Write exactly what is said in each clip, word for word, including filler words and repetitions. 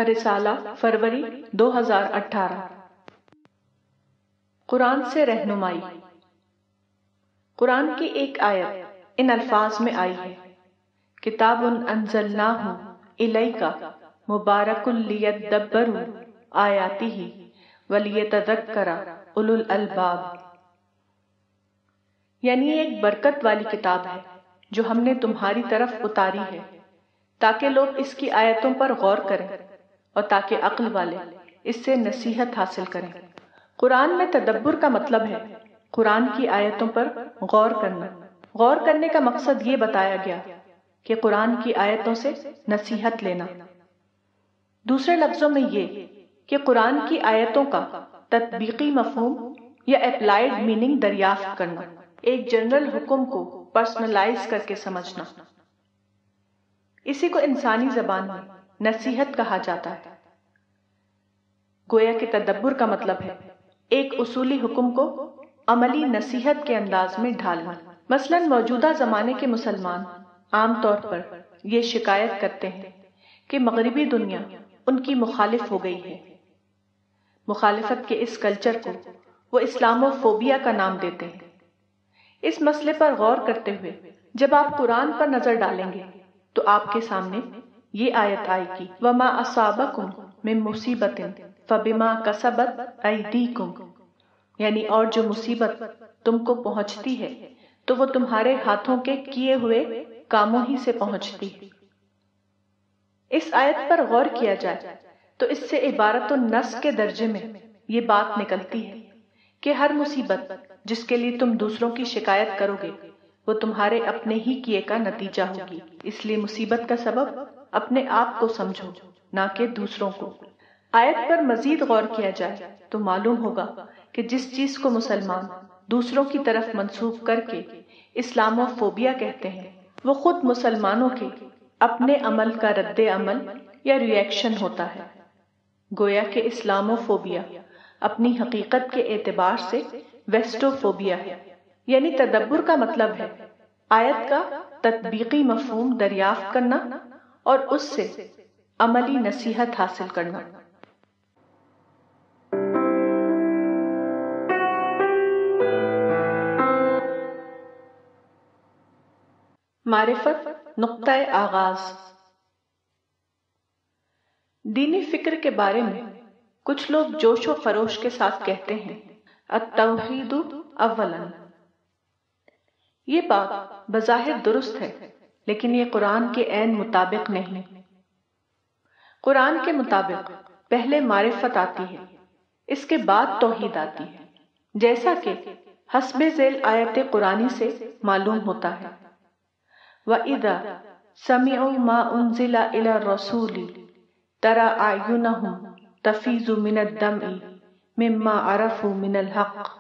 الرسالہ فروری دو ہزار اٹھارہ۔ قرآن سے رہنمائی۔ قرآن کی ایک آیت ان الفاظ میں آئی ہے، کتاب انزلناہ الیک مبارک لیدبروا آیاتہ ولیتذکر اولو الالباب، یعنی یہ ایک برکت والی کتاب ہے جو ہم نے تمہاری طرف اتاری ہے تاکہ لوگ اس کی آیتوں پر غور کریں اور تاکہ عقل والے اس سے نصیحت حاصل کریں۔ قرآن میں تدبر کا مطلب ہے قرآن کی آیتوں پر غور کرنا۔ غور کرنے کا مقصد یہ بتایا گیا کہ قرآن کی آیتوں سے نصیحت لینا۔ دوسرے لفظوں میں یہ کہ قرآن کی آیتوں کا تطبیقی مفہوم یا اپلائیڈ میننگ دریافت کرنا، ایک جنرل حکم کو پرسنلائز کر کے سمجھنا۔ اسی کو انسانی زبان میں نصیحت کہا جاتا ہے۔ گویا کہ تدبر کا مطلب ہے ایک اصولی حکم کو عملی نصیحت کے انداز میں ڈھالنا۔ مثلا موجودہ زمانے کے مسلمان عام طور پر یہ شکایت کرتے ہیں کہ مغربی دنیا ان کی مخالف ہو گئی ہے۔ مخالفت کے اس کلچر کو وہ اسلامو فوبیا کا نام دیتے ہیں۔ اس مسئلے پر غور کرتے ہوئے جب آپ قرآن پر نظر ڈالیں گے تو آپ کے سامنے یہ آیت آئے گی، وَمَا أَصَابَكُم مِّن مُّصِيبَةٍ فَبِمَا كَسَبَتْ أَيْدِيكُمْ، یعنی اور جو مصیبت تم کو پہنچتی ہے تو وہ تمہارے ہاتھوں کے کیے ہوئے کاموں ہی سے پہنچتی ہے۔ اس آیت پر غور کیا جائے تو اس سے عبارت النص کے درجے میں یہ بات نکلتی ہے کہ ہر مصیبت جس کے لیے تم دوسروں کی شکایت کرو گے وہ تمہارے اپنے ہی کیے کا نتیجہ ہوگی۔ اس لیے مصیبت کا سبب اپنے آپ کو سمجھو، نہ کہ دوسروں کو۔ آیت پر مزید غور کیا جائے تو معلوم ہوگا کہ جس چیز کو مسلمان دوسروں کی طرف منسوب کر کے اسلامو فوبیا کہتے ہیں وہ خود مسلمانوں کے اپنے عمل کا رد عمل یا ریئیکشن ہوتا ہے۔ گویا کہ اسلامو فوبیا اپنی حقیقت کے اعتبار سے ویسٹو فوبیا ہے، یعنی تدبر کا مطلب ہے آیت کا تطبیقی مفہوم دریافت کرنا اور اس سے عملی نصیحت حاصل کرنا۔ معرفت نقطہ آغاز۔ دینی فکر کے بارے میں کچھ لوگ جوش و خروش کے ساتھ کہتے ہیں التوحید اولا۔ یہ بات بظاہر درست ہے لیکن یہ قرآن کے عین مطابق نہیں۔ قرآن کے مطابق پہلے معرفت آتی ہے، اس کے بعد توحید آتی ہے، جیسا کہ حسب ذیل آیت قرآنی سے معلوم ہوتا ہے۔ وَإِذَا سَمِعُوا مَا أُنزِلَ إِلَى الرَّسُولِ تَرَىٰ أَعْيُنَهُمْ تَفِيضُ مِنَ الدَّمْعِ مِمَّا عَرَفُوا مِنَ الْحَقِّ،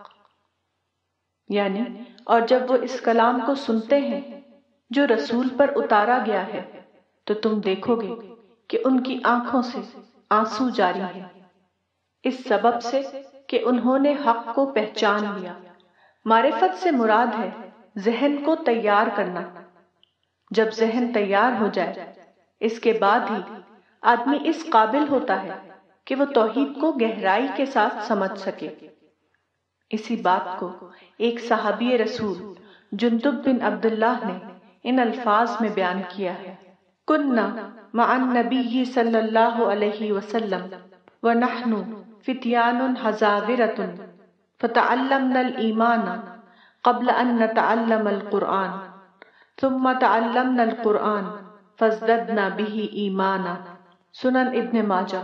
یعنی اور جب وہ اس کلام کو سنتے ہیں جو رسول پر اتارا گیا ہے تو تم دیکھو گے کہ ان کی آنکھوں سے آنسو جاری ہیں، اس سبب سے کہ انہوں نے حق کو پہچان لیا۔ معرفت سے مراد ہے ذہن کو تیار کرنا۔ جب ذہن تیار ہو جائے اس کے بعد ہی آدمی اس قابل ہوتا ہے کہ وہ توحید کو گہرائی کے ساتھ سمجھ سکے۔ اسی بات کو ایک صحابی رسول جندب بن عبداللہ نے ان الفاظ میں بیان کیا ہے، کننا مع النبی صلی اللہ علیہ وسلم ونحن فتیان حزاورۃ فتعلمنا الایمان قبل ان نتعلم القرآن ثم تعلمنا القرآن فازددنا به ایمانا، سنن ابن ماجہ۔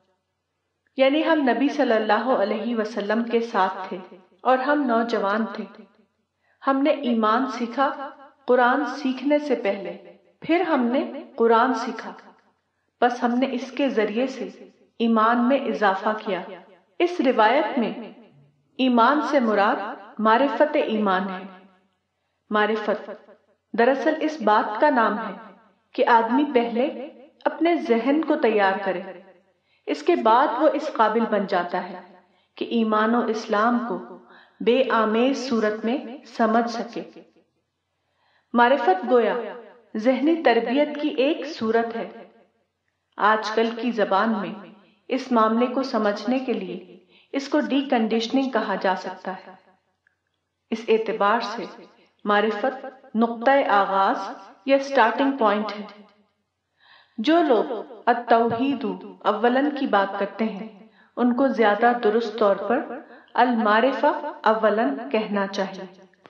یعنی ہم نبی صلی اللہ علیہ وسلم کے ساتھ تھے اور ہم نوجوان تھے، ہم نے ایمان سیکھا قرآن سیکھنے سے پہلے، پھر ہم نے قرآن سیکھا، بس ہم نے اس کے ذریعے سے ایمان میں اضافہ کیا۔ اس روایت میں ایمان سے مراد معرفت ایمان ہے۔ معرفت دراصل اس بات کا نام ہے کہ آدمی پہلے اپنے ذہن کو تیار کرے، اس کے بعد وہ اس قابل بن جاتا ہے کہ ایمان و اسلام کو بے آمیز صورت میں سمجھ سکے۔ معرفت گویا ذہنی تربیت کی ایک صورت ہے۔ آج کل کی زبان میں اس معاملے کو سمجھنے کے لیے اس کو ڈی کنڈیشننگ کہا جا سکتا ہے۔ اس اعتبار سے معرفت نقطۂ آغاز یا سٹارٹنگ پوائنٹ ہے۔ جو لوگ التوحید اولاً کی بات کرتے ہیں ان کو زیادہ درست طور پر المعرفہ اولاً کہنا چاہیے۔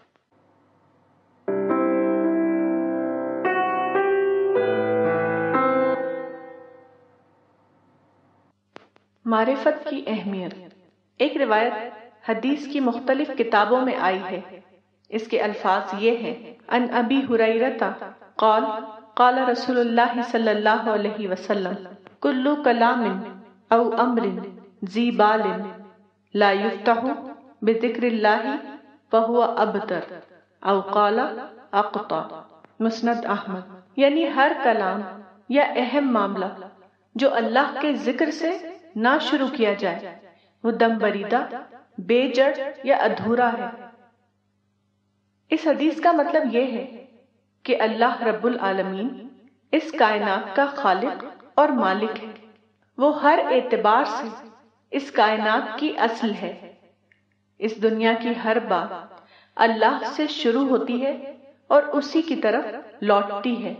معرفت کی اہمیت۔ ایک روایت حدیث کی مختلف کتابوں میں آئی ہے۔ اس کے الفاظ یہ ہیں: ان ابی ہریرہ قال قال رسول اللہ صلی اللہ علیہ وسلم کل کلام او امر ذی بال لا یفتح بذکر اللہ فہو ابتر او قال اقطع، مسند احمد۔ یعنی ہر کلام یا اہم معاملہ جو اللہ کے ذکر سے نہ شروع کیا جائے وہ دم بریدہ، بے جڑ یا ادھورا ہے۔ اس حدیث کا مطلب یہ ہے کہ اللہ رب العالمین اس کائنات کا خالق اور مالک ہے۔ وہ ہر اعتبار سے اس کائنات کی اصل ہے۔ اس دنیا کی ہر بات اللہ سے شروع ہوتی ہے اور اسی کی طرف لوٹتی ہے۔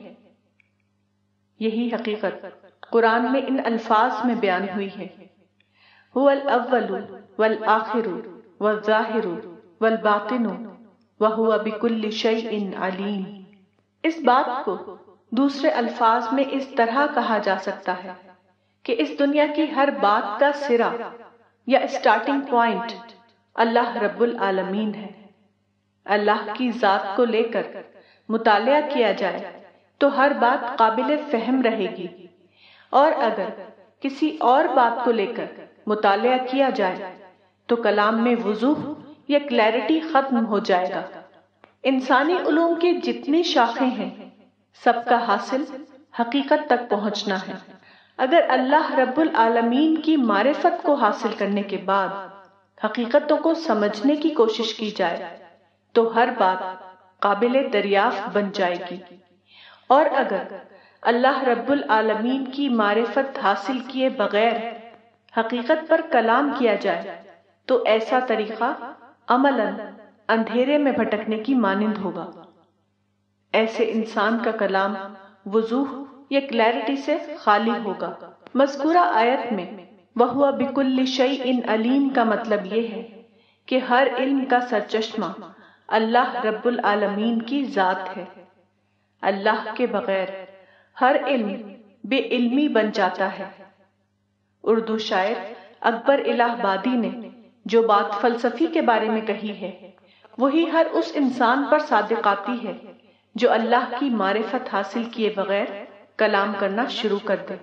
یہی حقیقت قرآن میں ان الفاظ میں بیان ہوئی ہے: هو الاول والآخر والظاہر والباطن وهو بكل شيء علیم۔ اس بات کو دوسرے الفاظ میں اس طرح کہا جا سکتا ہے کہ اس دنیا کی ہر بات کا سرا یا اسٹارٹنگ پوائنٹ اللہ رب العالمین ہے۔ اللہ کی ذات کو لے کر مطالعہ کیا جائے تو ہر بات قابل فہم رہے گی، اور اگر کسی اور بات کو لے کر مطالعہ کیا جائے تو کلام میں وضوح یا کلیرٹی ختم ہو جائے گا۔ انسانی علوم کی جتنی شاخیں ہیں سب کا حاصل حقیقت تک پہنچنا ہے۔ اگر اللہ رب العالمین کی معرفت کو حاصل کرنے کے بعد حقیقتوں کو سمجھنے کی کوشش کی جائے تو ہر بات قابل دریافت بن جائے گی، اور اگر اللہ رب العالمین کی معرفت حاصل کیے بغیر حقیقت پر کلام کیا جائے تو ایسا طریقہ عملاً اندھیرے میں بھٹکنے کی مانند ہوگا۔ ایسے انسان کا کلام وضوح یا کلیرٹی سے خالی ہوگا۔ مذکورہ آیت میں وَهُوَ بِكُلِّ شَيْءٍ عَلِيمٍ کا مطلب یہ ہے کہ ہر علم کا سرچشمہ اللہ رب العالمین کی ذات ہے۔ اللہ کے بغیر ہر علم بے علمی بن جاتا ہے۔ اردو شاعر اکبر الہ آبادی نے جو بات فلسفی کے بارے میں کہی ہے وہی ہر اس انسان پر صادق آتی ہے جو اللہ کی معرفت حاصل کیے بغیر کلام کرنا شروع کر دے۔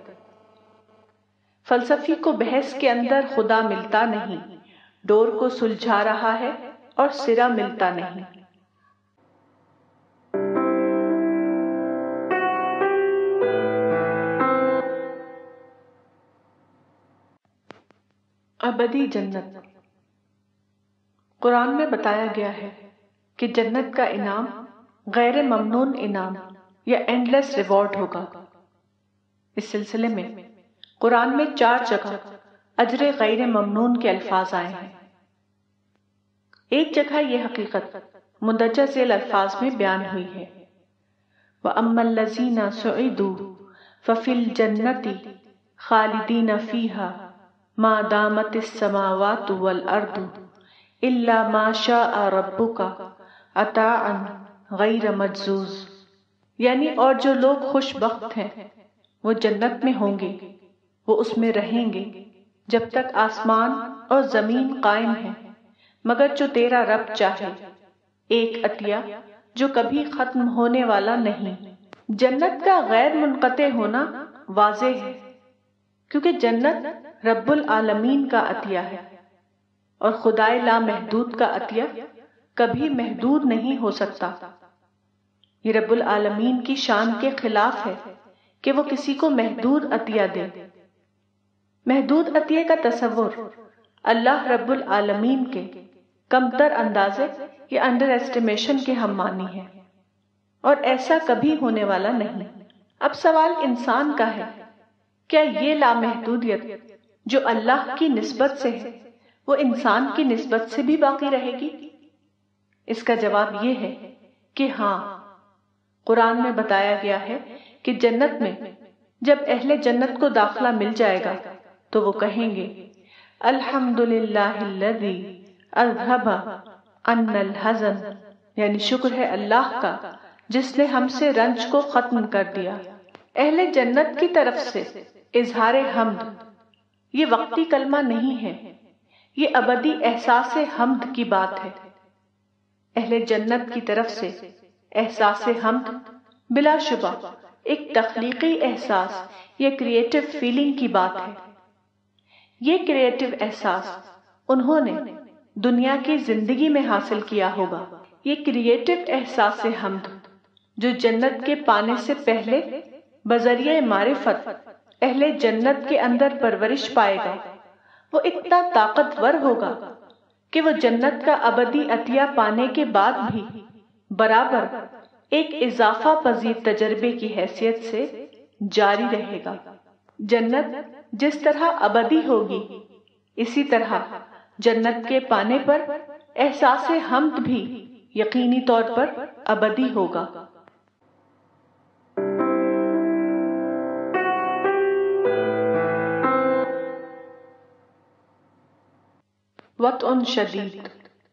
فلسفی کو بحث کے اندر خدا ملتا نہیں، ڈور کو سلجھا رہا ہے اور سرا ملتا نہیں۔ ابدی جنت۔ قرآن میں بتایا گیا ہے کہ جنت کا انعام غیر ممنون انعام یا اینڈلیس ریوارڈ ہوگا۔ اس سلسلے میں قرآن میں چار جگہ اجر غیر ممنون کے الفاظ آئے ہیں۔ ایک جگہ یہ حقیقت مندرجہ ذیل الفاظ میں بیان ہوئی ہے: وَأَمَّا الَّذِينَ سُعِدُوا فَفِي الْجَنَّةِ خَالِدِينَ فِيهَا مَا دَامَتِ السَّمَاوَاتُ وَالْأَرْضُ إِلَّا مَا شَاءَ رَبُّكَ عَطَاءً غَيْرَ مَجْزُوزٍ۔ یعنی اور جو لوگ خوش بخت ہیں وہ جنت میں ہوں گے، وہ اس میں رہیں گے جب تک آسمان اور زمین قائم ہیں، مگر جو تیرا رب چاہے، ایک عطیہ جو کبھی ختم ہونے والا نہیں۔ جنت کا غیر منقطع ہونا واضح ہے کیونکہ جنت رب العالمین کا عطیہ ہے، اور خدائے لامحدود کا عطیہ کبھی محدود نہیں ہو سکتا۔ یہ رب العالمین کی شان کے خلاف ہے کہ وہ کسی کو محدود عطیہ دے۔ محدود عطیے کا تصور اللہ رب العالمین کے کمتر اندازے یا انڈر ایسٹیمیشن کے ہم معنی ہے، اور ایسا کبھی ہونے والا نہیں۔ اب سوال انسان کا ہے کیا یہ لامحدودیت جو اللہ کی نسبت سے ہے وہ انسان کی نسبت سے بھی باقی رہے گی؟ اس کا جواب یہ ہے کہ ہاں، قرآن میں بتایا گیا ہے کہ جنت میں جب اہل جنت کو داخلہ مل جائے گا تو وہ کہیں گے الحمدللہ الذی اذھب عنا الحزن، یعنی شکر ہے اللہ کا جس نے ہم سے رنج کو ختم کر دیا۔ اہل جنت کی طرف سے اظہار حمد یہ وقتی کلمہ نہیں ہے، یہ ابدی احساس حمد کی بات ہے۔ اہل جنت کی طرف سے احساس حمد بلا شبہ ایک تخلیقی احساس یا کریٹو فیلنگ کی بات ہے۔ یہ کریٹو احساس انہوں نے دنیا کی زندگی میں حاصل کیا ہوگا۔ یہ کریٹو احساس حمد جو جنت کے پانے سے پہلے بذریعہ معرفت اہل جنت کے اندر پرورش پائے گا، وہ اتنا طاقتور ہوگا کہ وہ جنت کا ابدی عطیہ پانے کے بعد بھی برابر ایک اضافہ پذیر تجربے کی حیثیت سے جاری رہے گا۔ جنت جس طرح ابدی ہوگی، اسی طرح جنت کے پانے پر احساس حمد بھی یقینی طور پر ابدی ہوگا۔ وطء شدید۔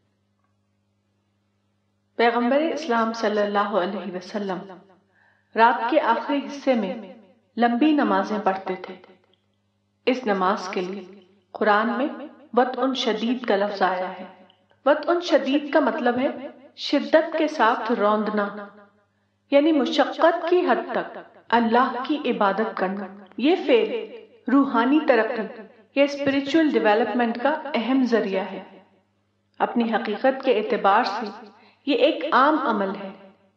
پیغمبر اسلام صلی اللہ علیہ وسلم رات کے آخری حصے میں لمبی نمازیں پڑھتے تھے۔ اس نماز کے لیے قرآن میں وطء شدید کا لفظ آیا ہے۔ وطء شدید کا مطلب ہے شدت کے ساتھ روندنا، یعنی مشقت کی حد تک اللہ کی عبادت کرنا۔ یہ فعل روحانی ترقی یا اسپریچول ڈیولپمنٹ کا اہم ذریعہ ہے۔ اپنی حقیقت کے اعتبار سے یہ ایک عام عمل ہے۔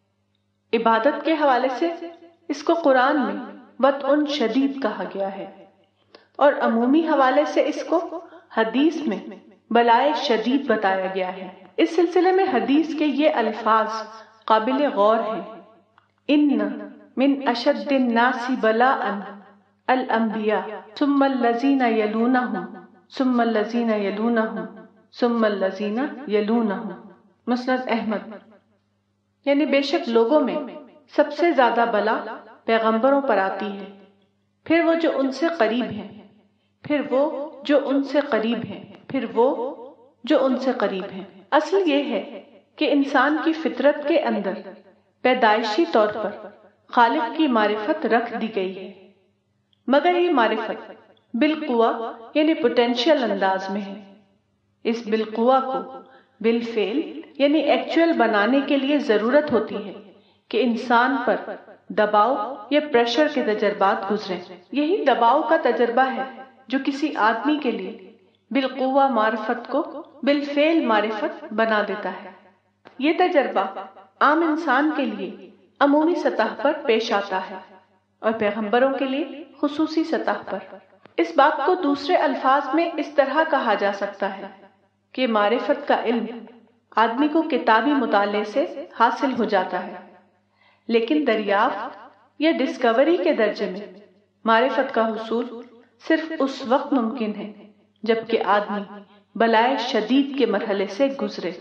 عبادت کے حوالے سے اس کو قرآن میں وطء شدید کہا گیا ہے، اور عمومی حوالے سے اس کو حدیث میں بلائے شدید بتایا گیا ہے۔ اس سلسلے میں حدیث کے یہ الفاظ قابل غور ہیں: ان من اشد الناس بلاء الانبیاء ثم الذین یلونہم ثم الذین یلونہم ثم الذین یلونہم۔ مسند احمد۔ یعنی بے شک لوگوں میں سب سے زیادہ بلا پیغمبروں پر آتی ہے، پھر وہ جو ان سے قریب ہیں، پھر وہ جو ان سے قریب ہیں، پھر وہ جو ان سے قریب ہیں۔ اصل یہ ہے کہ انسان کی فطرت کے اندر پیدائشی طور پر خالق کی معرفت رکھ دی گئی ہے، مگر یہ معرفت بالقوہ یعنی پوٹینشیل انداز میں ہے۔ اس بالقوہ کو بالفعل یعنی ایکچوئل بنانے کے لیے ضرورت ہوتی ہے کہ انسان پر دباؤ یا پریشر کے تجربات گزریں۔ یہی دباؤ کا تجربہ ہے جو کسی آدمی کے لیے بالقوہ معرفت کو بالفعل معرفت بنا دیتا ہے۔ یہ تجربہ عام انسان کے لیے عمومی سطح پر پیش آتا ہے اور پیغمبروں کے لیے خصوصی سطح پر۔ اس بات کو دوسرے الفاظ میں اس طرح کہا جا سکتا ہے کہ معرفت کا علم آدمی کو کتابی مطالعے سے حاصل ہو جاتا ہے، لیکن دریافت یا ڈسکوری کے درجے میں معرفت کا حصول صرف اس وقت ممکن ہے جبکہ آدمی بلائے شدید کے مرحلے سے گزرے۔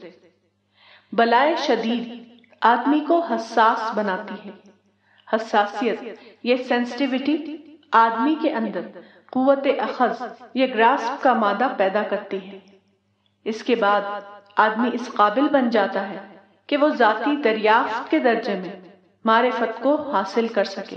بلائے شدید آدمی کو حساس بناتی ہے۔ حساسیت یا سینسٹیوٹی آدمی کے اندر قوت اخذ یا گراسپ کا مادہ پیدا کرتی ہے۔ اس کے بعد آدمی اس قابل بن جاتا ہے کہ وہ ذاتی دریافت کے درجے میں معرفت کو حاصل کر سکے۔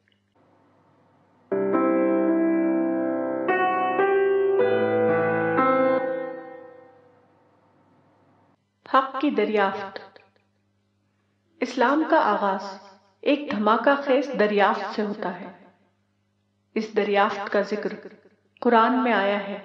حق کی دریافت۔ اسلام کا آغاز ایک دھماکہ خیز دریافت سے ہوتا ہے۔ اس دریافت کا ذکر قرآن میں آیا ہے۔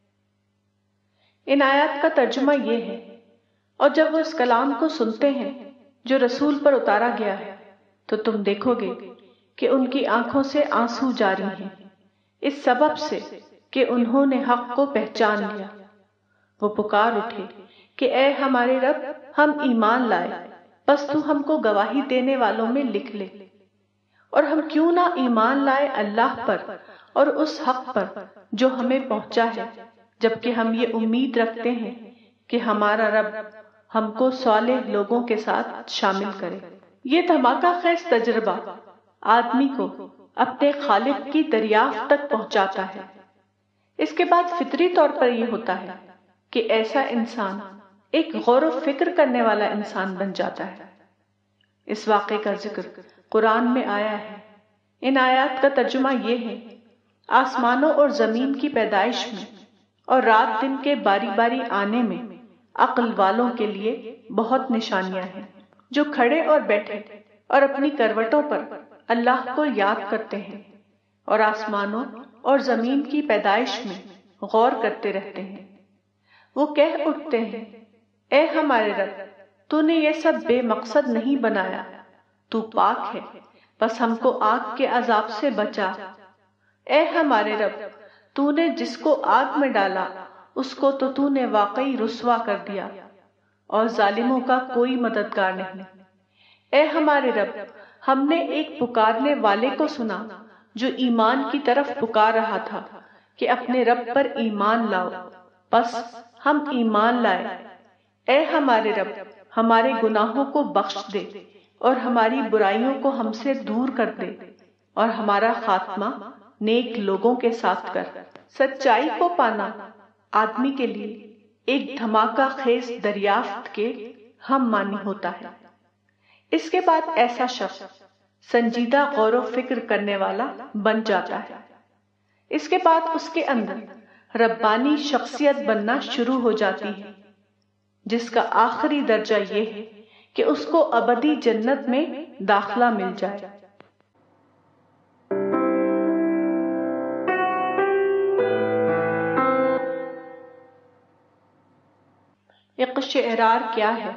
ان آیات کا ترجمہ یہ ہے، اور جب وہ اس کلام کو سنتے ہیں جو رسول پر اتارا گیا ہے تو تم دیکھو گے کہ ان کی آنکھوں سے آنسو جاری ہیں، اس سبب سے کہ انہوں نے حق کو پہچان لیا۔ وہ پکار اٹھے کہ اے ہمارے رب، ہم ایمان لائے، بس تو ہم کو گواہی دینے والوں میں لکھ لے۔ اور ہم کیوں نہ ایمان لائے اللہ پر اور اس حق پر جو ہمیں پہنچا ہے، جبکہ ہم یہ امید رکھتے ہیں کہ ہمارا رب ہم کو صالح لوگوں کے ساتھ شامل کرے۔ یہ دھماکہ خیز تجربہ آدمی کو اپنے خالق کی دریافت تک پہنچاتا ہے۔ اس کے بعد فطری طور پر یہ ہوتا ہے کہ ایسا انسان ایک غور و فکر کرنے والا انسان بن جاتا ہے۔ اس واقعے کا ذکر قرآن میں آیا ہے۔ ان آیات کا ترجمہ یہ ہے: آسمانوں اور زمین کی پیدائش میں اور رات دن کے باری باری آنے میں عقل والوں کے لیے بہت نشانیاں ہیں، جو کھڑے اور بیٹھے اور اپنی کروٹوں پر اللہ کو یاد کرتے ہیں اور آسمانوں اور زمین کی پیدائش میں غور کرتے رہتے ہیں۔ وہ کہہ اٹھتے ہیں: اے ہمارے رب، تو نے یہ سب بے مقصد نہیں بنایا، تو پاک ہے، بس ہم کو آگ کے عذاب سے بچا۔ اے ہمارے رب، تو نے جس کو آگ میں ڈالا اس کو تو تو نے واقعی رسوا کر دیا، اور ظالموں کا کوئی مددگار نہیں۔ اے ہمارے رب، ہم نے ایک پکارنے والے کو سنا جو ایمان کی طرف پکار رہا تھا کہ اپنے رب پر ایمان لاؤ، بس ہم ایمان لائے۔ اے ہمارے رب، ہمارے گناہوں کو بخش دے اور ہماری برائیوں کو ہم سے دور کر دے، اور ہمارا خاتمہ نیک لوگوں کے ساتھ کر۔ سچائی کو پانا آدمی کے لیے ایک دھماکہ خیز دریافت کے ہم مانی ہوتا ہے۔ اس کے بعد ایسا شخص سنجیدہ غور و فکر کرنے والا بن جاتا ہے۔ اس کے بعد اس کے اندر ربانی شخصیت بننا شروع ہو جاتی ہے، جس کا آخری درجہ یہ ہے کہ اس کو ابدی جنت میں داخلہ مل جائے۔ اقشعرار کیا ہے؟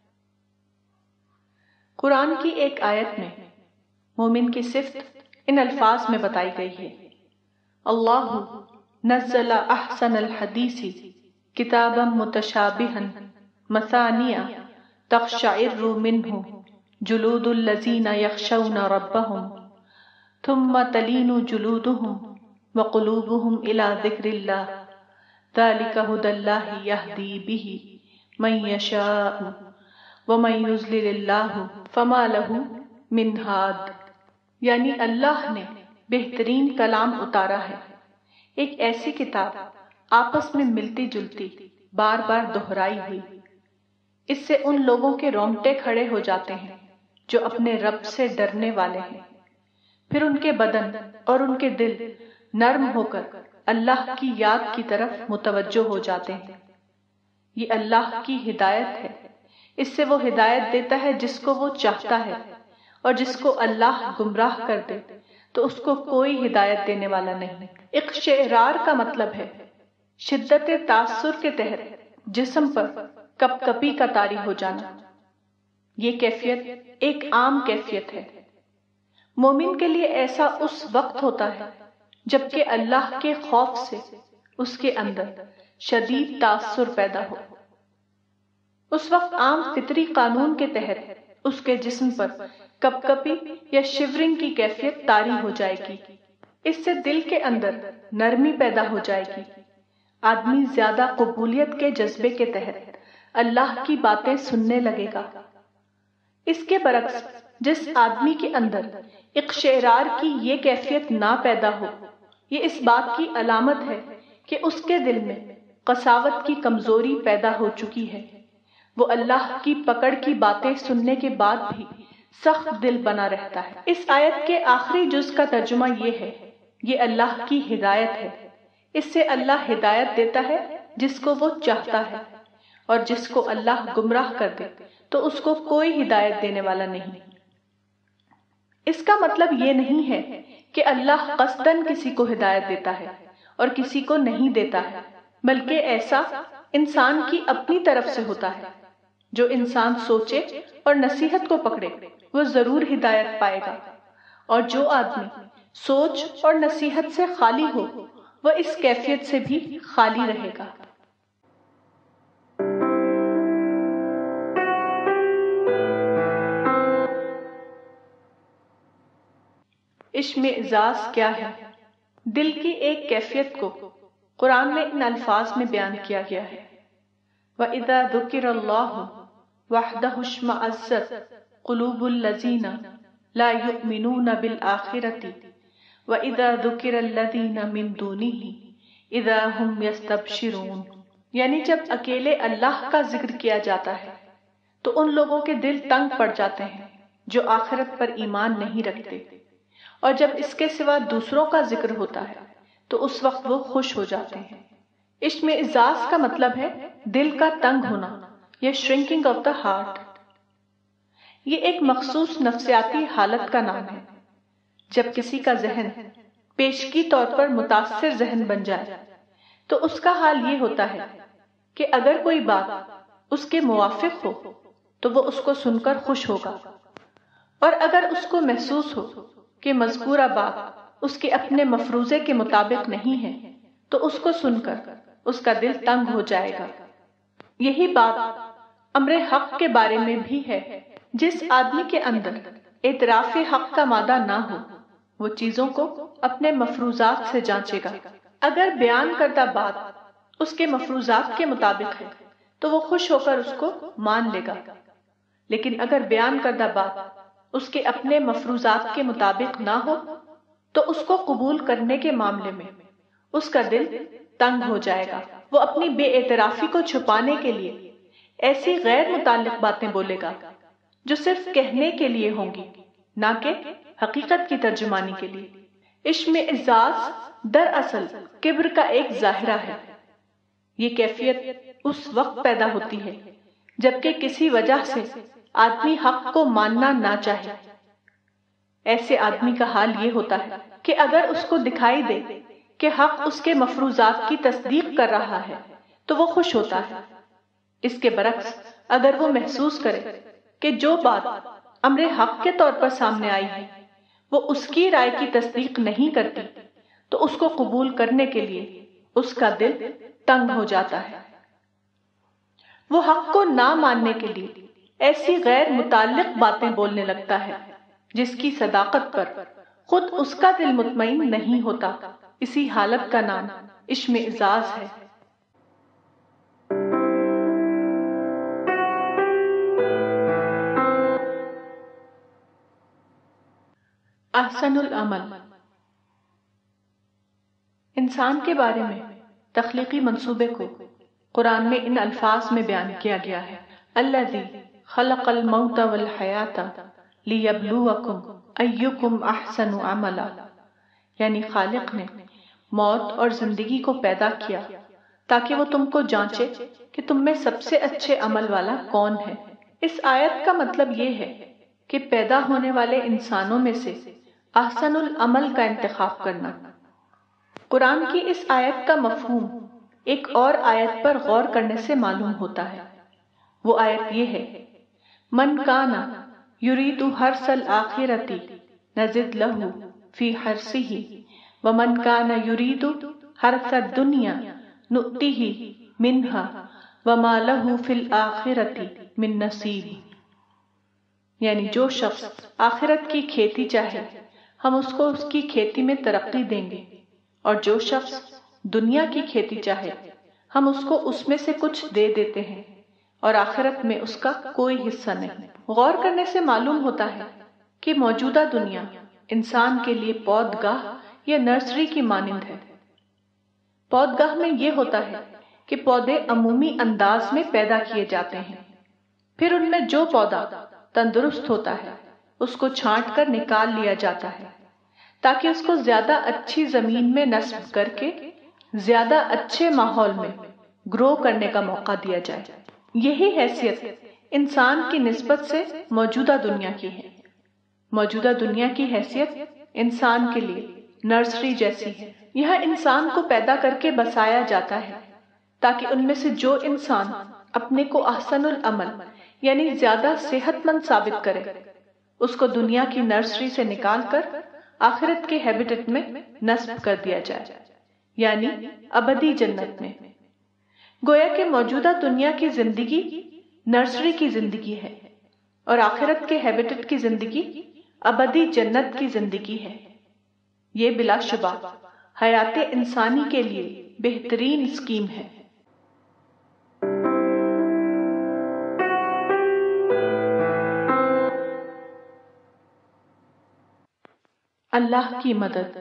قرآن کی ایک آیت میں مومن کی صفت ان الفاظ میں بتائی گئی ہے: اللہ نزل احسن الحدیث کتابا متشابہا مثانیہ تقشعر منہ جلود الذین یخشون ربہم ثم تلین جلودہم وقلوبہم الی ذکر اللہ ذلک ھدی اللہ یہدی بہ من یشاء ومن یضلل اللہ فما لہ من ہاد۔ یعنی اللہ نے بہترین کلام اتارا ہے، ایک ایسی کتاب آپس میں ملتی جلتی، بار بار دہرائی ہوئی۔ اس سے ان لوگوں کے رونگٹے کھڑے ہو جاتے ہیں جو اپنے رب سے ڈرنے والے ہیں، پھر ان کے بدن اور ان کے دل نرم ہو کر اللہ کی یاد کی طرف متوجہ ہو جاتے ہیں۔ یہ اللہ کی ہدایت ہے، اس سے وہ ہدایت دیتا ہے جس کو وہ چاہتا ہے، اور جس کو اللہ گمراہ کر دے تو اس کو کوئی ہدایت دینے والا نہیں۔ اقشعرار کا مطلب ہے شدت تاثر کے تحت جسم پر کپ کپی کا طاری ہو جانا۔ یہ کیفیت ایک عام کیفیت ہے۔ مومن کے لیے ایسا اس وقت ہوتا ہے جبکہ اللہ کے خوف سے اس کے اندر شدید تاثر پیدا ہو۔ اس وقت عام فطری قانون کے تحت اس کے جسم پر کپ کپی یا شیورنگ کی کیفیت طاری ہو جائے گی۔ اس سے دل کے اندر نرمی پیدا ہو جائے گی۔ آدمی زیادہ قبولیت کے جذبے کے تحت اللہ کی باتیں سننے لگے گا۔ اس کے برعکس جس آدمی کے اندر اقشعرار کی یہ کیفیت نہ پیدا ہو، یہ اس بات کی علامت ہے کہ اس کے دل میں قساوت کی کمزوری پیدا ہو چکی ہے۔ وہ اللہ کی پکڑ کی باتیں سننے کے بعد بھی سخت دل بنا رہتا ہے۔ اس آیت کے آخری جز کا ترجمہ یہ ہے: یہ اللہ کی ہدایت ہے۔ اس سے اللہ ہدایت دیتا ہے جس کو وہ چاہتا ہے، اور جس کو اللہ گمراہ کر دے تو اس کو کوئی ہدایت دینے والا نہیں۔ اس کا مطلب یہ نہیں ہے کہ اللہ قصداً کسی کو ہدایت دیتا ہے اور کسی کو نہیں دیتا ہے، بلکہ ایسا انسان کی اپنی طرف سے ہوتا ہے۔ جو انسان سوچے اور نصیحت کو پکڑے وہ ضرور ہدایت پائے گا، اور جو آدمی سوچ اور نصیحت سے خالی ہو وہ اس کیفیت سے بھی خالی رہے گا۔ اشمئزاز کیا ہے؟ دل کی ایک کیفیت کو قرآن میں ان الفاظ میں بیان کیا گیا ہے، وَإِذَا ذُكِرَ اللَّهُ وَحْدَهُ اشْمَأَزَّتْ قُلُوبُ الَّذِينَ لَا يُؤْمِنُونَ بِالْآخِرَةِ وَإِذَا ذُكِرَ الَّذِينَ مِن دُونِهِ إِذَا هُمْ يَسْتَبْشِرُونَ، یعنی جب اکیلے اللہ کا ذکر کیا جاتا ہے تو ان لوگوں کے دل تنگ پڑ جاتے ہیں جو آخرت پر ایمان نہیں رکھتے، اور جب اس کے سوا دوسروں کا ذکر ہوتا ہے تو اس وقت وہ خوش ہو جاتے ہیں۔ اشمئزاز کا مطلب ہے دل کا تنگ ہونا یا شرنکنگ آف دا ہارٹ۔ یہ ایک مخصوص نفسیاتی حالت کا نام ہے جب کسی کا ذہن پیشگی طور پر متاثر ذہن بن جائے تو اس کا حال یہ ہوتا ہے کہ اگر کوئی بات اس کے موافق ہو تو وہ اس کو سن کر خوش ہوگا، اور اگر اس کو محسوس ہو کہ مذکورہ بات اس کے اپنے مفروضے کے مطابق نہیں ہے تو اس کو سن کر اس کا دل تنگ ہو جائے گا۔ یہی بات امر حق کے بارے میں بھی ہے۔ جس آدمی کے اندر اعتراف حق کا مادہ نہ ہو وہ چیزوں کو اپنے مفروضات سے جانچے گا۔ اگر بیان کردہ بات اس کے مفروضات کے مطابق ہے تو وہ خوش ہو کر اس کو مان لے گا، لیکن اگر بیان کردہ بات اس کے اپنے مفروضات کے مطابق نہ ہو تو اس کو قبول کرنے کے معاملے میں اس کا دل تنگ ہو جائے گا۔ وہ اپنی بے اعترافی کو چھپانے کے لیے ایسی غیر متعلق باتیں بولے گا جو صرف کہنے کے لیے ہوں گی، نہ کہ حقیقت کی ترجمانی کے لیے۔ اشمئزاز دراصل کبر کا ایک ظاہرہ ہے۔ یہ کیفیت اس وقت پیدا ہوتی ہے جبکہ کسی وجہ سے آدمی حق کو ماننا نہ چاہے۔ ایسے آدمی کا حال یہ ہوتا ہے کہ اگر اس کو دکھائی دے کہ حق اس کے مفروضات کی تصدیق کر رہا ہے تو وہ خوش ہوتا ہے۔ اس کے برعکس اگر وہ محسوس کرے کہ جو بات امر حق کے طور پر سامنے آئی ہے وہ اس کی رائے کی تصدیق نہیں کرتی تو اس کو قبول کرنے کے لیے اس کا دل تنگ ہو جاتا ہے۔ وہ حق کو نہ ماننے کے لیے ایسی غیر متعلق باتیں بولنے لگتا ہے جس کی صداقت پر خود اس کا دل مطمئن نہیں ہوتا۔ اسی حالت کا نام اشمئزاز ہے۔ احسن العمل، انسان کے بارے میں تخلیقی منصوبے کو قرآن میں ان الفاظ میں بیان کیا گیا ہے، الذی خلق الموت والحیات لیبلوکم ایکم احسن عملا، یعنی خالق نے موت اور زندگی کو پیدا کیا تاکہ وہ تم کو جانچے کہ تم میں سب سے اچھے عمل والا کون ہے۔ اس آیت کا مطلب یہ ہے کہ پیدا ہونے والے انسانوں میں سے احسن العمل کا انتخاب کرنا۔ قرآن کی اس آیت کا مفہوم ایک اور آیت پر غور کرنے سے معلوم ہوتا ہے۔ وہ آیت یہ ہے، من کان یرید حرث الآخرۃ نزد لہ فی حرثہ ومن کان یرید حرث الدنیا نؤتہ منہا وما لہ فی الآخرۃ من نصیب، یعنی جو شخص آخرت کی کھیتی چاہے ہم اس کو اس کی کھیتی میں ترقی دیں گے، اور جو شخص دنیا کی کھیتی چاہے ہم اس کو اس میں سے کچھ دے دیتے ہیں، اور آخرت میں اس کا کوئی حصہ نہیں۔ غور کرنے سے معلوم ہوتا ہے کہ موجودہ دنیا انسان کے لیے پودگاہ یا نرسری کی مانند ہے۔ پودگاہ میں یہ ہوتا ہے کہ پودے عمومی انداز میں پیدا کیے جاتے ہیں، پھر ان میں جو پودا تندرست ہوتا ہے اس کو چھانٹ کر نکال لیا جاتا ہے تاکہ اس کو زیادہ اچھی زمین میں نصب کر کے زیادہ اچھے ماحول میں گرو کرنے کا موقع دیا جائے۔ یہی حیثیت انسان کی نسبت سے موجودہ دنیا کی ہے۔ موجودہ دنیا کی حیثیت انسان کے لیے نرسری جیسی ہے۔ یہاں انسان کو پیدا کر کے بسایا جاتا ہے تاکہ ان میں سے جو انسان اپنے کو احسن العمل یعنی زیادہ صحت مند ثابت کرے اس کو دنیا کی نرسری سے نکال کر آخرت کے ہیبیٹٹ میں نصب کر دیا جائے، یعنی ابدی جنت میں۔ گویا کہ موجودہ دنیا کی زندگی نرسری کی زندگی ہے اور آخرت کے ہیبیٹٹ کی زندگی ابدی جنت کی زندگی ہے۔ یہ بلا شبہ حیات انسانی کے لیے بہترین اسکیم ہے۔ اللہ کی مدد۔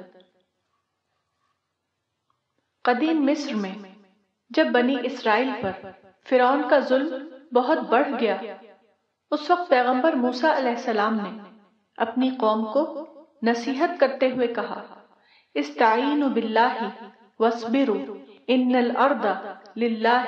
قدیم مصر میں جب بنی اسرائیل پر فرعون کا ظلم بہت بڑھ گیا، اس وقت پیغمبر موسیٰ علیہ السلام نے اپنی قوم کو نصیحت کرتے ہوئے کہا، استعینوا باللہ واصبروا ان الارض للہ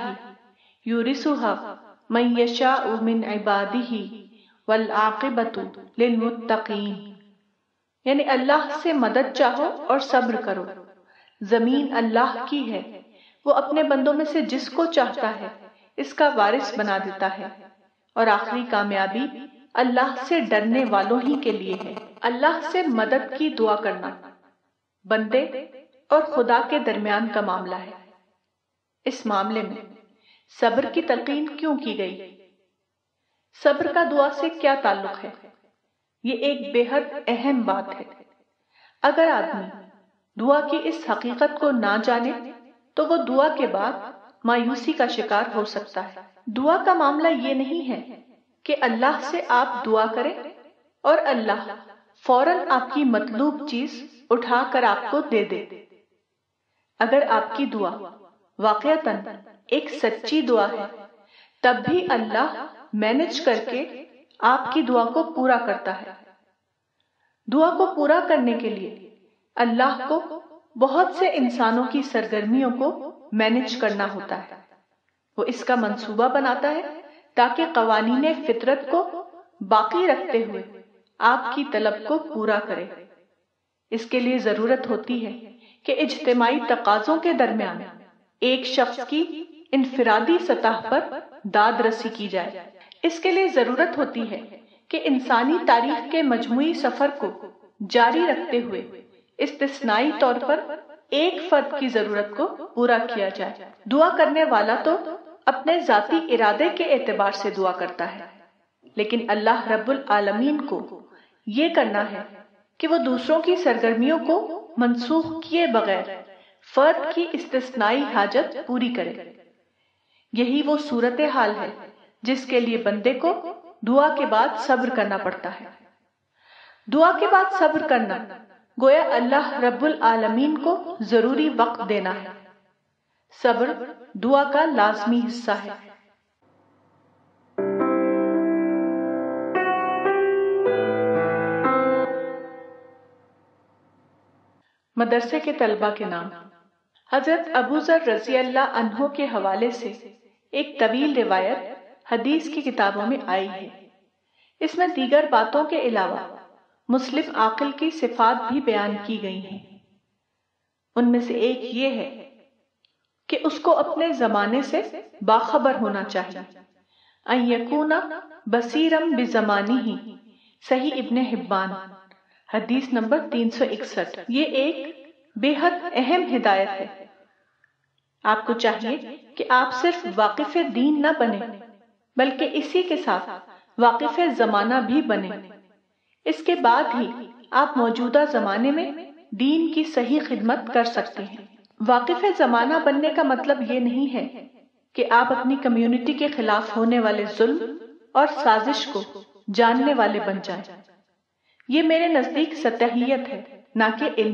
یورثها من یشاء من عبادہ والعاقبۃ للمتقین، یعنی اللہ سے مدد چاہو اور صبر کرو، زمین اللہ کی ہے، وہ اپنے بندوں میں سے جس کو چاہتا ہے اس کا وارث بنا دیتا ہے، اور آخری کامیابی اللہ سے ڈرنے والوں ہی کے لیے ہے۔ اللہ سے مدد کی دعا کرنا بندے اور خدا کے درمیان کا معاملہ ہے۔ اس معاملے میں صبر کی تلقین کیوں کی گئی؟ صبر کا دعا سے کیا تعلق ہے؟ یہ ایک بے حد اہم بات ہے۔ اگر آدمی دعا کی اس حقیقت کو نہ جانے تو وہ دعا کے بعد مایوسی کا شکار ہو سکتا ہے۔ دعا کا معاملہ یہ نہیں ہے کہ اللہ سے آپ دعا کریں اور اللہ فوراً آپ کی مطلوب چیز اٹھا کر آپ کو دے دے۔ اگر آپ کی دعا واقعتاً ایک سچی دعا ہے تب بھی اللہ مینج کر کے آپ کی دعا کو پورا کرتا ہے۔ دعا کو پورا کرنے کے لیے اللہ کو بہت سے انسانوں کی سرگرمیوں کو مینج کرنا ہوتا ہے۔ وہ اس کا منصوبہ بناتا ہے تاکہ قوانین فطرت کو باقی رکھتے ہوئے آپ کی طلب کو پورا کرے۔ اس کے لیے ضرورت ہوتی ہے کہ اجتماعی تقاضوں کے درمیان ایک شخص کی انفرادی سطح پر داد رسی کی جائے۔ اس کے لیے ضرورت ہوتی ہے کہ انسانی تاریخ کے مجموعی سفر کو جاری رکھتے ہوئے استثنائی طور پر ایک فرد کی ضرورت کو پورا کیا جائے۔ دعا کرنے والا تو اپنے ذاتی ارادے کے اعتبار سے دعا کرتا ہے، لیکن اللہ رب العالمین کو یہ کرنا ہے کہ وہ دوسروں کی سرگرمیوں کو منسوخ کیے بغیر فرد کی استثنائی حاجت پوری کرے۔ یہی وہ صورتحال ہے جس کے لیے بندے کو دعا کے بعد صبر کرنا پڑتا ہے۔ دعا کے بعد صبر کرنا گویا اللہ رب العالمین کو ضروری وقت دینا ہے۔ صبر دعا کا لازمی حصہ ہے۔ مدرسے کے طلبہ کے نام۔ حضرت ابو ذر رضی اللہ عنہ کے حوالے سے ایک طویل روایت حدیث کی کتابوں میں آئی ہے۔ اس میں دیگر باتوں کے علاوہ مسلم عاقل کی صفات بھی بیان کی گئی ہیں۔ ان میں سے ایک یہ ہے کہ اس کو اپنے زمانے سے باخبر ہونا چاہیے۔ ان یکون بصیرم بزمانہ، صحیح ابن حبان، حدیث نمبر تین سو اکسٹھ۔ یہ ایک بے حد اہم ہدایت ہے۔ آپ کو چاہیے کہ آپ صرف واقف دین نہ بنے بلکہ اسی کے ساتھ واقف زمانہ بھی بنے۔ اس کے بعد ہی آپ موجودہ زمانے میں دین کی صحیح خدمت کر سکتے ہیں۔ واقف زمانہ بننے کا مطلب یہ نہیں ہے کہ آپ اپنی کمیونٹی کے خلاف ہونے والے ظلم اور سازش کو جاننے والے بن جائیں۔ یہ میرے نزدیک سطحیت ہے، نہ کہ علم،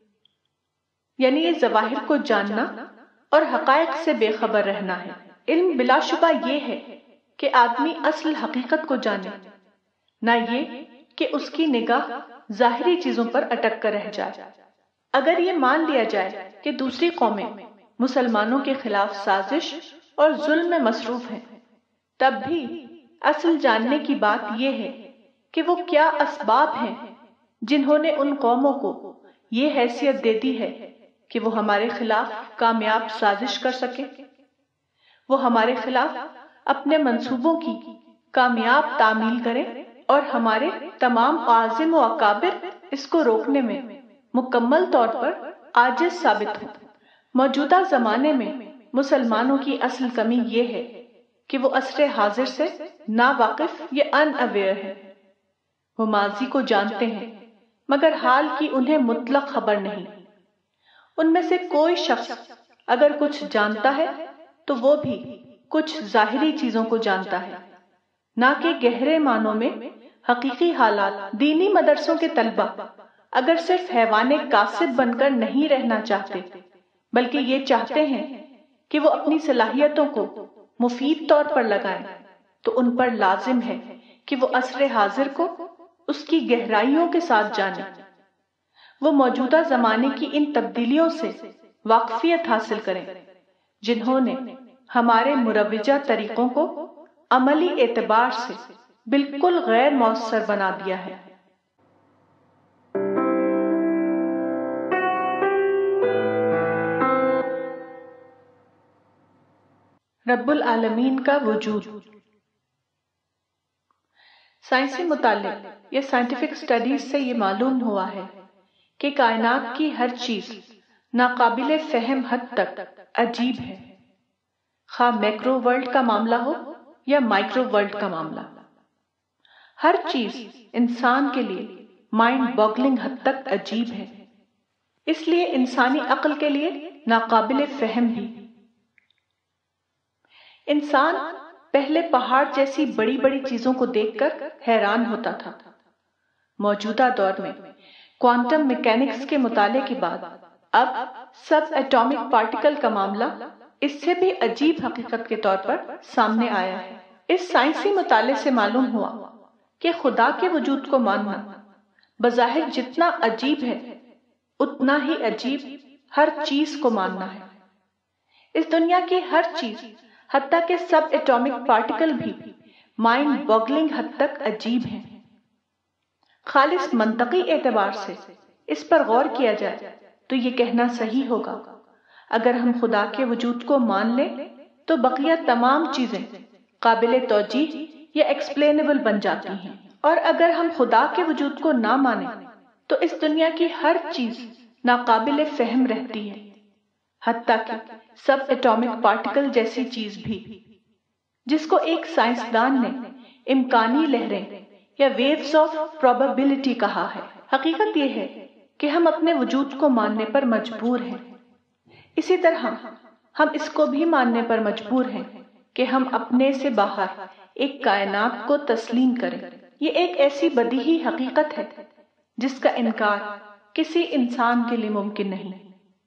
یعنی یہ ظواہر کو جاننا اور حقائق سے بے خبر رہنا ہے۔ علم بلا شبہ یہ ہے کہ آدمی اصل حقیقت کو جانے، نہ یہ کہ اس کی نگاہ ظاہری چیزوں پر اٹک کر رہ جائے۔ اگر یہ مان لیا جائے کہ دوسری قومیں مسلمانوں کے خلاف سازش اور ظلم میں مصروف ہیں، تب بھی اصل جاننے کی بات یہ ہے کہ وہ کیا اسباب ہیں جنہوں نے ان قوموں کو یہ حیثیت دے دی ہے کہ وہ ہمارے خلاف کامیاب سازش کر سکیں، وہ ہمارے خلاف اپنے منصوبوں کی کامیاب تعمیل کریں اور ہمارے تمام عازم و اکابر اس کو روکنے میں مکمل طور پر عاجز ثابت ہوں۔ موجودہ زمانے میں مسلمانوں کی اصل کمی یہ ہے کہ وہ عصر حاضر سے ناواقف یا ان اویئر ہے۔ وہ ماضی کو جانتے ہیں مگر حال کی انہیں مطلق خبر نہیں۔ ان میں سے کوئی شخص اگر کچھ جانتا ہے تو وہ بھی کچھ ظاہری چیزوں کو جانتا ہے، نہ کہ گہرے معنوں میں حقیقی حالات۔ دینی مدرسوں کے طلبہ اگر صرف حیوان کاسب بن کر نہیں رہنا چاہتے، بلکہ یہ چاہتے ہیں کہ وہ اپنی صلاحیتوں کو مفید طور پر لگائیں، تو ان پر لازم ہے کہ وہ عصر حاضر کو اس کی گہرائیوں کے ساتھ جانیں۔ وہ موجودہ زمانے کی ان تبدیلیوں سے واقفیت حاصل کریں جنہوں نے ہمارے مروجہ طریقوں کو عملی اعتبار سے بالکل غیر مؤثر بنا دیا ہے۔ رب العالمین کا وجود۔ سائنسی مطالعے یا سائنٹیفک سٹڈیز سے یہ معلوم ہوا ہے کہ کائنات کی ہر چیز ناقابل فہم حد تک عجیب ہے، خواہ میکرو ورلڈ کا معاملہ ہو یا مائکرو ورلڈ کا معاملہ۔ ہر چیز انسان کے لیے مائنڈ باگلنگ حد تک عجیب ہے، اس لیے انسانی عقل کے لیے ناقابل فہم بھی۔ انسان پہلے پہاڑ جیسی بڑی بڑی چیزوں کو دیکھ کر حیران ہوتا تھا۔ موجودہ دور میں کوانٹم میکینکس کے مطالعے کے بعد اب سب ایٹامک پارٹیکل کا معاملہ اس سے بھی عجیب حقیقت کے طور پر سامنے آیا ہے۔ اس سائنسی مطالعے سے معلوم ہوا کہ خدا کے وجود کو ماننا بظاہر جتنا عجیب ہے، اتنا ہی عجیب ہر چیز کو ماننا ہے۔ اس دنیا کی ہر چیز، حتیٰ کہ سب ایٹامک پارٹیکل بھی مائنڈ باگلنگ حد تک عجیب ہیں۔ خالص منطقی اعتبار سے اس پر غور کیا جائے تو یہ کہنا صحیح ہوگا، اگر ہم خدا کے وجود کو مان لیں تو بقیہ تمام چیزیں قابل توجیہ یا ایکسپلینیبل بن جاتی ہیں، اور اگر ہم خدا کے وجود کو نہ مانیں تو اس دنیا کی ہر چیز ناقابل فہم رہتی ہے، حتیٰ کہ سب ایٹامک پارٹیکل جیسی چیز بھی، جس کو ایک سائنسدان نے امکانی لہریں یا ویوز آف پروبیبلٹی کہا ہے۔ حقیقت یہ ہے کہ ہم اپنے وجود کو ماننے پر مجبور ہیں، اسی طرح ہم اس کو بھی ماننے پر مجبور ہیں کہ ہم اپنے سے باہر ایک کائنات کو تسلیم کریں۔ یہ ایک ایسی بدیہی حقیقت ہے جس کا انکار کسی انسان کے لیے ممکن نہیں۔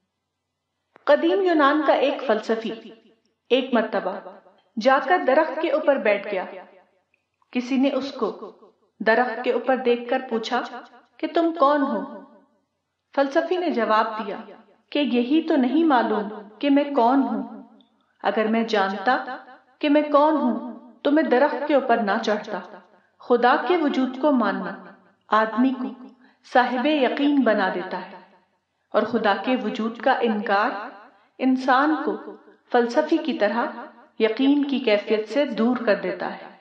قدیم یونان کا ایک فلسفی ایک مرتبہ جا کر درخت کے اوپر بیٹھ گیا۔ کسی نے اس کو درخت کے اوپر دیکھ کر پوچھا کہ تم کون ہو؟ فلسفی نے جواب دیا کہ یہی تو نہیں معلوم کہ میں کون ہوں۔ اگر میں جانتا کہ میں کون ہوں تو میں درخت کے اوپر نہ چڑھتا۔ خدا کے وجود کو ماننا آدمی کو صاحب یقین بنا دیتا ہے، اور خدا کے وجود کا انکار انسان کو فلسفی کی طرح یقین کی کیفیت سے دور کر دیتا ہے۔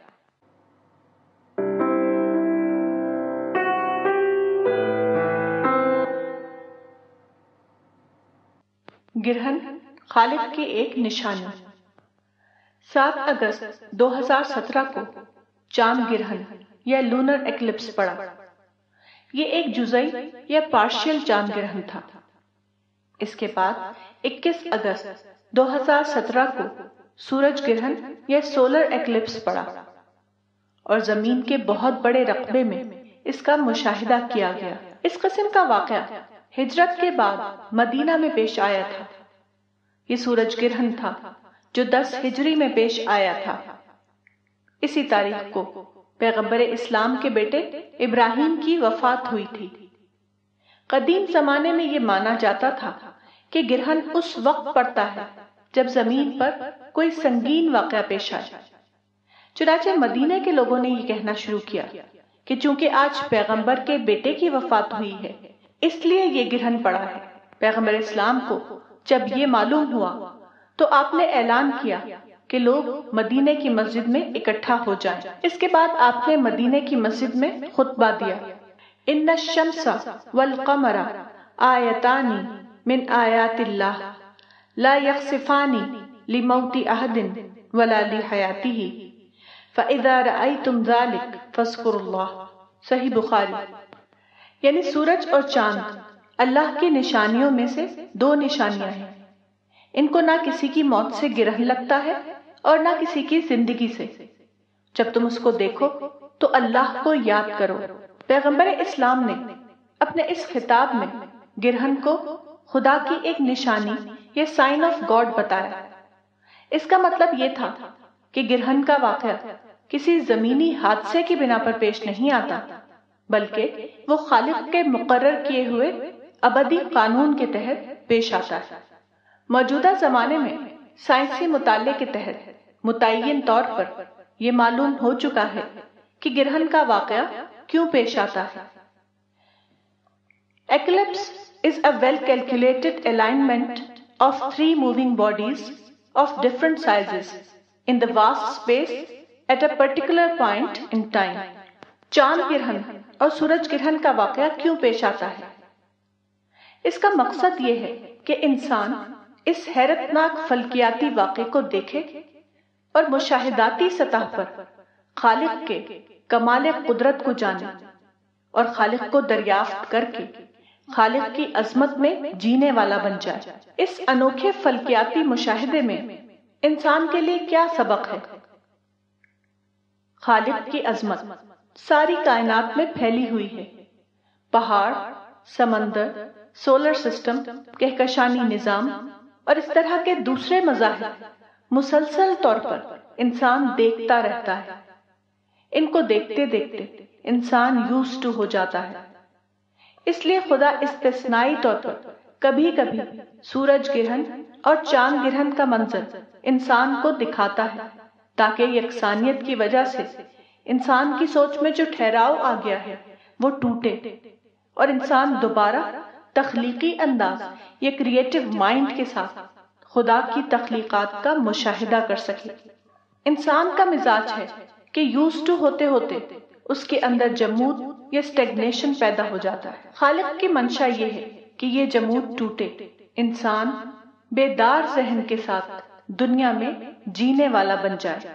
گرہن خالق کی ایک نشانی۔ سات اگست دو ہزار سترہ کو چاند گرہن یا لونر ایکلپس پڑا۔ یہ ایک جزئی یا پارشل چاند گرہن تھا۔ اس کے بعد اکیس اگست دو ہزار سترہ کو سورج گرہن یا سولر ایکلپس پڑا، اور زمین کے بہت بڑے رقبے میں اس کا مشاہدہ کیا گیا۔ اس قسم کا واقعہ ہجرت کے بعد مدینہ میں پیش آیا تھا۔ یہ سورج گرہن تھا جو دس ہجری میں پیش آیا تھا۔ اسی تاریخ کو پیغمبر اسلام کے بیٹے ابراہیم کی وفات ہوئی تھی۔ قدیم زمانے میں یہ مانا جاتا تھا کہ گرہن اس وقت پڑتا ہے جب زمین پر کوئی سنگین واقعہ پیش آئے۔ چنانچہ مدینہ کے لوگوں نے یہ کہنا شروع کیا کہ چونکہ آج پیغمبر کے بیٹے کی وفات ہوئی ہے، اس لیے یہ گرہن پڑا ہے۔ پیغمبر اسلام کو جب یہ معلوم ہوا تو آپ نے اعلان کیا کہ لوگ مدینے کی مسجد میں اکٹھا ہو جائیں۔ اس کے بعد آپ نے مدینے کی مسجد میں خطبہ دیا۔ ان الشمس والقمر آیتان من آیات اللہ لا یخسفان لموت احد ولا لحیاتہ فاذا رأیتم ذلک فاذکروا اللہ۔ صحیح بخاری۔ یعنی سورج اور چاند اللہ کی نشانیوں میں سے دو نشانیاں ہیں، ان کو نہ کسی کی موت سے گرہن لگتا ہے اور نہ کسی کی زندگی سے۔ جب تم اس کو دیکھو تو اللہ کو یاد کرو۔ پیغمبر اسلام نے اپنے اس خطاب میں گرہن کو خدا کی ایک نشانی یا سائن آف گاڈ بتایا۔ اس کا مطلب یہ تھا کہ گرہن کا واقعہ کسی زمینی حادثے کی بنا پر پیش نہیں آتا، بلکہ وہ خالق کے مقرر کیے ہوئے ابدی قانون کے تحت پیش آتا ہے۔ موجودہ زمانے میں سائنسی مطالعے کے تحت متعین طور پر یہ معلوم ہو چکا ہے کہ گرہن کا واقعہ کیوں پیش آتا ہے۔ Eclipse is a well-calculated alignment of three moving bodies of different sizes in the vast space at a particular point in time۔ چاند گرہن اور سورج گرہن کا واقعہ کیوں پیش آتا ہے؟ اس کا مقصد یہ ہے کہ انسان اس حیرت ناک فلکیاتی واقعے کو دیکھے اور مشاہداتی سطح پر خالق کے کمال قدرت کو جانے اور خالق کو دریافت کر کے خالق کی عظمت میں جینے والا بن جائے۔ اس انوکھے فلکیاتی مشاہدے میں انسان کے لیے کیا سبق ہے؟ خالق کی عظمت ساری کائنات میں پھیلی ہوئی ہے۔ پہاڑ، سمندر، سولر سسٹم، کہکشانی نظام اور اس طرح کے دوسرے مظاہر مسلسل طور پر انسان دیکھتا رہتا ہے۔ ان کو دیکھتے دیکھتے انسان یوز ٹو ہو جاتا ہے۔ اس لیے خدا استثنائی طور پر کبھی کبھی سورج گرہن اور چاند گرہن کا منظر انسان کو دکھاتا ہے، تاکہ یکسانیت کی وجہ سے انسان کی سوچ میں جو ٹھہراؤ آ گیا ہے وہ ٹوٹے اور انسان دوبارہ تخلیقی انداز یا کریٹو مائنڈ کے ساتھ خدا کی تخلیقات کا مشاہدہ کر سکے۔ انسان کا مزاج ہے کہ یوز ٹو ہوتے ہوتے اس کے اندر جمود یا اسٹیگنیشن پیدا ہو جاتا ہے۔ خالق کی منشا یہ ہے کہ یہ جمود ٹوٹے، انسان بیدار ذہن کے ساتھ دنیا میں جینے والا بن جائے۔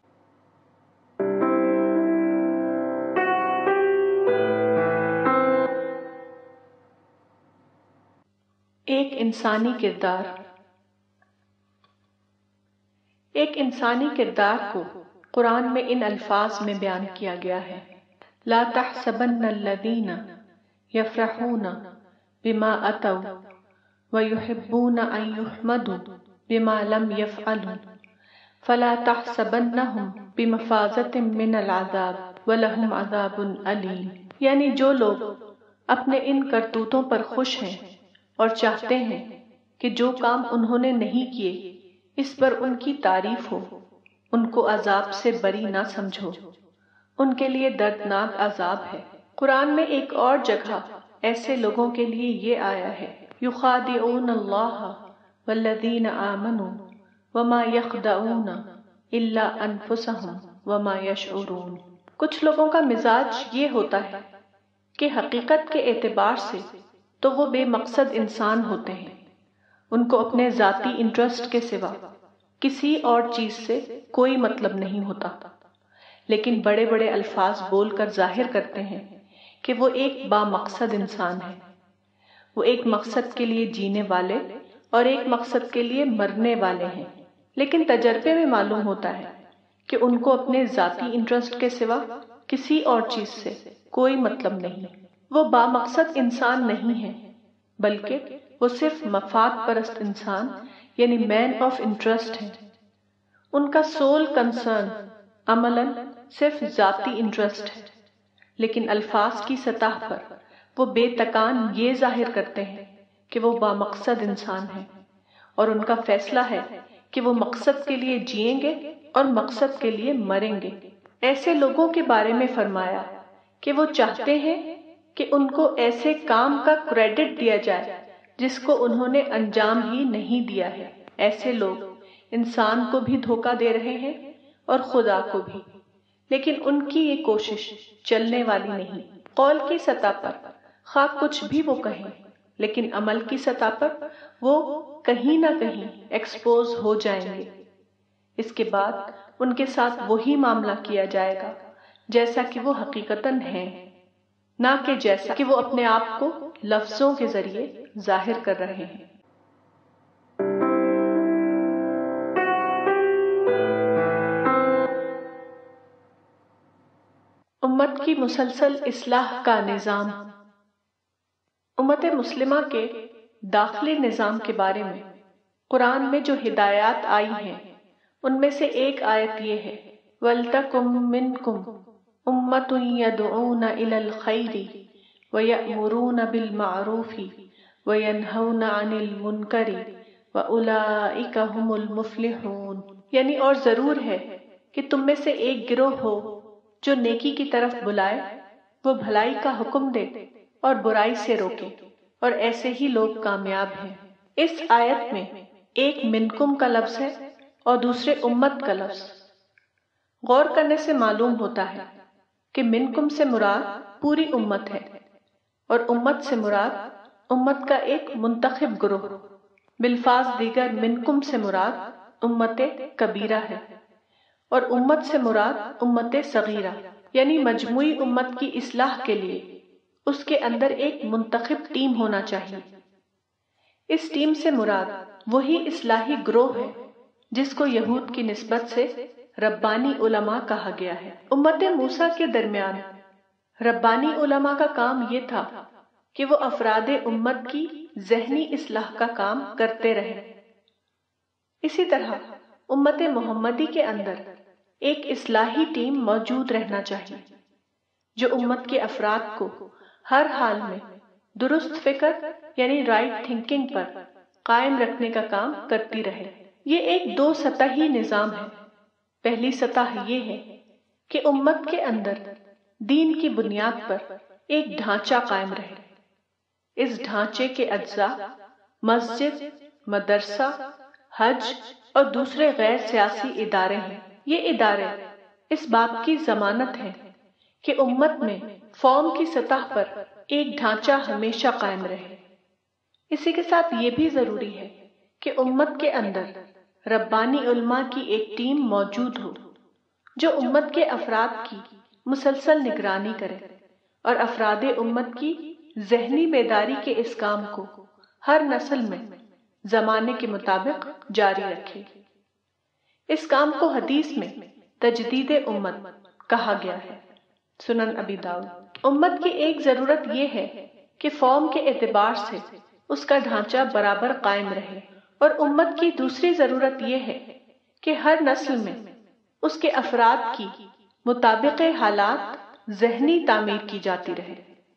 ایک انسانی کردار۔ ایک انسانی کردار کو قرآن میں ان الفاظ میں بیان کیا گیا ہے: لا تحسبن الذین یفرحون بما اتوا ویحبون ان یحمدوا بما لم یفعلوا فلا تحسبنہم بمفازۃ من العذاب ولہم عذاب علیم۔ یعنی جو لوگ اپنے ان کرتوتوں پر خوش ہیں اور چاہتے ہیں کہ جو کام انہوں نے نہیں کیے اس پر ان کی تعریف ہو، ان کو عذاب سے بری نہ سمجھو، ان کے لیے دردناک عذاب ہے۔ قرآن میں ایک اور جگہ ایسے لوگوں کے لیے یہ آیا ہے: یخادعون اللہ والذین آمنوا وما یخدعون الا انفسہم وما یشعرون۔ کچھ لوگوں کا مزاج یہ ہوتا ہے کہ حقیقت کے اعتبار سے تو وہ بے مقصد انسان ہوتے ہیں، ان کو اپنے ذاتی انٹرسٹ کے سوا کسی اور چیز سے کوئی مطلب نہیں ہوتا، لیکن بڑے بڑے الفاظ بول کر ظاہر کرتے ہیں کہ وہ ایک با مقصد انسان ہے۔ وہ ایک مقصد کے لیے جینے والے اور ایک مقصد کے لیے مرنے والے ہیں، لیکن تجربے میں معلوم ہوتا ہے کہ ان کو اپنے ذاتی انٹرسٹ کے سوا کسی اور چیز سے کوئی مطلب نہیں۔ وہ با مقصد انسان نہیں ہے، بلکہ وہ صرف مفاد پرست انسان یعنی مین آف انٹرسٹ ہے۔ ان کا سول کنسرن عملاً صرف ذاتی انٹرسٹ ہے، لیکن الفاظ کی سطح پر وہ بے تکان یہ ظاہر کرتے ہیں کہ وہ با مقصد انسان ہیں، اور ان کا فیصلہ ہے کہ وہ مقصد کے لیے جئیں گے اور مقصد کے لیے مریں گے۔ ایسے لوگوں کے بارے میں فرمایا کہ وہ چاہتے ہیں کہ ان کو ایسے کام کا کریڈٹ دیا جائے جس کو انہوں نے انجام ہی نہیں دیا ہے۔ ایسے لوگ انسان کو بھی دھوکہ دے رہے ہیں اور خدا کو بھی، لیکن ان کی یہ کوشش چلنے والی نہیں۔ قول کی سطح پر خواہ کچھ بھی وہ کہیں، لیکن عمل کی سطح پر وہ کہیں نہ کہیں ایکسپوز ہو جائیں گے۔ اس کے بعد ان کے ساتھ وہی معاملہ کیا جائے گا جیسا کہ وہ حقیقتاً ہیں۔ نہ کہ جیسا کہ وہ اپنے آپ کو لفظوں کے ذریعے ظاہر کر رہے ہیں۔ امت کی مسلسل اصلاح کا نظام۔ امت مسلمہ کے داخلی نظام کے بارے میں قرآن میں جو ہدایات آئی ہیں ان میں سے ایک آیت یہ ہے وَلْتَكُمْ مِنْكُمْ أُمَّةٌ يَدْعُونَ إِلَى الْخَيْرِ وَيَأْمُرُونَ بِالْمَعْرُوفِ وَيَنْهَوْنَ عَنِ الْمُنْكَرِ وَأُولَئِكَ هُمُ الْمُفْلِحُونَ، یعنی اور ضرور ہے کہ تم میں سے ایک گروہ ہو جو نیکی کی طرف بلائے، وہ بھلائی کا حکم دے اور برائی سے روکے، اور ایسے ہی لوگ کامیاب ہیں۔ اس آیت میں ایک منکم کا لفظ ہے اور دوسرے امت کا لفظ۔ غور کرنے سے معلوم ہوتا ہے کہ منکم سے مراد پوری امت ہے اور امت سے مراد امت کا ایک منتخب گروہ۔ بالفاظ دیگر منکم سے مراد امت کبیرہ ہے اور امت سے مراد امت صغیرہ، یعنی مجموعی امت کی اصلاح کے لیے اس کے اندر ایک منتخب ٹیم ہونا چاہیے۔ اس ٹیم سے مراد وہی اصلاحی گروہ ہے جس کو یہود کی نسبت سے ربانی علماء کہا گیا ہے۔ امت موسیٰ کے درمیان ربانی علماء کا کام یہ تھا کہ وہ افراد امت کی ذہنی اصلاح کا کام کرتے رہے۔ اسی طرح امت محمدی کے اندر ایک اصلاحی ٹیم موجود رہنا چاہیے جو امت کے افراد کو ہر حال میں درست فکر یعنی رائٹ تھنکنگ پر قائم رکھنے کا کام کرتی رہے۔ یہ ایک دو سطحی نظام ہے۔ پہلی سطح یہ ہے کہ امت کے اندر دین کی بنیاد پر ایک ڈھانچہ قائم رہے۔ اس ڈھانچے کے اجزاء مسجد، مدرسہ، حج اور دوسرے غیر سیاسی ادارے ہیں۔ یہ ادارے اس بات کی ضمانت ہیں کہ امت میں فارم کی سطح پر ایک ڈھانچہ ہمیشہ قائم رہے۔ اسی کے ساتھ یہ بھی ضروری ہے کہ امت کے اندر ربانی علماء کی ایک ٹیم موجود ہو جو امت کے افراد کی مسلسل نگرانی کرے اور افراد امت کی ذہنی بیداری کے اس کام کو ہر نسل میں زمانے کے مطابق جاری رکھے۔ اس کام کو حدیث میں تجدید امت کہا گیا ہے۔ سنن ابی داؤد۔ امت کی ایک ضرورت یہ ہے کہ فارم کے اعتبار سے اس کا ڈھانچہ برابر قائم رہے، اور امت کی دوسری ضرورت یہ ہے کہ ہر نسل میں اس کے افراد کی مطابق حالات ذہنی تعمیر کی جاتی رہے۔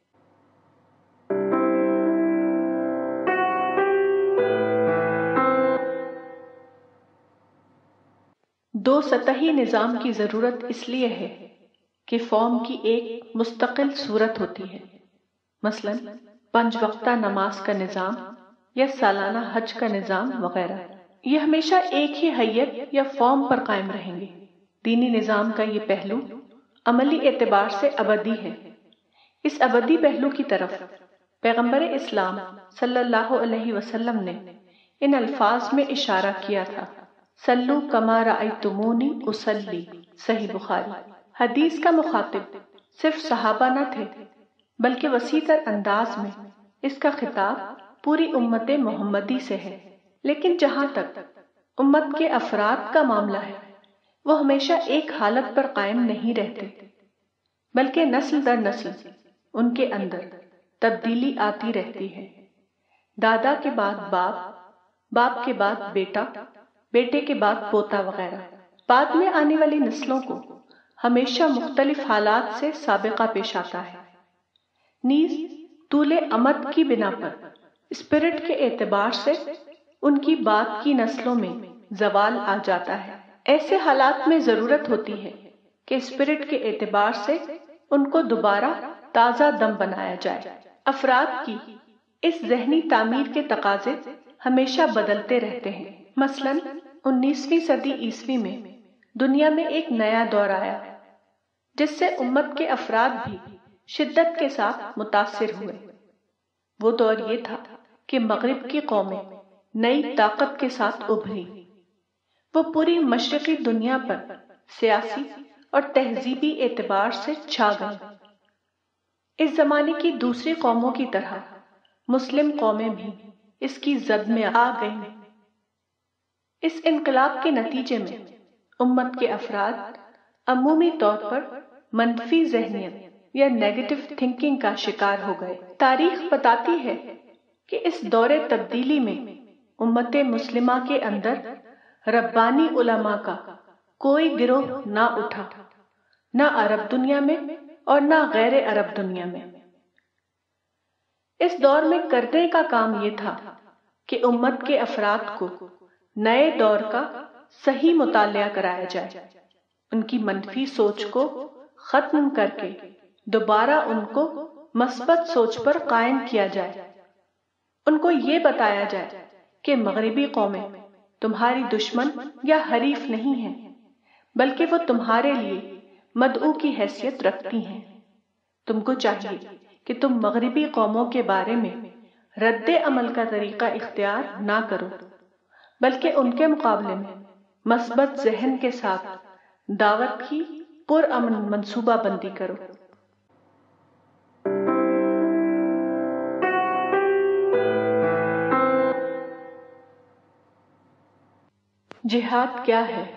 دو سطحی نظام کی ضرورت اس لیے ہے کہ فارم کی ایک مستقل صورت ہوتی ہے، مثلا پنج وقتہ نماز کا نظام یا سالانہ حج کا نظام وغیرہ۔ یہ ہمیشہ ایک ہی حیت یا فارم پر قائم رہیں گے۔ دینی نظام کا یہ پہلو عملی اعتبار سے ابدی ہے۔ اس ابدی پہلو کی طرف پیغمبر اسلام صلی اللہ علیہ وسلم نے ان الفاظ میں اشارہ کیا تھا، صلو کما رأیتمونی اصلی، صحیح بخاری۔ حدیث کا مخاطب صرف صحابہ نہ تھے بلکہ وسیع تر انداز میں اس کا خطاب پوری امت محمدی سے ہے۔ لیکن جہاں تک امت کے افراد کا معاملہ ہے وہ ہمیشہ ایک حالت پر قائم نہیں رہتے بلکہ نسل در نسل ان کے اندر تبدیلی آتی رہتی ہے۔ دادا کے بعد باپ، باپ کے بعد بیٹا، بیٹے کے بعد پوتا وغیرہ۔ بعد میں آنے والی نسلوں کو ہمیشہ مختلف حالات سے سابقہ پیش آتا ہے۔ نیز طول امد کی بنا پر اسپرٹ کے اعتبار سے ان کی بعد کی نسلوں میں زوال آ جاتا ہے۔ ایسے حالات میں ضرورت ہوتی ہے کہ اسپرٹ کے اعتبار سے ان کو دوبارہ تازہ دم بنایا جائے۔ افراد کی اس ذہنی تعمیر کے تقاضے ہمیشہ بدلتے رہتے ہیں۔ مثلاً انیسویں صدی عیسوی میں دنیا میں ایک نیا دور آیا جس سے امت کے افراد بھی شدت کے ساتھ متاثر ہوئے۔ وہ دور یہ تھا کہ مغرب کی قومیں نئی طاقت کے ساتھ ابھری۔ وہ پوری مشرقی دنیا پر سیاسی اور تہذیبی اعتبار سے چھا گئی۔ اس زمانے کی دوسری قوموں کی طرح مسلم قومیں بھی اس کی زد میں آ گئیں۔ اس انقلاب کے نتیجے میں امت کے افراد عمومی طور پر منفی ذہنیت یا نیگیٹو تھنکنگ کا شکار ہو گئے۔ تاریخ بتاتی ہے کہ اس دور تبدیلی میں امت مسلمہ کے اندر ربانی علماء کا کوئی گروہ نہ اٹھا، نہ عرب دنیا میں اور نہ غیر عرب دنیا میں۔ اس دور میں کرنے کا کام یہ تھا کہ امت کے افراد کو نئے دور کا صحیح مطالعہ کرایا جائے، ان کی منفی سوچ کو ختم کر کے دوبارہ ان کو مثبت سوچ پر قائم کیا جائے۔ ان کو یہ بتایا جائے کہ مغربی قومیں تمہاری دشمن یا حریف نہیں ہیں، بلکہ وہ تمہارے لیے مدعو کی حیثیت رکھتی ہیں۔ تم کو چاہیے کہ تم مغربی قوموں کے بارے میں رد عمل کا طریقہ اختیار نہ کرو، بلکہ ان کے مقابلے میں مثبت ذہن کے ساتھ دعوت کی پرامن منصوبہ بندی کرو۔ جہاد کیا ہے؟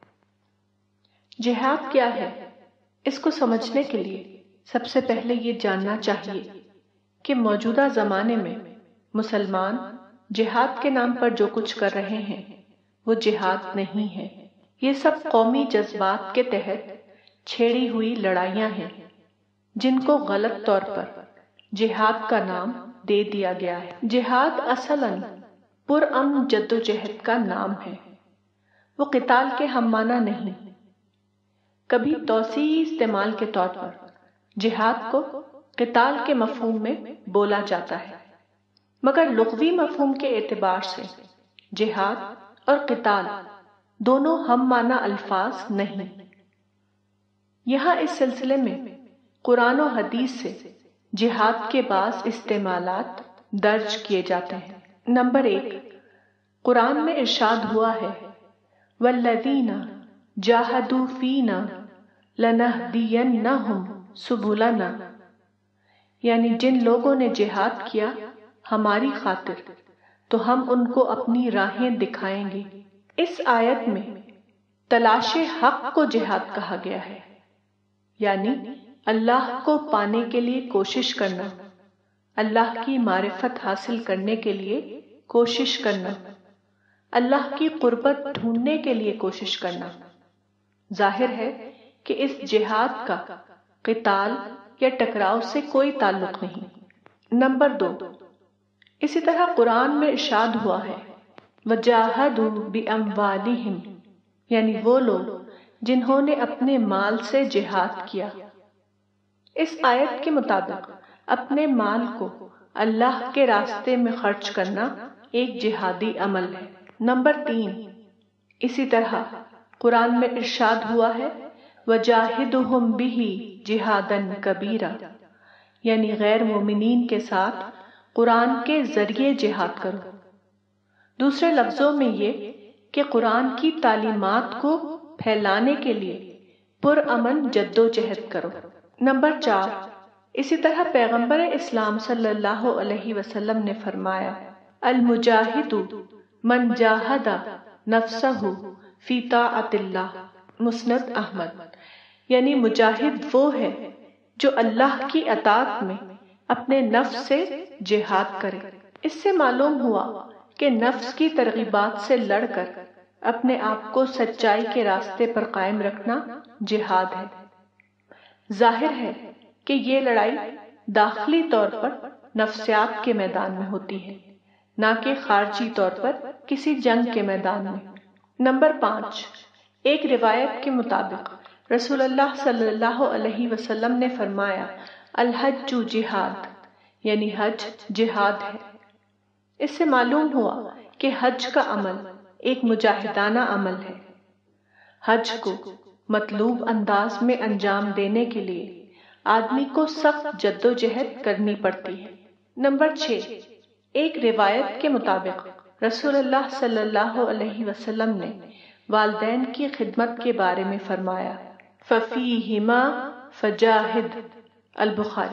جہاد کیا ہے اس کو سمجھنے کے لیے سب سے پہلے یہ جاننا چاہیے کہ موجودہ زمانے میں مسلمان جہاد کے نام پر جو کچھ کر رہے ہیں وہ جہاد نہیں ہے۔ یہ سب قومی جذبات کے تحت چھیڑی ہوئی لڑائیاں ہیں جن کو غلط طور پر جہاد کا نام دے دیا گیا ہے۔ جہاد اصلاً پرامن جدوجہد کا نام ہے، وہ قتال کے ہم معنی نہیں۔ کبھی توسیعی استعمال کے طور پر جہاد کو قتال کے مفہوم میں بولا جاتا ہے، مگر لغوی مفہوم کے اعتبار سے جہاد اور قتال دونوں ہم معنی الفاظ نہیں۔ یہاں اس سلسلے میں قرآن و حدیث سے جہاد کے بعض استعمالات درج کیے جاتے ہیں۔ نمبر ایک، قرآن میں ارشاد ہوا ہے وَالَّذِينَ جَاهَدُوا فِينَا لَنَهْدِيَنَّهُمْ سُبُلَنَا، یعنی جن لوگوں نے جہاد کیا ہماری خاطر تو ہم ان کو اپنی راہیں دکھائیں گے۔ اس آیت میں تلاش حق کو جہاد کہا گیا ہے، یعنی اللہ کو پانے کے لیے کوشش کرنا، اللہ کی معرفت حاصل کرنے کے لیے کوشش کرنا، اللہ کی قربت ڈھونڈنے کے لیے کوشش کرنا۔ ظاہر ہے کہ اس جہاد کا قتال یا ٹکراؤ سے کوئی تعلق نہیں۔ نمبر دو، اسی طرح قرآن میں ارشاد ہوا ہے وَجَاهَدُوا بِأَمْوَالِهِمْ، یعنی وہ لوگ جنہوں نے اپنے مال سے جہاد کیا۔ اس آیت کے مطابق اپنے مال کو اللہ کے راستے میں خرچ کرنا ایک جہادی عمل ہے۔ نمبر تین، اسی طرح قرآن میں ارشاد ہوا ہے وَجَاهِدُهُمْ بِهِ جِهَادًا كَبِيرًا، یعنی غیر مومنین کے ساتھ قرآن کے ذریعے جہاد کرو۔ دوسرے لفظوں میں یہ کہ قرآن کی تعلیمات کو پھیلانے کے لیے پرامن جد و جہد کرو۔ نمبر چار، اسی طرح پیغمبر اسلام صلی اللہ علیہ وسلم نے فرمایا المجاہد من جاہد نفسہ فی طاعت اللہ، مسند احمد، یعنی مجاہد وہ ہے جو اللہ کی اطاعت میں اپنے نفس سے جہاد کرے۔ اس سے معلوم ہوا کہ نفس کی ترغیبات سے لڑ کر اپنے آپ کو سچائی کے راستے پر قائم رکھنا جہاد ہے۔ ظاہر ہے کہ یہ لڑائی داخلی طور پر نفسیات کے میدان میں ہوتی ہے، نہ کہ خارجی طور پر کسی جنگ کے میدان میں۔ نمبر پانچ، ایک روایت کے مطابق رسول اللہ صلی اللہ علیہ وسلم نے فرمایا الحج جہاد، یعنی حج جہاد ہے۔ اس سے معلوم ہوا کہ حج کا عمل ایک مجاہدانہ عمل ہے۔ حج کو مطلوب انداز میں انجام دینے کے لیے آدمی کو سخت جد و جہد کرنی پڑتی ہے۔ نمبر چھ، ایک روایت کے مطابق رسول اللہ صلی اللہ علیہ وسلم نے والدین کی خدمت کے بارے میں فرمایا فَفِيهِمَا فَجَاهِدْ، البخاری،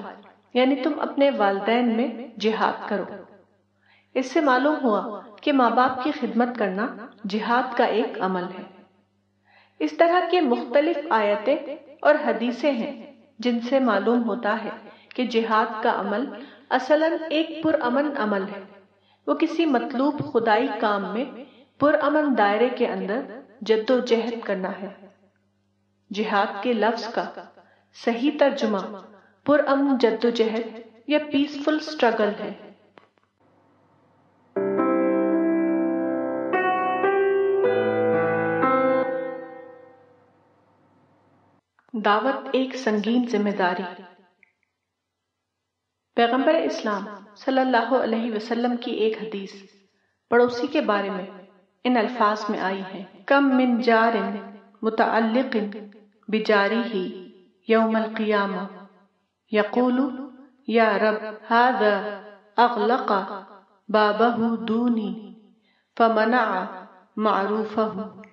یعنی تم اپنے والدین میں جہاد کرو۔ اس سے معلوم ہوا کہ ماں باپ کی خدمت کرنا جہاد کا ایک عمل ہے۔ اس طرح کی مختلف آیتیں اور حدیثیں ہیں جن سے معلوم ہوتا ہے کہ جہاد کا عمل اصلاً ایک پرامن عمل ہے۔ وہ کسی مطلوب خدائی کام میں پرامن دائرے کے اندر جد و جہد کرنا ہے۔ جہاد کے لفظ کا صحیح ترجمہ پرامن جد و جہد یا پیسفل سٹرگل ہے۔ دعوت ایک سنگین ذمہ داری۔ پیغمبر اسلام صلی اللہ علیہ وسلم کی ایک حدیث پڑوسی کے بارے میں ان الفاظ میں آئی ہے: کم من جار متعلق بجارہ یوم القیامہ یقول یا رب ھذا اغلق بابہ دونی فمنع معروفہ۔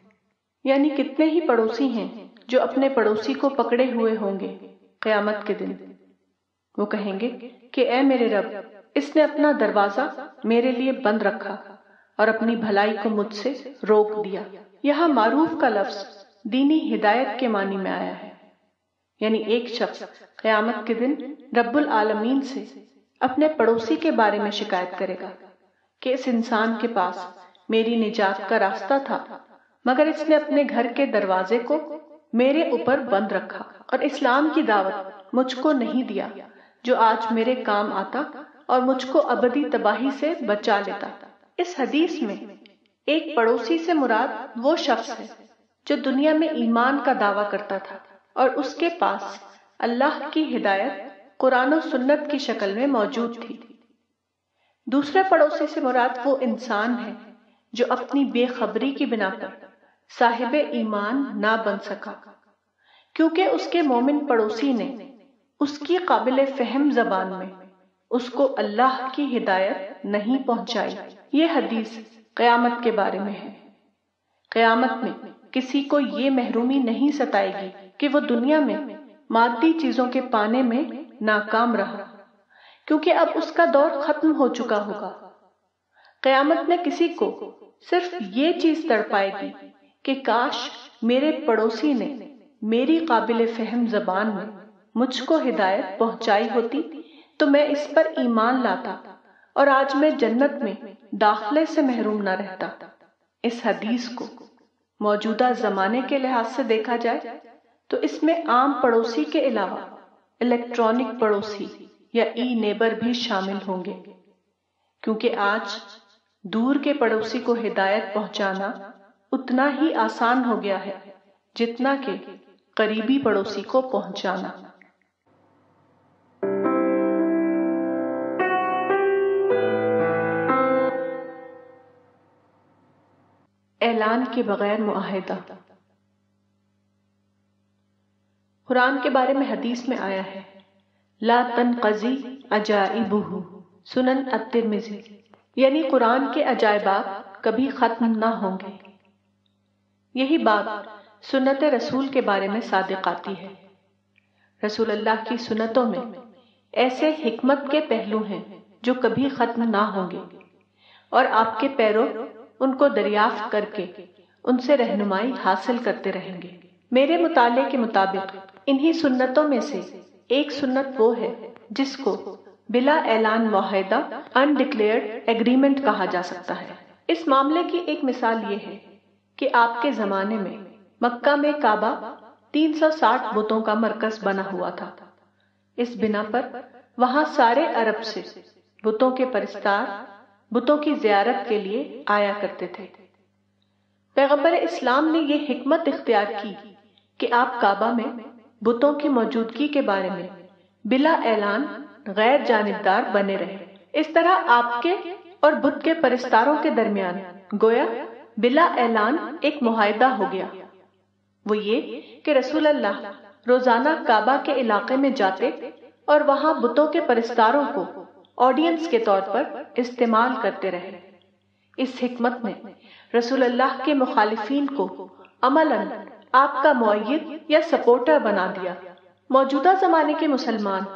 یعنی کتنے ہی پڑوسی ہیں جو اپنے پڑوسی کو پکڑے ہوئے ہوں گے قیامت کے دن۔ وہ کہیں گے کہ اے میرے رب، اس نے اپنا دروازہ میرے لیے بند رکھا اور اپنی بھلائی کو مجھ سے روک دیا۔ یہاں معروف کا لفظ دینی ہدایت کے معنی میں آیا ہے، یعنی ایک شخص قیامت کے دن رب العالمین سے اپنے پڑوسی کے بارے میں شکایت کرے گا کہ اس انسان کے پاس میری نجات کا راستہ تھا، مگر اس نے اپنے گھر کے دروازے کو میرے اوپر بند رکھا اور اسلام کی دعوت مجھ کو نہیں دیا جو آج میرے کام آتا اور مجھ کو ابدی تباہی سے بچا لیتا۔ اس حدیث میں ایک پڑوسی سے مراد وہ شخص ہے جو دنیا میں ایمان کا دعویٰ کرتا تھا اور اس کے پاس اللہ کی ہدایت قرآن و سنت کی شکل میں موجود تھی۔ دوسرے پڑوسی سے مراد وہ انسان ہے جو اپنی بے خبری کی بنا پر صاحب ایمان نہ بن سکا، کیونکہ اس کے مومن پڑوسی نے اس کی قابل فہم زبان میں اس کو اللہ کی ہدایت نہیں پہنچائی۔ یہ حدیث قیامت کے بارے میں ہے۔ قیامت میں کسی کو یہ محرومی نہیں ستائے گی کہ وہ دنیا میں مادی چیزوں کے پانے میں ناکام رہا، کیونکہ اب اس کا دور ختم ہو چکا ہوگا۔ قیامت میں کسی کو صرف یہ چیز تڑپائے گی کہ کاش میرے پڑوسی نے میری قابل فہم زبان میں مجھ کو ہدایت پہنچائی ہوتی تو میں اس پر ایمان لاتا اور آج میں جنت میں داخلے سے محروم نہ رہتا۔ اس حدیث کو موجودہ زمانے کے لحاظ سے دیکھا جائے تو اس میں عام پڑوسی کے علاوہ الیکٹرانک پڑوسی یا ای نیبر بھی شامل ہوں گے، کیونکہ آج دور کے پڑوسی کو ہدایت پہنچانا اتنا ہی آسان ہو گیا ہے جتنا کہ قریبی پڑوسی کو پہنچانا۔ اعلان کے بغیر معاہدہ۔ قرآن کے بارے میں حدیث میں آیا ہے: لا تنقضی عجائبہ، سنن الترمذی، یعنی قرآن کے عجائبات کبھی ختم نہ ہوں گے۔ یہی بات سنت رسول کے بارے میں صادق آتی ہے۔ رسول اللہ کی سنتوں میں ایسے حکمت کے پہلو ہیں جو کبھی ختم نہ ہوں گے، اور آپ کے پیرو ان کو دریافت کر کے ان سے رہنمائی حاصل کرتے رہیں گے۔ میرے مطالعے کے مطابق انہی سنتوں میں سے ایک سنت وہ ہے جس کو بلا اعلان معاہدہ انڈکلیئرڈ ایگریمنٹ کہا جا سکتا ہے۔ اس معاملے کی ایک مثال یہ ہے کہ آپ کے زمانے میں مکہ میں کعبہ تین سو ساٹھ بتوں کا مرکز بنا ہوا تھا۔ اس بنا پر وہاں سارے عرب سے بتوں کے پرستار بتوں کی زیارت کے لیے آیا کرتے تھے۔ پیغمبر اسلام نے یہ حکمت اختیار کی کہ آپ کعبہ میں بتوں کی موجودگی کے بارے میں بلا اعلان غیر جانبدار بنے رہے۔ اس طرح آپ کے اور بت کے پرستاروں کے درمیان گویا بلا اعلان ایک معاہدہ ہو گیا۔ وہ یہ کہ رسول اللہ روزانہ کعبہ کے علاقے میں جاتے اور وہاں بتوں کے پرستاروں کو آڈینس کے طور پر استعمال کرتے رہے۔ اس حکمت نے رسول اللہ کے مخالفین کو عملاً آپ کا مؤید یا سپورٹر بنا دیا۔ موجودہ زمانے کے مسلمان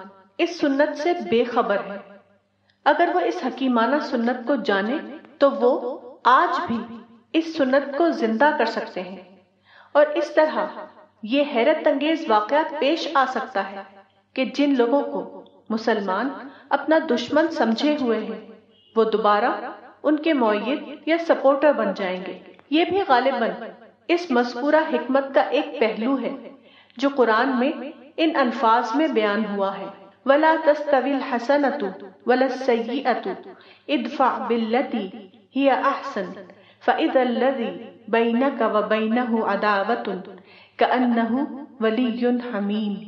اس سنت سے بے خبر ہے۔ اگر وہ اس حکیمانہ سنت کو جانے تو وہ آج بھی اس سنت کو زندہ کر سکتے ہیں، اور اس طرح یہ حیرت انگیز واقعہ پیش آ سکتا ہے کہ جن لوگوں کو مسلمان اپنا دشمن سمجھے ہوئے ہیں وہ دوبارہ ان کے مؤید یا سپورٹر بن جائیں گے۔ یہ بھی غالباً اس مذکورہ حکمت کا ایک پہلو ہے جو قرآن میں ان الفاظ میں بیان ہوا ہے، وَلَا تَسْتَوِي الْحَسَنَةُ وَلَا السَّيِّئَةُ اِدْفَعْ بِالَّتِي هِيَ أَحْسَنُ فَإِذَا الَّذِي بَيْنَكَ وَبَيْنَهُ عَدَاوَةٌ كَأَنَّهُ وَلِيٌّ حَمِيمٌ۔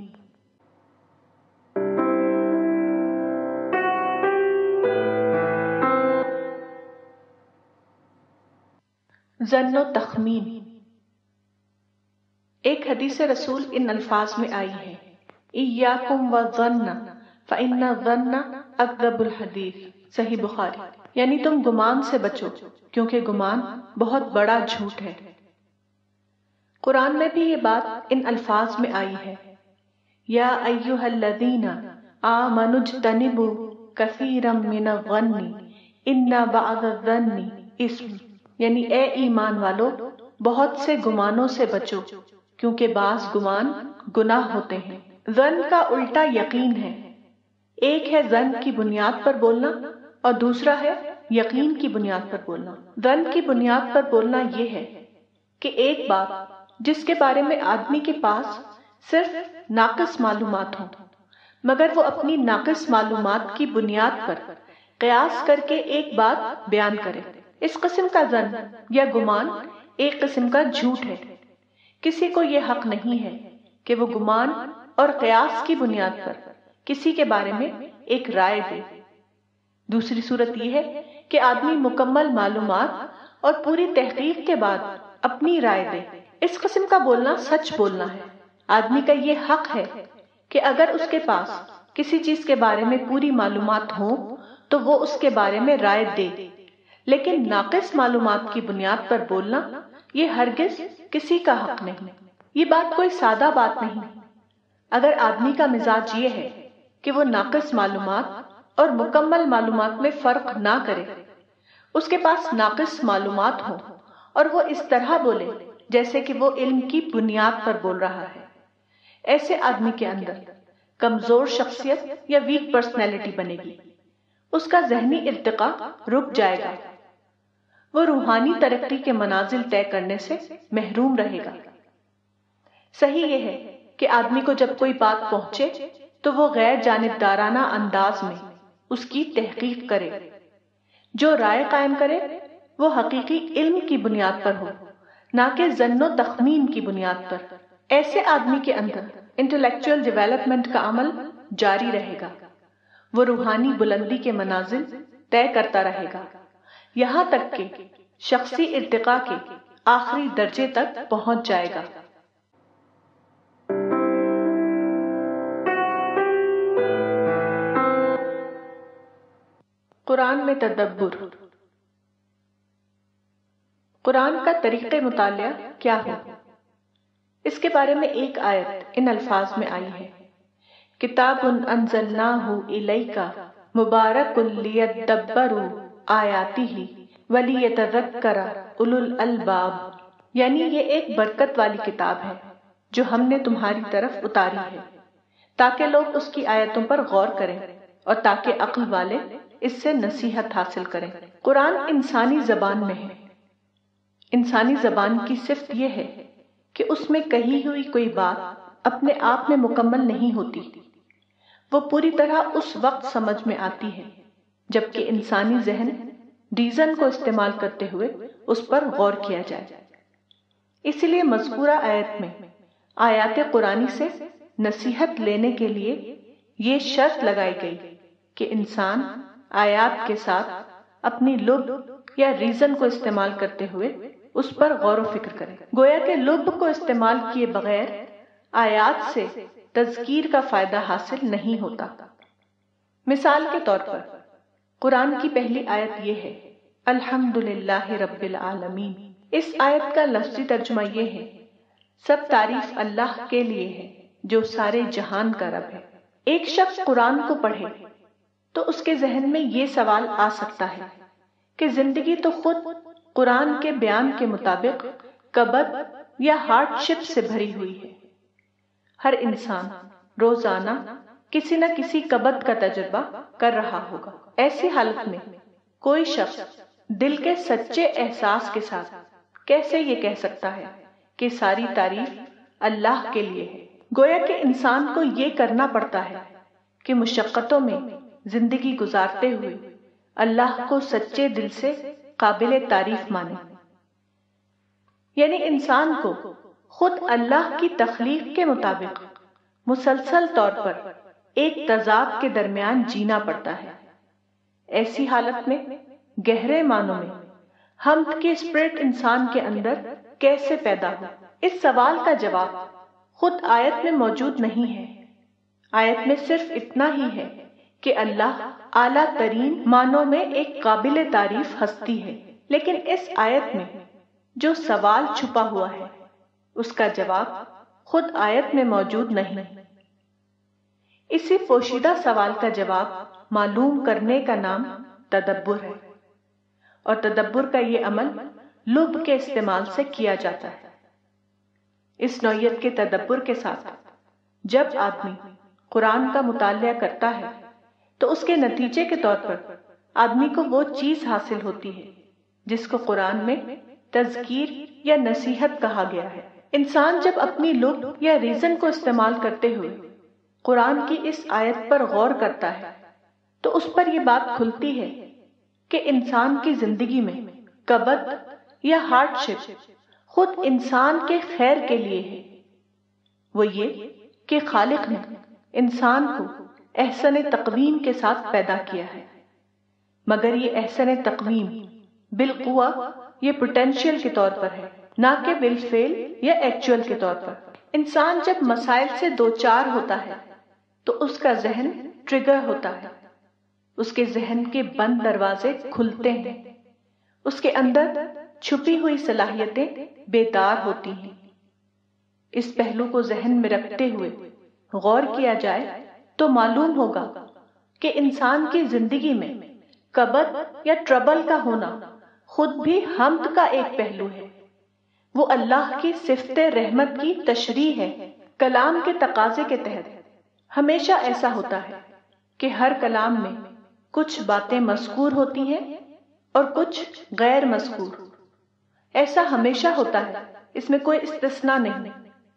ظن و تخمین۔ ایک حدیث رسول ان الفاظ میں آئی ہے، ایاکم والظن فإن الظن اکذب الحدیث، صحیح بخاری، یعنی تم گمان سے بچو کیونکہ گمان بہت بڑا جھوٹ ہے۔ قرآن میں بھی یہ بات ان الفاظ میں آئی ہے، یا ایھا الذین آمنوا اجتنبوا کثیرا من الظن ان بعض الظن اثم، یعنی اے ایمان والو بہت سے گمانوں سے بچو کیونکہ بعض گمان گناہ ہوتے ہیں۔ ظن کا الٹا یقین ہے۔ ایک ہے ظن کی بنیاد پر بولنا اور دوسرا ہے یقین کی بنیاد پر بولنا۔ ظن کی بنیاد پر بولنا یہ ہے کہ ایک بات جس کے بارے میں آدمی کے پاس صرف ناقص معلومات ہوں، مگر وہ اپنی ناقص معلومات کی بنیاد پر قیاس کر کے ایک بات بیان کرے، اس قسم کا ظن یا گمان ایک قسم کا جھوٹ ہے۔ کسی کو یہ حق نہیں ہے کہ وہ گمان اور قیاس کی بنیاد پر کسی کے بارے میں ایک رائے دے۔ دوسری صورت یہ ہے کہ آدمی مکمل معلومات اور پوری تحقیق کے بعد اپنی رائے دے، اس قسم کا بولنا سچ بولنا ہے۔ آدمی کا یہ حق ہے کہ اگر اس کے پاس کسی چیز کے بارے میں پوری معلومات ہوں تو وہ اس کے بارے میں رائے دے، لیکن ناقص معلومات کی بنیاد پر بولنا یہ ہرگز کسی کا حق نہیں۔ یہ بات کوئی سادہ بات نہیں۔ اگر آدمی کا مزاج یہ ہے کہ وہ ناقص معلومات اور مکمل معلومات میں فرق نہ کرے، اس کے پاس ناقص معلومات ہوں اور وہ اس طرح بولے جیسے کہ وہ علم کی بنیاد پر بول رہا ہے، ایسے آدمی کے اندر کمزور شخصیت یا ویک پرسنالٹی بنے گی، اس کا ذہنی ارتقاء رک جائے گا، وہ روحانی ترقی کے منازل طے کرنے سے محروم رہے گا۔ صحیح یہ ہے کہ آدمی کو جب کوئی بات پہنچے تو وہ غیر جانبدارانہ انداز میں اس کی تحقیق کرے، جو رائے قائم کرے وہ حقیقی علم کی بنیاد پر ہو، نہ کہ ظن و تخمین کی بنیاد پر۔ ایسے آدمی کے اندر انٹلیکچوئل ڈیولپمنٹ کا عمل جاری رہے گا، وہ روحانی بلندی کے منازل طے کرتا رہے گا، یہاں تک کہ شخصی ارتقاء کے آخری درجے تک پہنچ جائے گا۔ قرآن میں تدبر۔ قرآن کا طریقہ مطالعہ کیا ہو، اس کے بارے میں ایک آیت ان الفاظ میں آئی ہے، کتاب انزلناہ الیک مبارک لیدبروا آیاتہ ولیتذکر اولو الالباب، یعنی یہ ایک برکت والی کتاب ہے جو ہم نے تمہاری طرف اتاری ہے تاکہ لوگ اس کی آیتوں پر غور کریں اور تاکہ عقل والے اس سے نصیحت حاصل کریں۔ قرآن انسانی زبان میں ہے۔ انسانی زبان کی صفت یہ ہے کہ اس میں کہی ہوئی کوئی بات اپنے آپ میں مکمل نہیں ہوتی، وہ پوری طرح اس وقت سمجھ میں آتی ہے جبکہ انسانی ذہن ریزن کو استعمال کرتے ہوئے اس پر غور کیا جائے۔ اسی لیے مذکورہ آیت میں آیات قرآنی سے نصیحت لینے کے لیے یہ شرط لگائی گئی کہ انسان آیات کے ساتھ اپنی لب یا ریزن کو استعمال کرتے ہوئے اس پر غور و فکر کرے، گویا کہ لب کو استعمال کیے بغیر آیات سے تذکیر کا فائدہ حاصل نہیں ہوتا۔ مثال کے طور پر قرآن کی پہلی آیت یہ ہے، الحمدللہ رب العالمین۔ اس آیت کا لفظی ترجمہ یہ ہے، سب تعریف اللہ کے لیے ہے جو سارے جہان کا رب ہے۔ ایک شخص قرآن کو پڑھے تو اس کے ذہن میں یہ سوال آ سکتا ہے کہ زندگی تو خود قرآن کے بیان کے مطابق کبد یا ہارڈ شپ سے بھری ہوئی ہے۔ ہر انسان روزانہ کسی نہ کسی کبد کا تجربہ کر رہا ہوگا۔ ایسی حالت میں کوئی شخص دل کے سچے احساس کے ساتھ کیسے یہ کہہ سکتا ہے کہ ساری تعریف اللہ کے لیے ہے؟ گویا کہ انسان کو یہ کرنا پڑتا ہے کہ مشقتوں میں زندگی گزارتے ہوئے اللہ کو سچے دل سے قابل تعریف مانے، یعنی انسان کو خود اللہ کی تخلیق کے مطابق مسلسل طور پر ایک تضاد کے درمیان جینا پڑتا ہے۔ ایسی حالت میں گہرے معنوں میں حمد کی اسپرٹ انسان کے اندر کیسے پیدا ہو؟ اس سوال کا جواب خود آیت میں موجود نہیں ہے۔ آیت میں صرف اتنا ہی ہے کہ اللہ اعلیٰ ترین معنوں میں ایک قابل تعریف ہستی ہے، لیکن اس آیت میں جو سوال چھپا ہوا ہے اس کا جواب خود آیت میں موجود نہیں۔ اسی پوشیدہ سوال کا جواب معلوم کرنے کا نام تدبر ہے، اور تدبر کا یہ عمل لب کے استعمال سے کیا جاتا ہے۔ اس نوعیت کے تدبر کے ساتھ جب آدمی قرآن کا مطالعہ کرتا ہے تو اس کے نتیجے کے طور پر آدمی کو وہ چیز حاصل ہوتی ہے جس کو قرآن میں تذکیر یا نصیحت کہا گیا ہے۔ انسان جب اپنی لب یا ریزن کو استعمال کرتے ہوئے قرآن کی اس آیت پر غور کرتا ہے تو اس پر یہ بات کھلتی ہے کہ انسان کی زندگی میں کبد یا ہارڈ شپ خود انسان کے خیر کے لیے ہے۔ وہ یہ کہ خالق نے انسان کو احسن تقویم کے ساتھ پیدا کیا ہے، مگر یہ احسن تقویم بالقوہ یہ پوٹینشیل کے طور پر ہے، نہ کہ بالفعل یا ایکچوئل کے طور پر۔ انسان جب مسائل سے دوچار ہوتا ہے تو اس کا ذہن ٹریگر ہوتا ہے، اس کے ذہن کے بند دروازے کھلتے ہیں، اس کے اندر چھپی ہوئی صلاحیتیں بیدار ہوتی ہیں۔ اس پہلو کو ذہن میں رکھتے ہوئے غور کیا جائے تو معلوم ہوگا کہ انسان کی زندگی میں کبد یا ٹربل کا ہونا خود بھی حمد کا ایک پہلو ہے۔ وہ اللہ کی صفت رحمت کی تشریح ہے۔ کلام کے تقاضے کے تحت ہمیشہ ایسا ہوتا ہے کہ ہر کلام میں کچھ باتیں مذکور ہوتی ہیں اور کچھ غیر مذکور۔ ایسا ہمیشہ ہوتا ہے، اس میں کوئی استثناء نہیں۔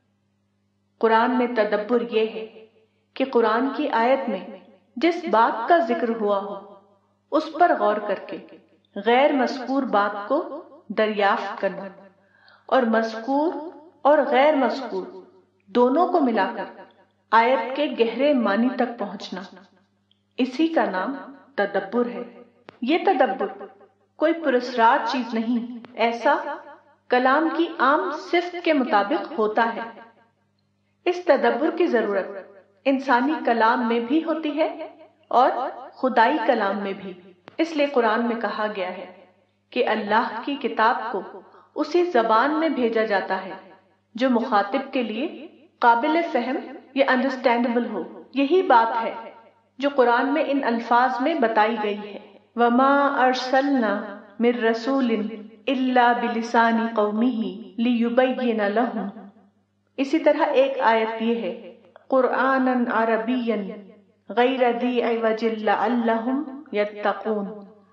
قرآن میں تدبر یہ ہے کہ قرآن کی آیت میں جس بات کا ذکر ہوا ہو اس پر غور کر کے غیر مذکور بات کو دریافت کرنا، اور مذکور اور غیر مذکور دونوں کو ملا کر آیت کے گہرے معنی تک پہنچنا، اسی کا نام تدبر ہے۔ یہ تدبر کوئی پراسرار چیز نہیں، ایسا کلام کی عام صفت کے مطابق ہوتا ہے۔ اس تدبر کی ضرورت انسانی کلام میں بھی ہوتی ہے اور خدائی کلام میں بھی۔ اس لیے قرآن میں کہا گیا ہے کہ اللہ کی کتاب کو اسی زبان میں بھیجا جاتا ہے جو مخاطب کے لیے قابل فہم یا انڈرسٹینڈیبل ہو۔ یہی بات ہے جو قرآن میں ان الفاظ میں بتائی گئی ہے، وَمَا أَرْسَلْنَا مِن رَّسُولٍ إِلَّا بِلِسَانِ قَوْمِهِ لِيُبَيِّنَ لَهُمْ۔ اسی طرح ایک آیت یہ ہے، قُرْآنًا عَرَبِيًّا غَيْرَ ذِي عِوَجٍ لَعَلَّهُمْ يَتَّقُونَ۔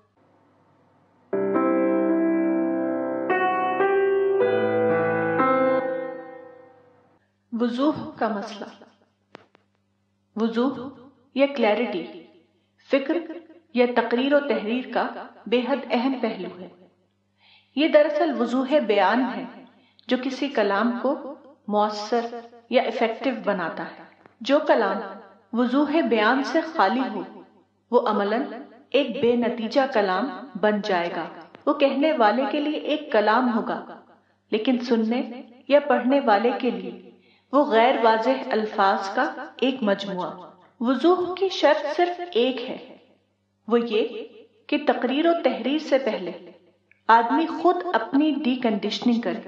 وضوح کا مسئلہ۔ وضوح یا کلیرٹی فکر یا تقریر و تحریر کا بے حد اہم پہلو ہے۔ یہ دراصل وضوح بیان ہے جو کسی کلام کو مؤثر یا افیکٹو بناتا ہے۔ جو کلام وضوح بیان سے خالی ہو وہ عملاً ایک بے نتیجہ کلام بن جائے گا۔ وہ کہنے والے کے لیے ایک کلام ہوگا، لیکن سننے یا پڑھنے والے کے لیے وہ غیر واضح الفاظ کا ایک مجموعہ۔ وضوح کی شرط صرف ایک ہے، وہ یہ کہ تقریر و تحریر سے پہلے آدمی خود اپنی ڈی کنڈیشننگ کرے۔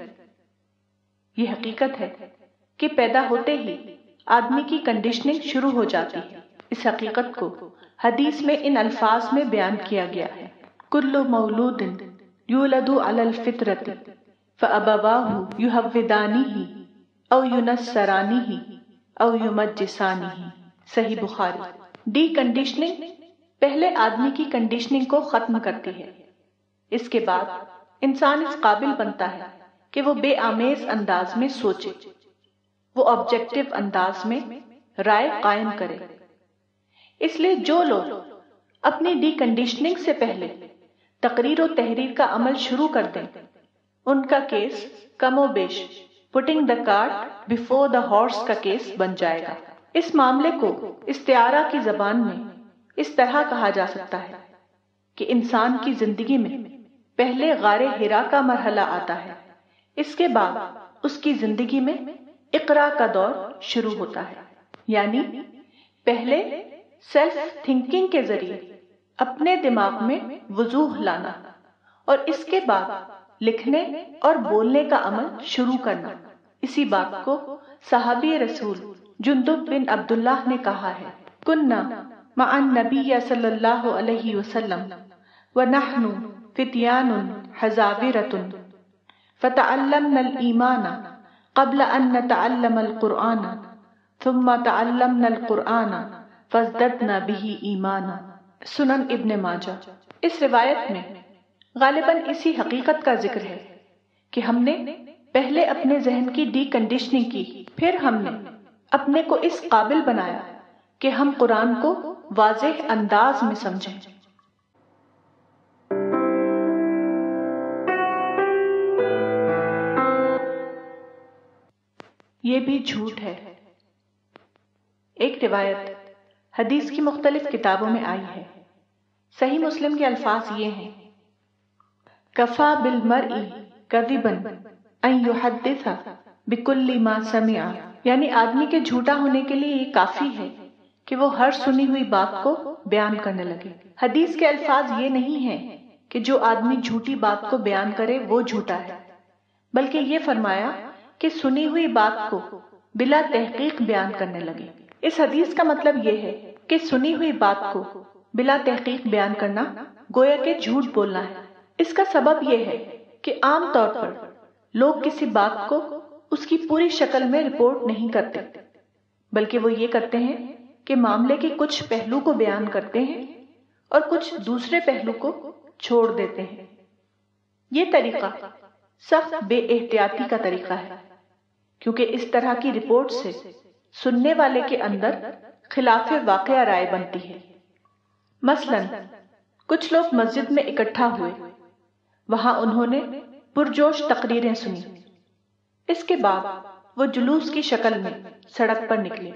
یہ حقیقت ہے کہ پیدا ہوتے ہی آدمی کی کنڈیشننگ شروع ہو جاتی ہے۔ اس حقیقت کو حدیث میں ان الفاظ میں بیان کیا گیا ہے، کل مولود یولد علی الفطرۃ فابواہ یہودانہ او ینصرانہ او یمجسانہ، صحیح بخاری۔ ڈی کنڈیشننگ پہلے آدمی کی کنڈیشننگ کو ختم کرتی ہے، اس کے بعد انسان اس قابل بنتا ہے کہ وہ بے آمیز انداز میں سوچے، وہ آبجیکٹو انداز میں رائے قائم کرے۔ اس لیے جو لوگ اپنی ڈی کنڈیشننگ سے پہلے تقریر و تحریر کا عمل شروع کر دیں، ان کا کیس کم و بیش putting the cart before the horse کا کیس بن جائے گا۔ اس معاملے کو استعارہ کی زبان میں اس طرح کہا جا سکتا ہے کہ انسان کی زندگی میں پہلے غار حرا کا مرحلہ آتا ہے، اس کے بعد اس کی زندگی میں اقرا کا دور شروع ہوتا ہے، یعنی پہلے سیلف تھنکنگ کے ذریعے اپنے دماغ میں وضوح لانا اور اس کے بعد لکھنے اور بولنے کا عمل شروع کرنا۔ اسی بات کو صحابی رسول جندب بن عبداللہ نے کہا ہے، کننا مع النبی صلی اللہ علیہ وسلم ونحن فتیان حزاورۃ فتعلمنا الایمان قبل ان نتعلم القرآن ثم تعلمنا القرآن فازددنا به ایمانا، سنن ابن ماجہ۔ اس روایت میں غالباً اسی حقیقت کا ذکر ہے کہ ہم نے پہلے اپنے ذہن کی ڈی کنڈیشننگ کی، پھر ہم نے اپنے کو اس قابل بنایا کہ ہم قرآن کو واضح انداز میں سمجھیں۔ یہ بھی جھوٹ ہے۔ ایک روایت حدیث کی مختلف کتابوں میں آئی ہے، صحیح مسلم کے الفاظ یہ ہیں، کفا بالمرء کذبا ان یحدث بکل ما سمع، یعنی آدمی کے جھوٹا ہونے کے لیے یہ کافی ہے کہ وہ ہر سنی ہوئی بات کو بیان کرنے لگے۔ حدیث کے الفاظ یہ نہیں ہیں کہ جو آدمی جھوٹی بات کو بیان کرے وہ جھوٹا ہے، بلکہ یہ فرمایا کہ سنی ہوئی بات کو بلا تحقیق بیان کرنے لگے۔ اس حدیث کا مطلب یہ ہے کہ سنی ہوئی بات کو بلا تحقیق بیان کرنا گویا کہ جھوٹ بولنا ہے۔ اس کا سبب یہ ہے کہ عام طور پر لوگ کسی بات کو اس کی پوری شکل میں رپورٹ نہیں کرتے، بلکہ وہ یہ کرتے ہیں کہ معاملے کے کچھ پہلو کو بیان کرتے ہیں اور کچھ دوسرے پہلو کو چھوڑ دیتے ہیں۔ یہ طریقہ سخت بے احتیاطی کا طریقہ ہے، کیونکہ اس طرح کی رپورٹ سے سننے والے کے اندر خلاف واقعہ رائے بنتی ہے۔ مثلا کچھ لوگ مسجد میں اکٹھا ہوئے، وہاں انہوں نے پرجوش تقریریں سنی، اس کے بعد وہ جلوس کی شکل میں سڑک پر نکلے۔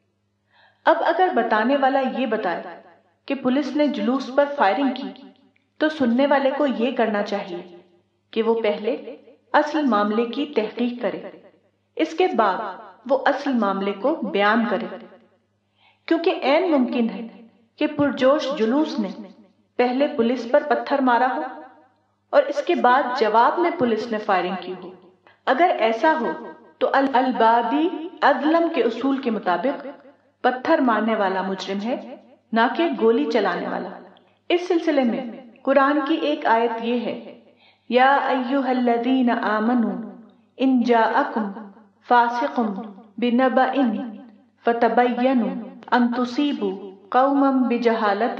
اب اگر بتانے والا یہ بتائے کہ پولیس نے جلوس پر فائرنگ کی، تو سننے والے کو یہ کرنا چاہیے کہ وہ پہلے اصل معاملے کی تحقیق کرے، اس کے بعد وہ اصل معاملے کو بیان کرے، کیونکہ عین ممکن ہے کہ پرجوش جلوس نے پہلے پولیس پر پتھر مارا ہو اور اس کے بعد جواب میں پولیس نے فائرنگ کی ہو۔ اگر ایسا ہو تو البابی اظلم کے اصول کے مطابق پتھر مارنے والا مجرم ہے، نہ کہ گولی چلانے والا۔ اس سلسلے میں قرآن کی ایک آیت یہ ہے، یا ایھا الذین آمنوا ان جاءکم فاسق بنبأ فتبینوا ان تصیبوا قوما بجہالۃ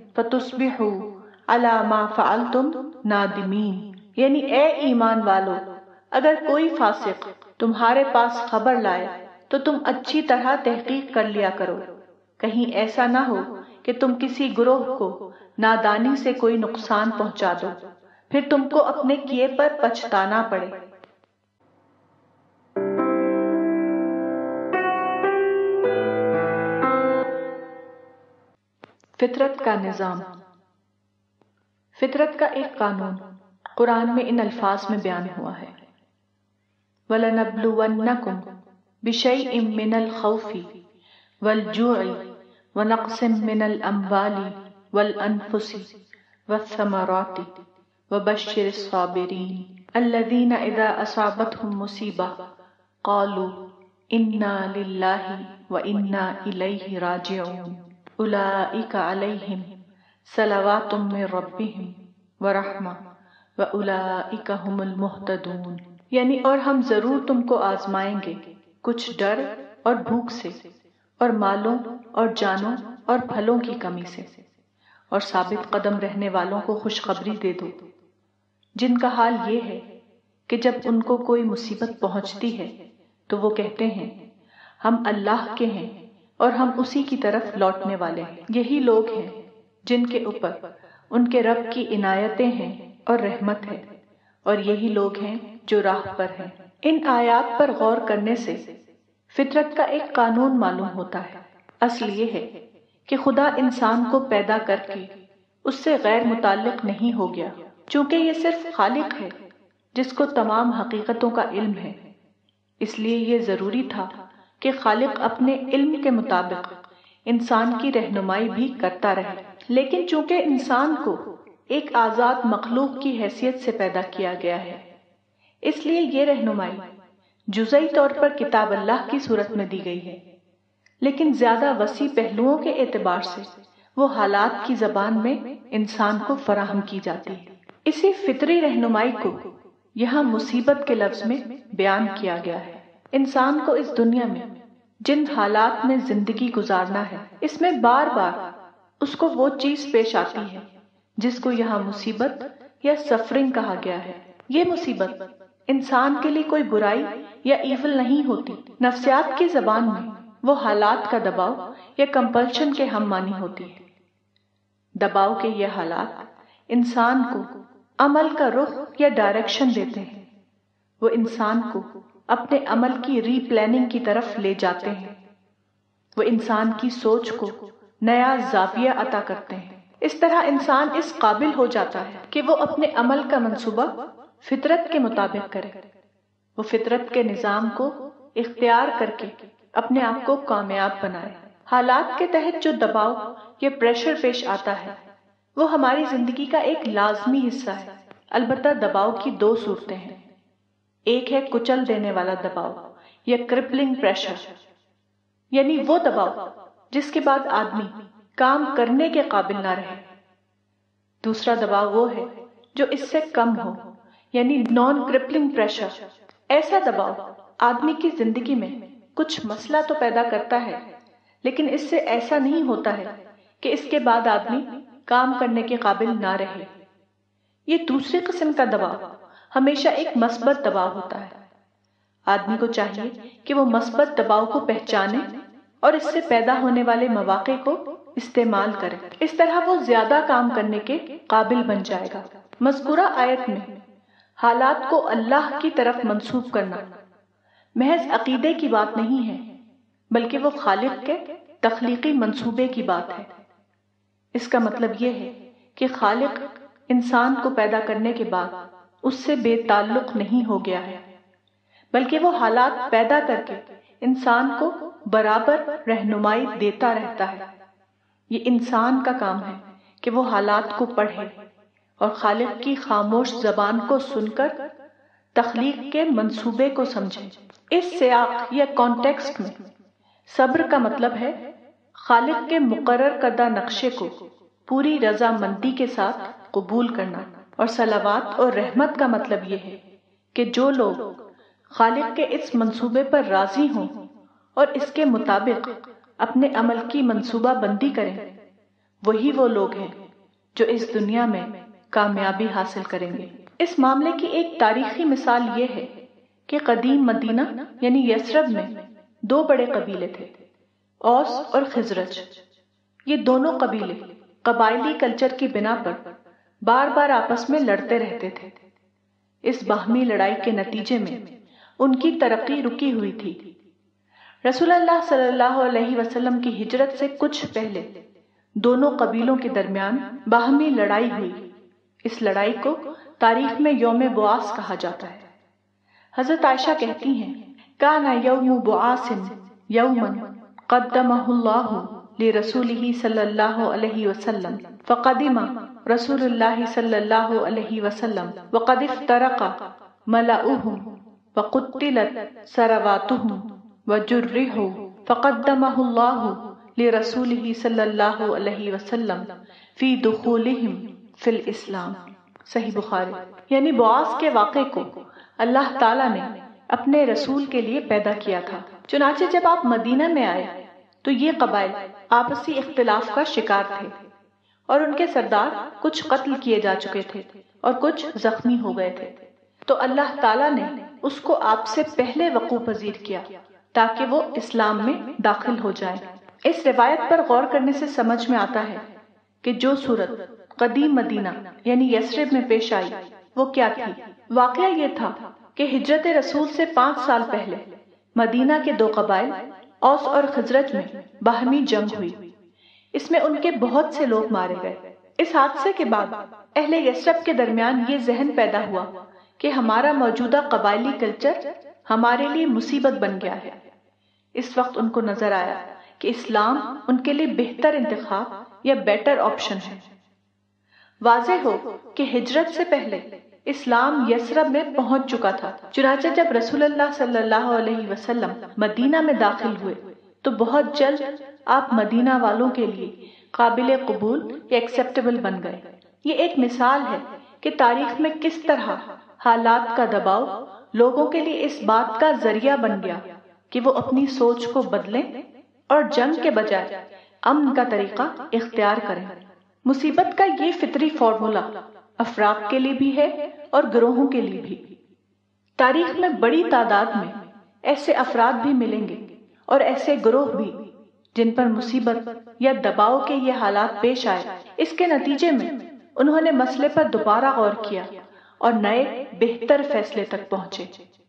فتصبحوا علی ما فعلتم نادمین، یعنی اے ایمان والو، اگر کوئی فاسق تمہارے پاس خبر لائے تو تم اچھی طرح تحقیق کر لیا کرو، کہیں ایسا نہ ہو کہ تم کسی گروہ کو نادانی سے کوئی نقصان پہنچا دو، پھر تم کو اپنے کیے پر پچھتانا پڑے۔ فطرت کا نظام۔ فطرت کا ایک قانون قرآن میں ان الفاظ میں بیان ہوا ہے، وَلَنَبْلُوَنَّكُمْ بِشَيْءٍ مِّنَ الْخَوْفِ وَالْجُوعِ وَنَقْصٍ مِّنَ الْأَمْوَالِ وَالْأَنفُسِ وَالثَّمَرَاتِ وَبَشِّرِ الصَّابِرِينَ الَّذِينَ إِذَا أَصَابَتْهُمْ مُصِيبَةٌ قَالُوا إِنَّا لِلَّهِ وَإِنَّا إِلَيْهِ رَاجِعُونَ۔ اولئک علیہم صلوات من ربہم ورحمہ واولئک ھم المہتدون، یعنی اور ہم ضرور تم کو آزمائیں گے کچھ ڈر اور بھوک سے، اور مالوں اور جانوں اور پھلوں کی کمی سے، اور ثابت قدم رہنے والوں کو خوشخبری دے دو جن کا حال یہ ہے کہ جب ان کو کوئی مصیبت پہنچتی ہے تو وہ کہتے ہیں ہم اللہ کے ہیں اور ہم اسی کی طرف لوٹنے والے ہیں۔ یہی لوگ ہیں جن کے اوپر ان کے رب کی عنایتیں ہیں اور رحمت ہے، اور یہی لوگ ہیں جو راہ پر ہیں۔ ان آیات پر غور کرنے سے فطرت کا ایک قانون معلوم ہوتا ہے۔ اصل یہ ہے کہ خدا انسان کو پیدا کر کے اس سے غیر متعلق نہیں ہو گیا، چونکہ یہ صرف خالق ہے جس کو تمام حقیقتوں کا علم ہے، اس لیے یہ ضروری تھا کہ خالق اپنے علم کے مطابق انسان کی رہنمائی بھی کرتا رہے۔ لیکن چونکہ انسان کو ایک آزاد مخلوق کی حیثیت سے پیدا کیا گیا ہے، اس لیے یہ رہنمائی جزئی طور پر کتاب اللہ کی صورت میں دی گئی ہے، لیکن زیادہ وسیع پہلوؤں کے اعتبار سے وہ حالات کی زبان میں انسان کو فراہم کی جاتی ہے۔ اسی فطری رہنمائی کو یہاں مصیبت کے لفظ میں بیان کیا گیا ہے۔ انسان کو اس دنیا میں جن حالات میں زندگی گزارنا ہے، اس میں بار بار اس کو وہ چیز پیش آتی ہے جس کو یہاں مصیبت یا سفرنگ کہا گیا ہے۔ یہ مصیبت انسان کے لیے کوئی برائی یا ایول نہیں ہوتی، نفسیات کی زبان میں وہ حالات کا دباؤ یا کمپلشن کے ہم معنی ہوتی ہے۔ دباؤ کے یہ حالات انسان کو عمل کا رخ یا ڈائریکشن دیتے ہیں، وہ انسان کو اپنے عمل کی ری پلاننگ کی طرف لے جاتے ہیں، وہ انسان کی سوچ کو نیا زاویہ عطا کرتے ہیں۔ اس طرح انسان اس قابل ہو جاتا ہے کہ وہ اپنے عمل کا منصوبہ فطرت کے مطابق کرے، وہ فطرت کے نظام کو اختیار کر کے اپنے آپ کو کامیاب بنائے۔ حالات کے تحت جو دباؤ یا پریشر پیش آتا ہے وہ ہماری زندگی کا ایک لازمی حصہ ہے۔ البتہ دباؤ کی دو صورتیں ہیں، ایک ہے کچل دینے والا دباؤ یا کرپلنگ پریشر، یعنی وہ دباؤ جس کے بعد آدمی کام کرنے کے قابل نہ رہے۔ دوسرا دباؤ وہ ہے جو اس سے کم ہو، یعنی نان کرپلنگ پریشر۔ ایسا دباؤ آدمی کی زندگی میں کچھ مسئلہ تو پیدا کرتا ہے، لیکن اس سے ایسا نہیں ہوتا ہے کہ اس کے بعد آدمی کام کرنے کے قابل نہ رہے۔ یہ دوسری قسم کا دباؤ ہمیشہ ایک مثبت دباؤ ہوتا ہے۔ آدمی کو چاہیے کہ وہ مثبت دباؤ کو پہچانے اور اس سے پیدا ہونے والے مواقع کو استعمال کرے، اس طرح وہ زیادہ کام کرنے کے قابل بن جائے گا۔ مذکورہ آیت میں حالات کو اللہ کی طرف منسوب کرنا محض عقیدے کی بات نہیں ہے، بلکہ وہ خالق کے تخلیقی منصوبے کی بات ہے۔ اس کا مطلب یہ ہے کہ خالق انسان کو پیدا کرنے کے بعد اس سے بے تعلق نہیں ہو گیا ہے، بلکہ وہ حالات پیدا کر کے انسان کو برابر رہنمائی دیتا رہتا ہے۔ یہ انسان کا کام ہے کہ وہ حالات کو پڑھے اور خالق کی خاموش زبان کو سن کر تخلیق کے منصوبے کو سمجھے۔ اس سیاق یا کانٹیکسٹ میں صبر کا مطلب ہے خالق کے مقرر کردہ نقشے کو پوری رضا مندی کے ساتھ قبول کرنا، اور صلوات اور رحمت کا مطلب یہ ہے کہ جو لوگ خالق کے اس منصوبے پر راضی ہوں اور اس کے مطابق اپنے عمل کی منصوبہ بندی کریں، وہی وہ لوگ ہیں جو اس دنیا میں کامیابی حاصل کریں گے۔ اس معاملے کی ایک تاریخی مثال یہ ہے کہ قدیم مدینہ یعنی یثرب میں دو بڑے قبیلے تھے، اوس اور خزرج۔ یہ دونوں قبیلے قبائلی کلچر کی بنا پر بار بار آپس میں لڑتے رہتے تھے۔ اس باہمی لڑائی کے نتیجے میں ان کی ترقی رکی ہوئی تھی۔ رسول اللہ صلی اللہ علیہ وسلم کی ہجرت سے کچھ پہلے دونوں قبیلوں کے درمیان باہمی لڑائی ہوئی۔ اس لڑائی کو تاریخ میں یوم بعاث کہا جاتا ہے۔ حضرت عائشہ کہتی ہیں، کان یوم بعاث یوما قدمہ اللہ لرسولہ صلی اللہ علیہ وسلم فقدم رسول اللہ صلی اللہ علیہ وسلم وقد افترق ملأهم وقتلت ثرواتهم وجرحوا فقدمہ اللہ لرسولہ صلی اللہ علیہ وسلم فی دخولہم فی الاسلام، صحیح بخاری۔ یعنی بعاث کے واقعے کو اللہ تعالیٰ نے اپنے رسول کے لیے پیدا کیا تھا۔ چنانچہ جب آپ مدینہ میں آئے تو یہ قبائل آپسی اختلاف کا شکار تھے، اور ان کے سردار کچھ قتل کیے جا چکے تھے اور کچھ زخمی ہو گئے تھے، تو اللہ تعالیٰ نے اس کو آپ سے پہلے وقوع پذیر کیا تاکہ وہ اسلام میں داخل ہو جائے۔ اس روایت پر غور کرنے سے سمجھ میں آتا ہے کہ جو صورت قدیم مدینہ یعنی یثرب میں پیش آئی وہ کیا تھی۔ واقعہ یہ تھا کہ ہجرت رسول سے پانچ سال پہلے مدینہ کے دو قبائل اوس اور خزرج میں باہمی جنگ ہوئی۔ اس میں ان کے بہت سے لوگ مارے گئے۔ اس حادثے کے بعد اہل یثرب کے درمیان یہ ذہن پیدا ہوا کہ ہمارا موجودہ قبائلی کلچر ہمارے لیے مصیبت بن گیا ہے۔ اس وقت ان کو نظر آیا کہ اسلام ان کے لیے بہتر انتخاب یا بیٹر آپشن ہے۔ واضح ہو کہ ہجرت سے پہلے اسلام یثرب میں پہنچ چکا تھا، چنانچہ جب رسول اللہ صلی اللہ علیہ وسلم مدینہ میں داخل ہوئے تو بہت جلد آپ مدینہ والوں کے لیے قابل قبول یا ایکسیپٹیبل بن گئے۔ یہ ایک مثال ہے کہ تاریخ میں کس طرح حالات کا دباؤ لوگوں کے لیے اس بات کا ذریعہ بن گیا کہ وہ اپنی سوچ کو بدلیں اور جنگ کے بجائے امن کا طریقہ اختیار کریں۔ مصیبت کا یہ فطری فارمولا افراد کے لیے بھی ہے اور گروہوں کے لیے بھی۔ تاریخ میں بڑی تعداد میں ایسے افراد بھی ملیں گے اور ایسے گروہ بھی جن پر مصیبت یا دباؤ کے یہ حالات پیش آئے، اس کے نتیجے میں انہوں نے مسئلے پر دوبارہ غور کیا اور نئے بہتر فیصلے تک پہنچے۔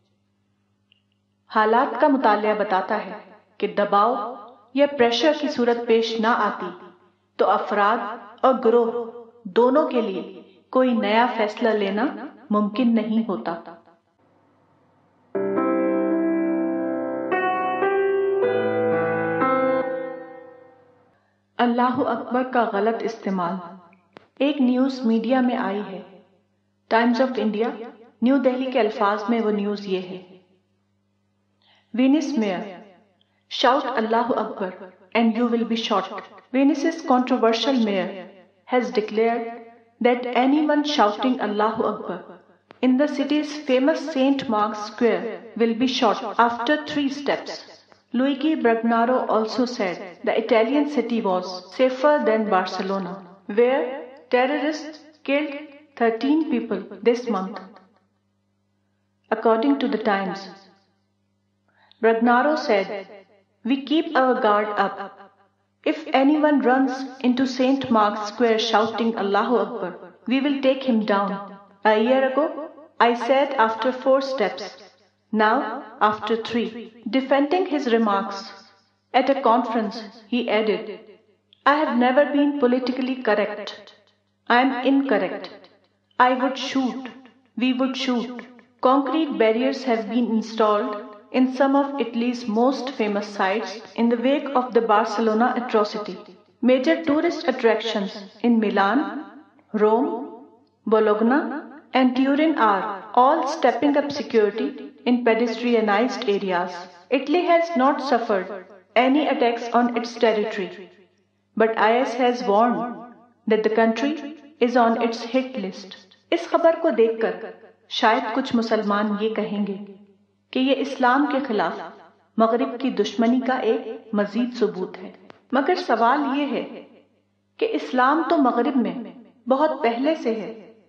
حالات کا مطالعہ بتاتا ہے کہ دباؤ یا پریشر کی صورت پیش نہ آتی تو افراد اور گروہ دونوں کے لیے کوئی نیا فیصلہ لینا ممکن نہیں ہوتا۔ اللہ اکبر کا غلط استعمال ایک نیوز میڈیا میں آئی ہے۔ Times of India New Delhi کے الفاظ میں وہ نیوز یہ ہے: Venice mayor shout Allah Akbar and you will be shot. Venice's controversial mayor has declared that anyone shouting Allahu Akbar in the city's famous Saint Mark's Square will be shot after three steps. Luigi Bragnaro also said the Italian city was safer than Barcelona, where terrorists killed thirteen people this month. According to the Times, Bragnaro said, "We keep our guard up. If anyone runs into Saint Mark's Square shouting Allahu Akbar, we will take him down. A year ago, I said after four steps. Now, after three." Defending his remarks at a conference, he added, "I have never been politically correct. I am incorrect. I would shoot. We would shoot." Concrete barriers have been installed in some of Italy's most famous sites in the wake of the Barcelona atrocity. Major tourist attractions in Milan, Rome, Bologna, and Turin are all stepping up security in pedestrianized areas. Italy has not suffered any attacks on its territory, but I S has warned that the country is on its hit list. اس خبر کو دیکھ کر شاید کچھ مسلمان یہ کہیں گے کہ یہ اسلام کے خلاف مغرب کی دشمنی کا ایک مزید ثبوت ہے، مگر سوال یہ ہے کہ اسلام تو مغرب میں بہت پہلے سے ہے،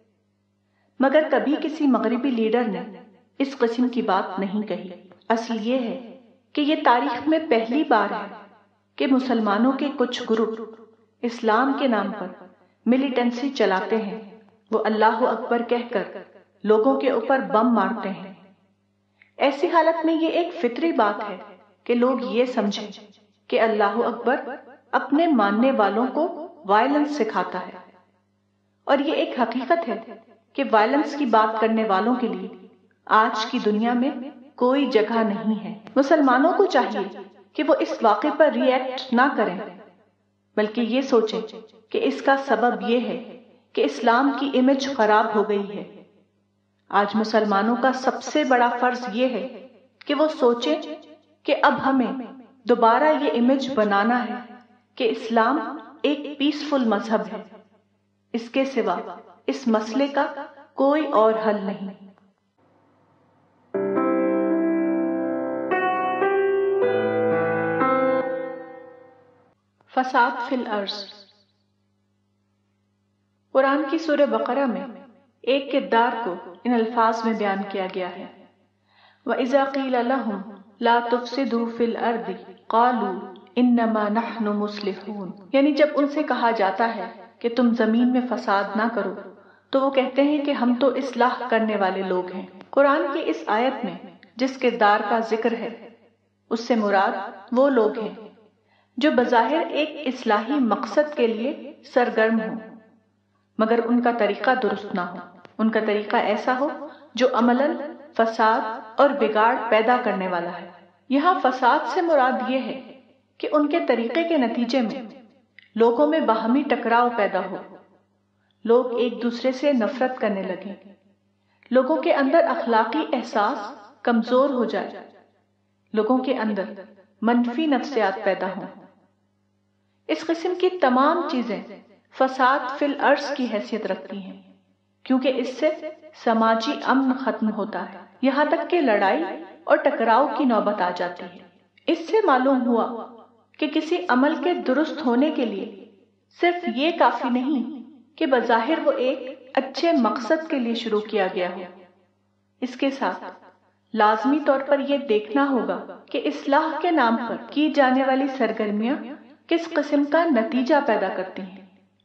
مگر کبھی کسی مغربی لیڈر نے اس قسم کی بات نہیں کہی۔ اصل یہ ہے کہ یہ تاریخ میں پہلی بار ہے کہ مسلمانوں کے کچھ گروپ اسلام کے نام پر ملیٹنسی چلاتے ہیں، وہ اللہ اکبر کہہ کر لوگوں کے اوپر بم مارتے ہیں۔ ایسی حالت میں یہ ایک فطری بات ہے کہ لوگ یہ سمجھیں کہ اللہ اکبر اپنے ماننے والوں کو وائلنس سکھاتا ہے، اور یہ ایک حقیقت ہے کہ وائلنس کی بات کرنے والوں کے لیے آج کی دنیا میں کوئی جگہ نہیں ہے۔ مسلمانوں کو چاہیے کہ وہ اس واقعے پر ری ایکٹ نہ کریں، بلکہ یہ سوچیں کہ اس کا سبب یہ ہے کہ اسلام کی امیج خراب ہو گئی ہے۔ آج مسلمانوں کا سب سے بڑا فرض یہ ہے کہ وہ سوچیں کہ اب ہمیں دوبارہ یہ امیج بنانا ہے کہ اسلام ایک پیسفل مذہب ہے، اس کے سوا اس مسئلے کا کوئی اور حل نہیں۔ فساد فی الارض۔ قرآن کی سورہ بقرہ میں ایک کردار کو ان الفاظ میں بیان کیا گیا ہے، وَإِذَا قِيلَ لَهُمْ لَا تُفْسِدُوا فِي الْأَرْضِ قَالُوا إِنَّمَا نَحْنُ مُصْلِحُونَ، یعنی جب ان سے کہا جاتا ہے کہ تم زمین میں فساد نہ کرو تو وہ کہتے ہیں کہ ہم تو اصلاح کرنے والے لوگ ہیں۔ قرآن کی اس آیت میں جس کردار کا ذکر ہے اس سے مراد وہ لوگ ہیں جو بظاہر ایک اصلاحی مقصد کے لیے سرگرم ہوں، مگر ان کا طریقہ درست نہ ہو، ان کا طریقہ ایسا ہو جو عملاً فساد اور بگاڑ پیدا کرنے والا ہے۔ یہاں فساد سے مراد یہ ہے کہ ان کے طریقے کے نتیجے میں لوگوں میں باہمی ٹکراؤ پیدا ہو، لوگ ایک دوسرے سے نفرت کرنے لگیں، لوگوں کے اندر اخلاقی احساس کمزور ہو جائے، لوگوں کے اندر منفی نفسیات پیدا ہوں۔ اس قسم کی تمام چیزیں فساد فی الارض کی حیثیت رکھتی ہیں، کیونکہ اس سے سماجی امن ختم ہوتا ہے، یہاں تک کہ لڑائی اور ٹکراؤ کی نوبت آ جاتی ہے۔ اس سے معلوم ہوا کہ کسی عمل کے درست ہونے کے لیے صرف یہ کافی نہیں کہ بظاہر وہ ایک اچھے مقصد کے لیے شروع کیا گیا ہو، اس کے ساتھ لازمی طور پر یہ دیکھنا ہوگا کہ اصلاح کے نام پر کی جانے والی سرگرمیاں کس قسم کا نتیجہ پیدا کرتی ہیں۔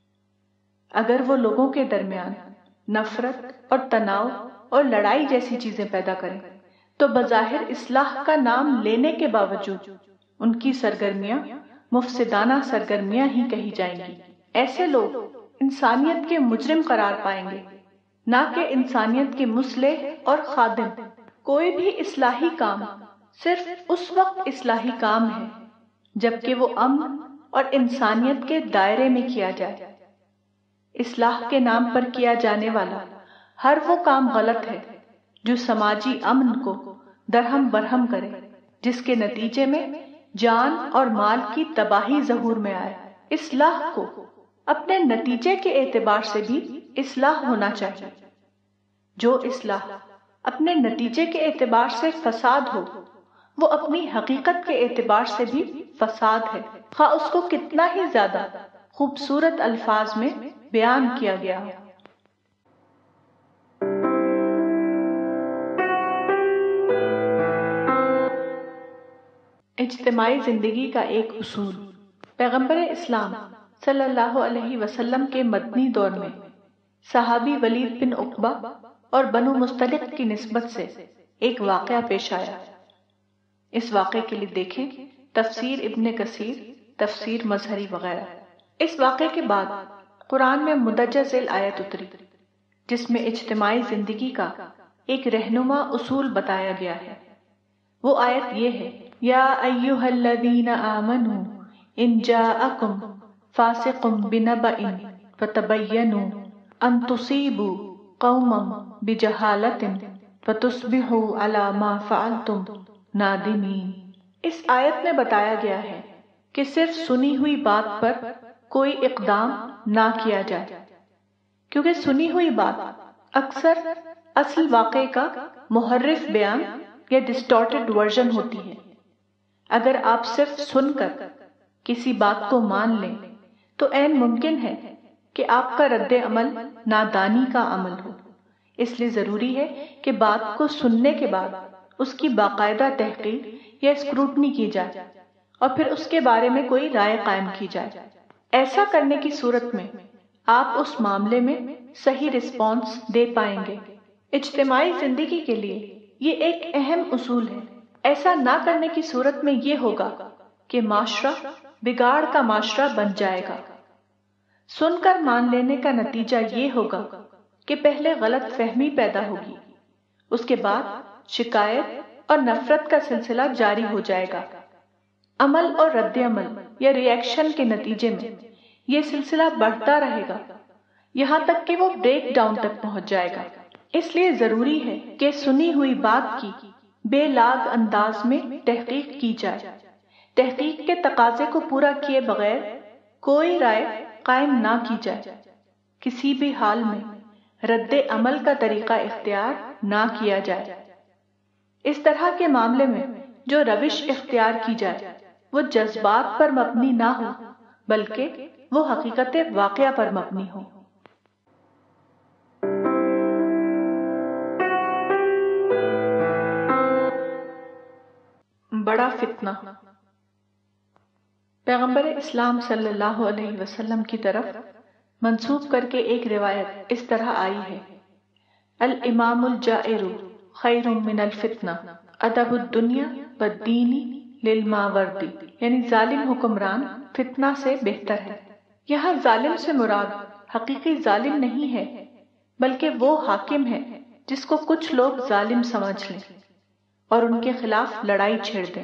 اگر وہ لوگوں کے درمیان نفرت اور تناؤ اور لڑائی جیسی چیزیں پیدا کریں تو بظاہر اصلاح کا نام لینے کے باوجود ان کی سرگرمیاں مفسدانہ سرگرمیاں ہی کہی جائیں گی۔ ایسے لوگ انسانیت کے مجرم قرار پائیں گے، نہ کہ انسانیت کے مصلح اور خادم۔ کوئی بھی اصلاحی کام صرف اس وقت اصلاحی کام ہے جبکہ وہ امن اور انسانیت کے دائرے میں کیا جائے۔ اصلاح کے نام پر کیا جانے والا ہر وہ کام غلط ہے جو سماجی امن کو درہم برہم کرے، جس کے نتیجے میں جان اور مال کی تباہی ظہور میں آئے۔ اصلاح کو اپنے نتیجے کے اعتبار سے بھی اصلاح ہونا چاہیے۔ جو اصلاح اپنے نتیجے کے اعتبار سے فساد ہو وہ اپنی حقیقت کے اعتبار سے بھی فساد ہے، خواہ اس کو کتنا ہی زیادہ خوبصورت الفاظ میں بیان کیا گیا ہو۔ اجتماعی زندگی کا ایک اصول۔ پیغمبر اسلام صلی اللہ علیہ وسلم کے مدنی دور میں صحابی ولید بن عقبہ اور بنو مستلق کی نسبت سے ایک واقعہ پیش آیا۔ اس واقعے کے لیے دیکھیں تفسیر ابن کثیر، تفسیر مظہری وغیرہ۔ اس واقعے کے بعد قرآن میں مندرجہ ذیل آیت اتری جس میں اجتماعی زندگی کا ایک رہنما اصول بتایا گیا ہے۔ وہ آیت یہ ہے، یا ایھا الذین آمنوا ان جاءکم فاسق بنبأ فتبینوا ان تصیبوا قوما بجہالۃ فتصبحوا علی ما فعلتم نادمین۔ اس آیت میں بتایا گیا ہے کہ صرف سنی ہوئی بات پر کوئی اقدام نہ کیا جائے، کیونکہ سنی ہوئی بات اکثر اصل واقعے کا محرف بیان یا ڈسٹارٹڈ ورژن ہوتی ہے۔ اگر آپ صرف سن کر کسی بات کو مان لیں تو عین ممکن ہے کہ آپ کا رد عمل نادانی کا عمل ہو۔ اس لیے ضروری ہے کہ بات کو سننے کے بعد اس کی باقاعدہ تحقیق یا اسکروٹنی کی جائے اور پھر اس کے بارے میں کوئی رائے قائم کی جائے۔ ایسا کرنے کی صورت میں آپ اس معاملے میں صحیح رسپانس دے پائیں گے۔ اجتماعی زندگی کے لیے یہ ایک اہم اصول ہے۔ ایسا نہ کرنے کی صورت میں یہ ہوگا کہ معاشرہ بگاڑ کا معاشرہ بن جائے گا۔ سن کر مان لینے کا نتیجہ یہ ہوگا کہ پہلے غلط فہمی پیدا ہوگی، اس کے بعد شکایت اور نفرت کا سلسلہ جاری ہو جائے گا۔ عمل اور رد عمل یا ری ایکشن کے نتیجے میں یہ سلسلہ بڑھتا رہے گا یہاں تک کہ وہ بریک ڈاؤن تک پہنچ جائے گا۔ اس لیے ضروری ہے کہ سنی ہوئی بات کی بے لاگ انداز میں تحقیق کی جائے۔ تحقیق کے تقاضے کو پورا کیے بغیر کوئی رائے قائم نہ کی جائے، کسی بھی حال میں رد عمل کا طریقہ اختیار نہ کیا جائے۔ اس طرح کے معاملے میں جو روش اختیار کی جائے وہ جذبات پر مبنی نہ ہو بلکہ وہ حقیقت واقعہ پر مبنی ہو۔ بڑا فتنہ۔ پیغمبر اسلام صلی اللہ علیہ وسلم کی طرف منسوب کر کے ایک روایت اس طرح آئی ہے: الامام الجائر خیر من الفتنہ ادب الدنیا والدین للماوردی، یعنی ظالم حکمران فتنہ سے بہتر ہے۔ یہاں ظالم سے مراد حقیقی ظالم نہیں ہے بلکہ وہ حاکم ہے جس کو کچھ لوگ ظالم سمجھ لیں اور ان کے خلاف لڑائی چھیڑ دیں۔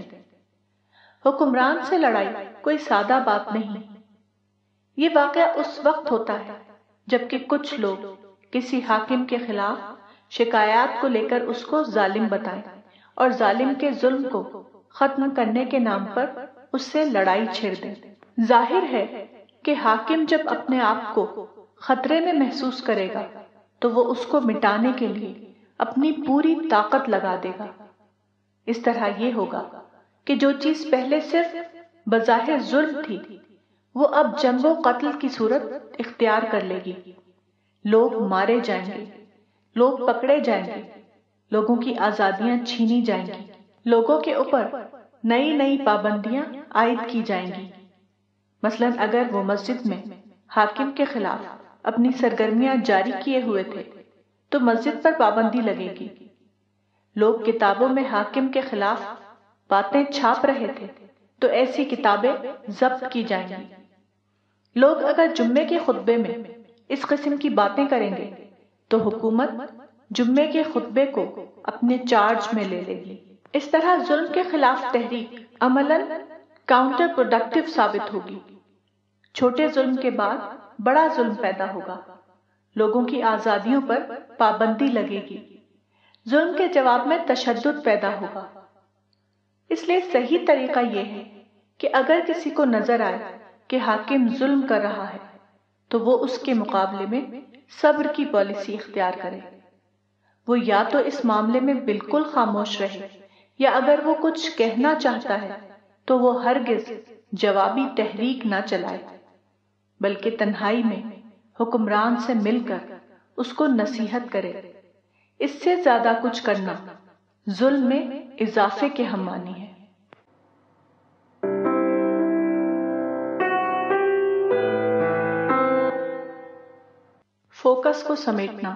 حکمران سے لڑائی کوئی سادہ بات نہیں۔ یہ واقعہ اس وقت ہوتا ہے جبکہ کچھ لوگ کسی حاکم کے خلاف شکایات کو لے کر اس کو ظالم بتائیں اور ظالم کے ظلم کو ختم کرنے کے نام پر اس سے لڑائی چھیڑ دیں۔ ظاہر ہے کہ حاکم جب اپنے آپ کو خطرے میں محسوس کرے گا تو وہ اس کو مٹانے کے لیے اپنی پوری طاقت لگا دے گا۔ اس طرح یہ ہوگا کہ جو چیز پہلے صرف بظاہر ظلم تھی وہ اب جنگ و قتل کی صورت اختیار کر لے گی۔ لوگ مارے جائیں گے، لوگ پکڑے جائیں گے، لوگوں کی آزادیاں چھینی جائیں گی، لوگوں کے اوپر نئی نئی پابندیاں عائد کی جائیں گی۔ مثلا اگر وہ مسجد میں حاکم کے خلاف اپنی سرگرمیاں جاری کیے ہوئے تھے تو مسجد پر پابندی لگے گی۔ لوگ کتابوں میں حاکم کے خلاف باتیں چھاپ رہے تھے تو ایسی کتابیں ضبط کی جائیں گی۔ لوگ اگر جمعے کے خطبے میں اس قسم کی باتیں کریں گے تو حکومت جمعے کے خطبے کو اپنے چارج میں لے لے گی۔ اس طرح ظلم کے خلاف تحریک عملاً کاؤنٹر پروڈکٹیو ثابت ہوگی۔ چھوٹے ظلم کے بعد بڑا ظلم پیدا ہوگا، لوگوں کی آزادیوں پر پابندی لگے گی، ظلم کے جواب میں تشدد پیدا ہوگا۔ اس لیے صحیح طریقہ یہ ہے کہ اگر کسی کو نظر آئے کہ حاکم ظلم کر رہا ہے تو وہ اس کے مقابلے میں صبر کی پالیسی اختیار کرے۔ وہ یا تو اس معاملے میں بالکل خاموش رہے یا اگر وہ کچھ کہنا چاہتا ہے تو وہ ہرگز جوابی تحریک نہ چلائے بلکہ تنہائی میں حکمران سے مل کر اس کو نصیحت کرے۔ اس سے زیادہ کچھ کرنا ظلم میں اضافے کے ہم معنی ہے۔ فوکس کو سمیٹنا۔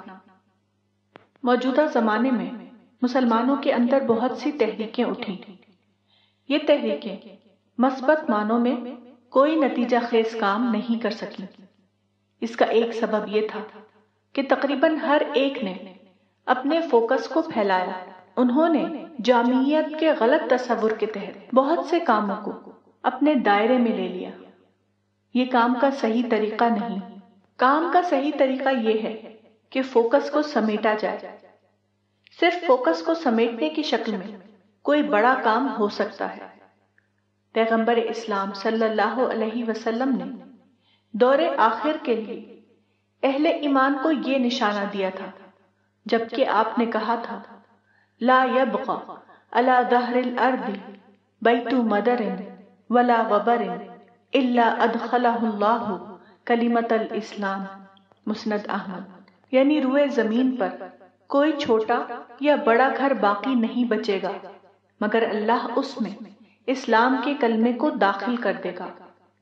موجودہ زمانے میں مسلمانوں کے اندر بہت سی تحریکیں اٹھیں۔ یہ تحریکیں مثبت معنوں میں کوئی نتیجہ خیز کام نہیں کر سکیں۔ اس کا ایک سبب یہ تھا کہ تقریباً ہر ایک نے اپنے فوکس کو پھیلایا۔ انہوں نے جامعیت کے غلط تصور کے تحت بہت سے کاموں کو اپنے دائرے میں لے لیا۔ یہ کام کا صحیح طریقہ نہیں۔ کام کا صحیح طریقہ یہ ہے کہ فوکس کو سمیٹا جائے۔ صرف فوکس کو سمیٹنے کی شکل میں کوئی بڑا کام ہو سکتا ہے۔ پیغمبر اسلام صلی اللہ علیہ وسلم نے دور آخر کے لیے اہل ایمان کو یہ نشانہ دیا تھا جبکہ آپ نے کہا تھا لا يبقى على ظهر الارض بیت مدر ولا وبر الا ادخلہ اللہ کلمۃ الاسلام، مسند احمد۔ یعنی روئے زمین پر کوئی چھوٹا یا بڑا گھر باقی نہیں بچے گا مگر اللہ اس میں اسلام کے کلمے کو داخل کر دے گا۔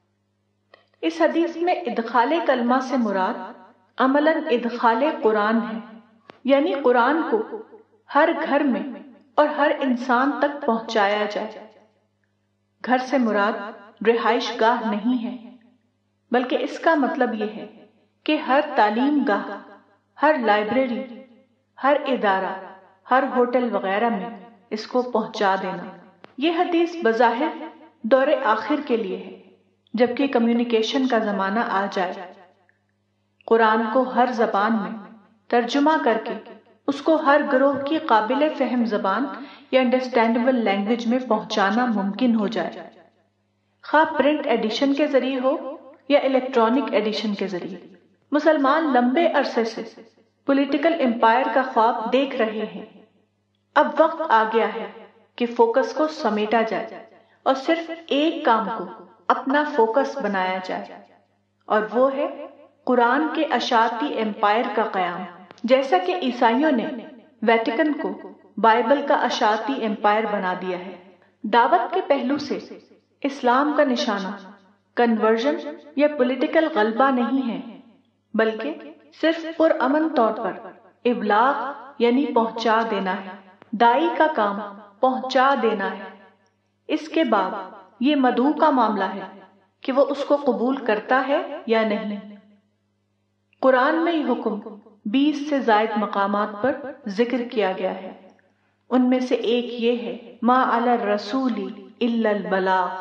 اس حدیث میں ادخال کلمہ سے مراد عملاً ادخال قرآن ہے، یعنی قرآن کو ہر گھر میں اور ہر انسان تک پہنچایا جائے۔ گھر سے مراد رہائش گاہ نہیں ہے بلکہ اس کا مطلب یہ ہے کہ ہر تعلیم گاہ، ہر لائبریری، ہر ادارہ، ہر ہوٹل وغیرہ میں اس کو پہنچا دینا۔ یہ حدیث بظاہر دور آخر کے لیے ہے جبکہ کمیونیکیشن کا زمانہ آ جائے، قرآن کو ہر زبان میں ترجمہ کر کے اس کو ہر گروہ کی قابل فہم زبان یا انڈرسٹینڈیبل لینگویج میں پہنچانا ممکن ہو جائے، خواہ پرنٹ ایڈیشن کے ذریعے ہو یا الیکٹرانک ایڈیشن کے ذریعے مسلمان لمبے عرصے سے پولیٹیکل امپائر کا خواب دیکھ رہے ہیں۔ اب وقت آ گیا ہے کہ فوکس کو سمیٹا جائے اور صرف ایک کام کو اپنا فوکس بنایا جائے، اور وہ ہے قرآن کے اشاعتی امپائر کا قیام۔ جیسا کہ عیسائیوں نے ویٹیکن کو بائبل کا اشاعتی امپائر بنا دیا ہے، دعوت کے پہلو سے اسلام کا نشانہ کنورژن یا پولیٹیکل غلبہ نہیں ہے، بلکہ صرف پرامن طور پر ابلاغ یعنی پہنچا دینا ہے۔ دائی کا کام پہنچا دینا ہے۔ اس کے بعد یہ مدعو کا معاملہ ہے کہ وہ اس کو قبول کرتا ہے یا نہیں۔ قرآن میں یہ حکم بیس سے زائد مقامات پر ذکر کیا گیا ہے۔ ان میں سے ایک یہ ہے ما علی الرسول الا البلاغ۔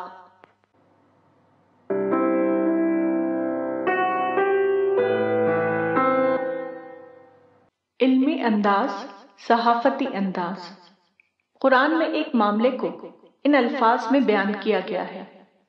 علمی انداز، صحافتی انداز۔ قرآن میں ایک معاملے کو ان الفاظ میں بیان کیا گیا ہے۔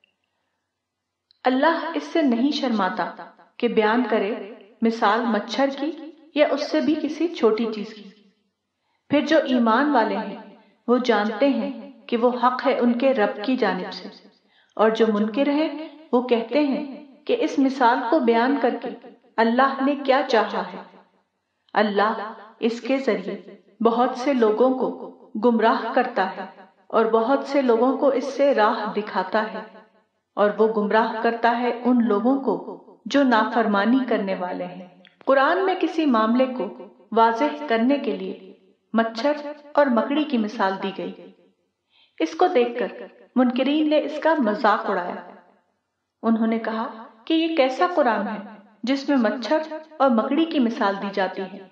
اللہ اس سے نہیں شرماتا کہ بیان کرے مثال مچھر کی یا اس سے بھی کسی چھوٹی چیز کی۔ پھر جو ایمان والے ہیں وہ جانتے ہیں کہ وہ حق ہے ان کے رب کی جانب سے، اور جو منکر ہیں وہ کہتے ہیں کہ اس مثال کو بیان کر کے اللہ نے کیا چاہا ہے۔ اللہ اس کے ذریعے بہت سے لوگوں کو گمراہ کرتا ہے اور بہت سے لوگوں کو اس سے راہ دکھاتا ہے، اور وہ گمراہ کرتا ہے ان لوگوں کو جو نافرمانی کرنے والے ہیں۔ قرآن میں کسی معاملے کو واضح کرنے کے لیے مچھر اور مکڑی کی مثال دی گئی۔ اس کو دیکھ کر منکرین نے اس کا مذاق اڑایا۔ انہوں نے کہا کہ یہ کیسا قرآن ہے جس میں مچھر اور مکڑی کی مثال دی جاتی ہے۔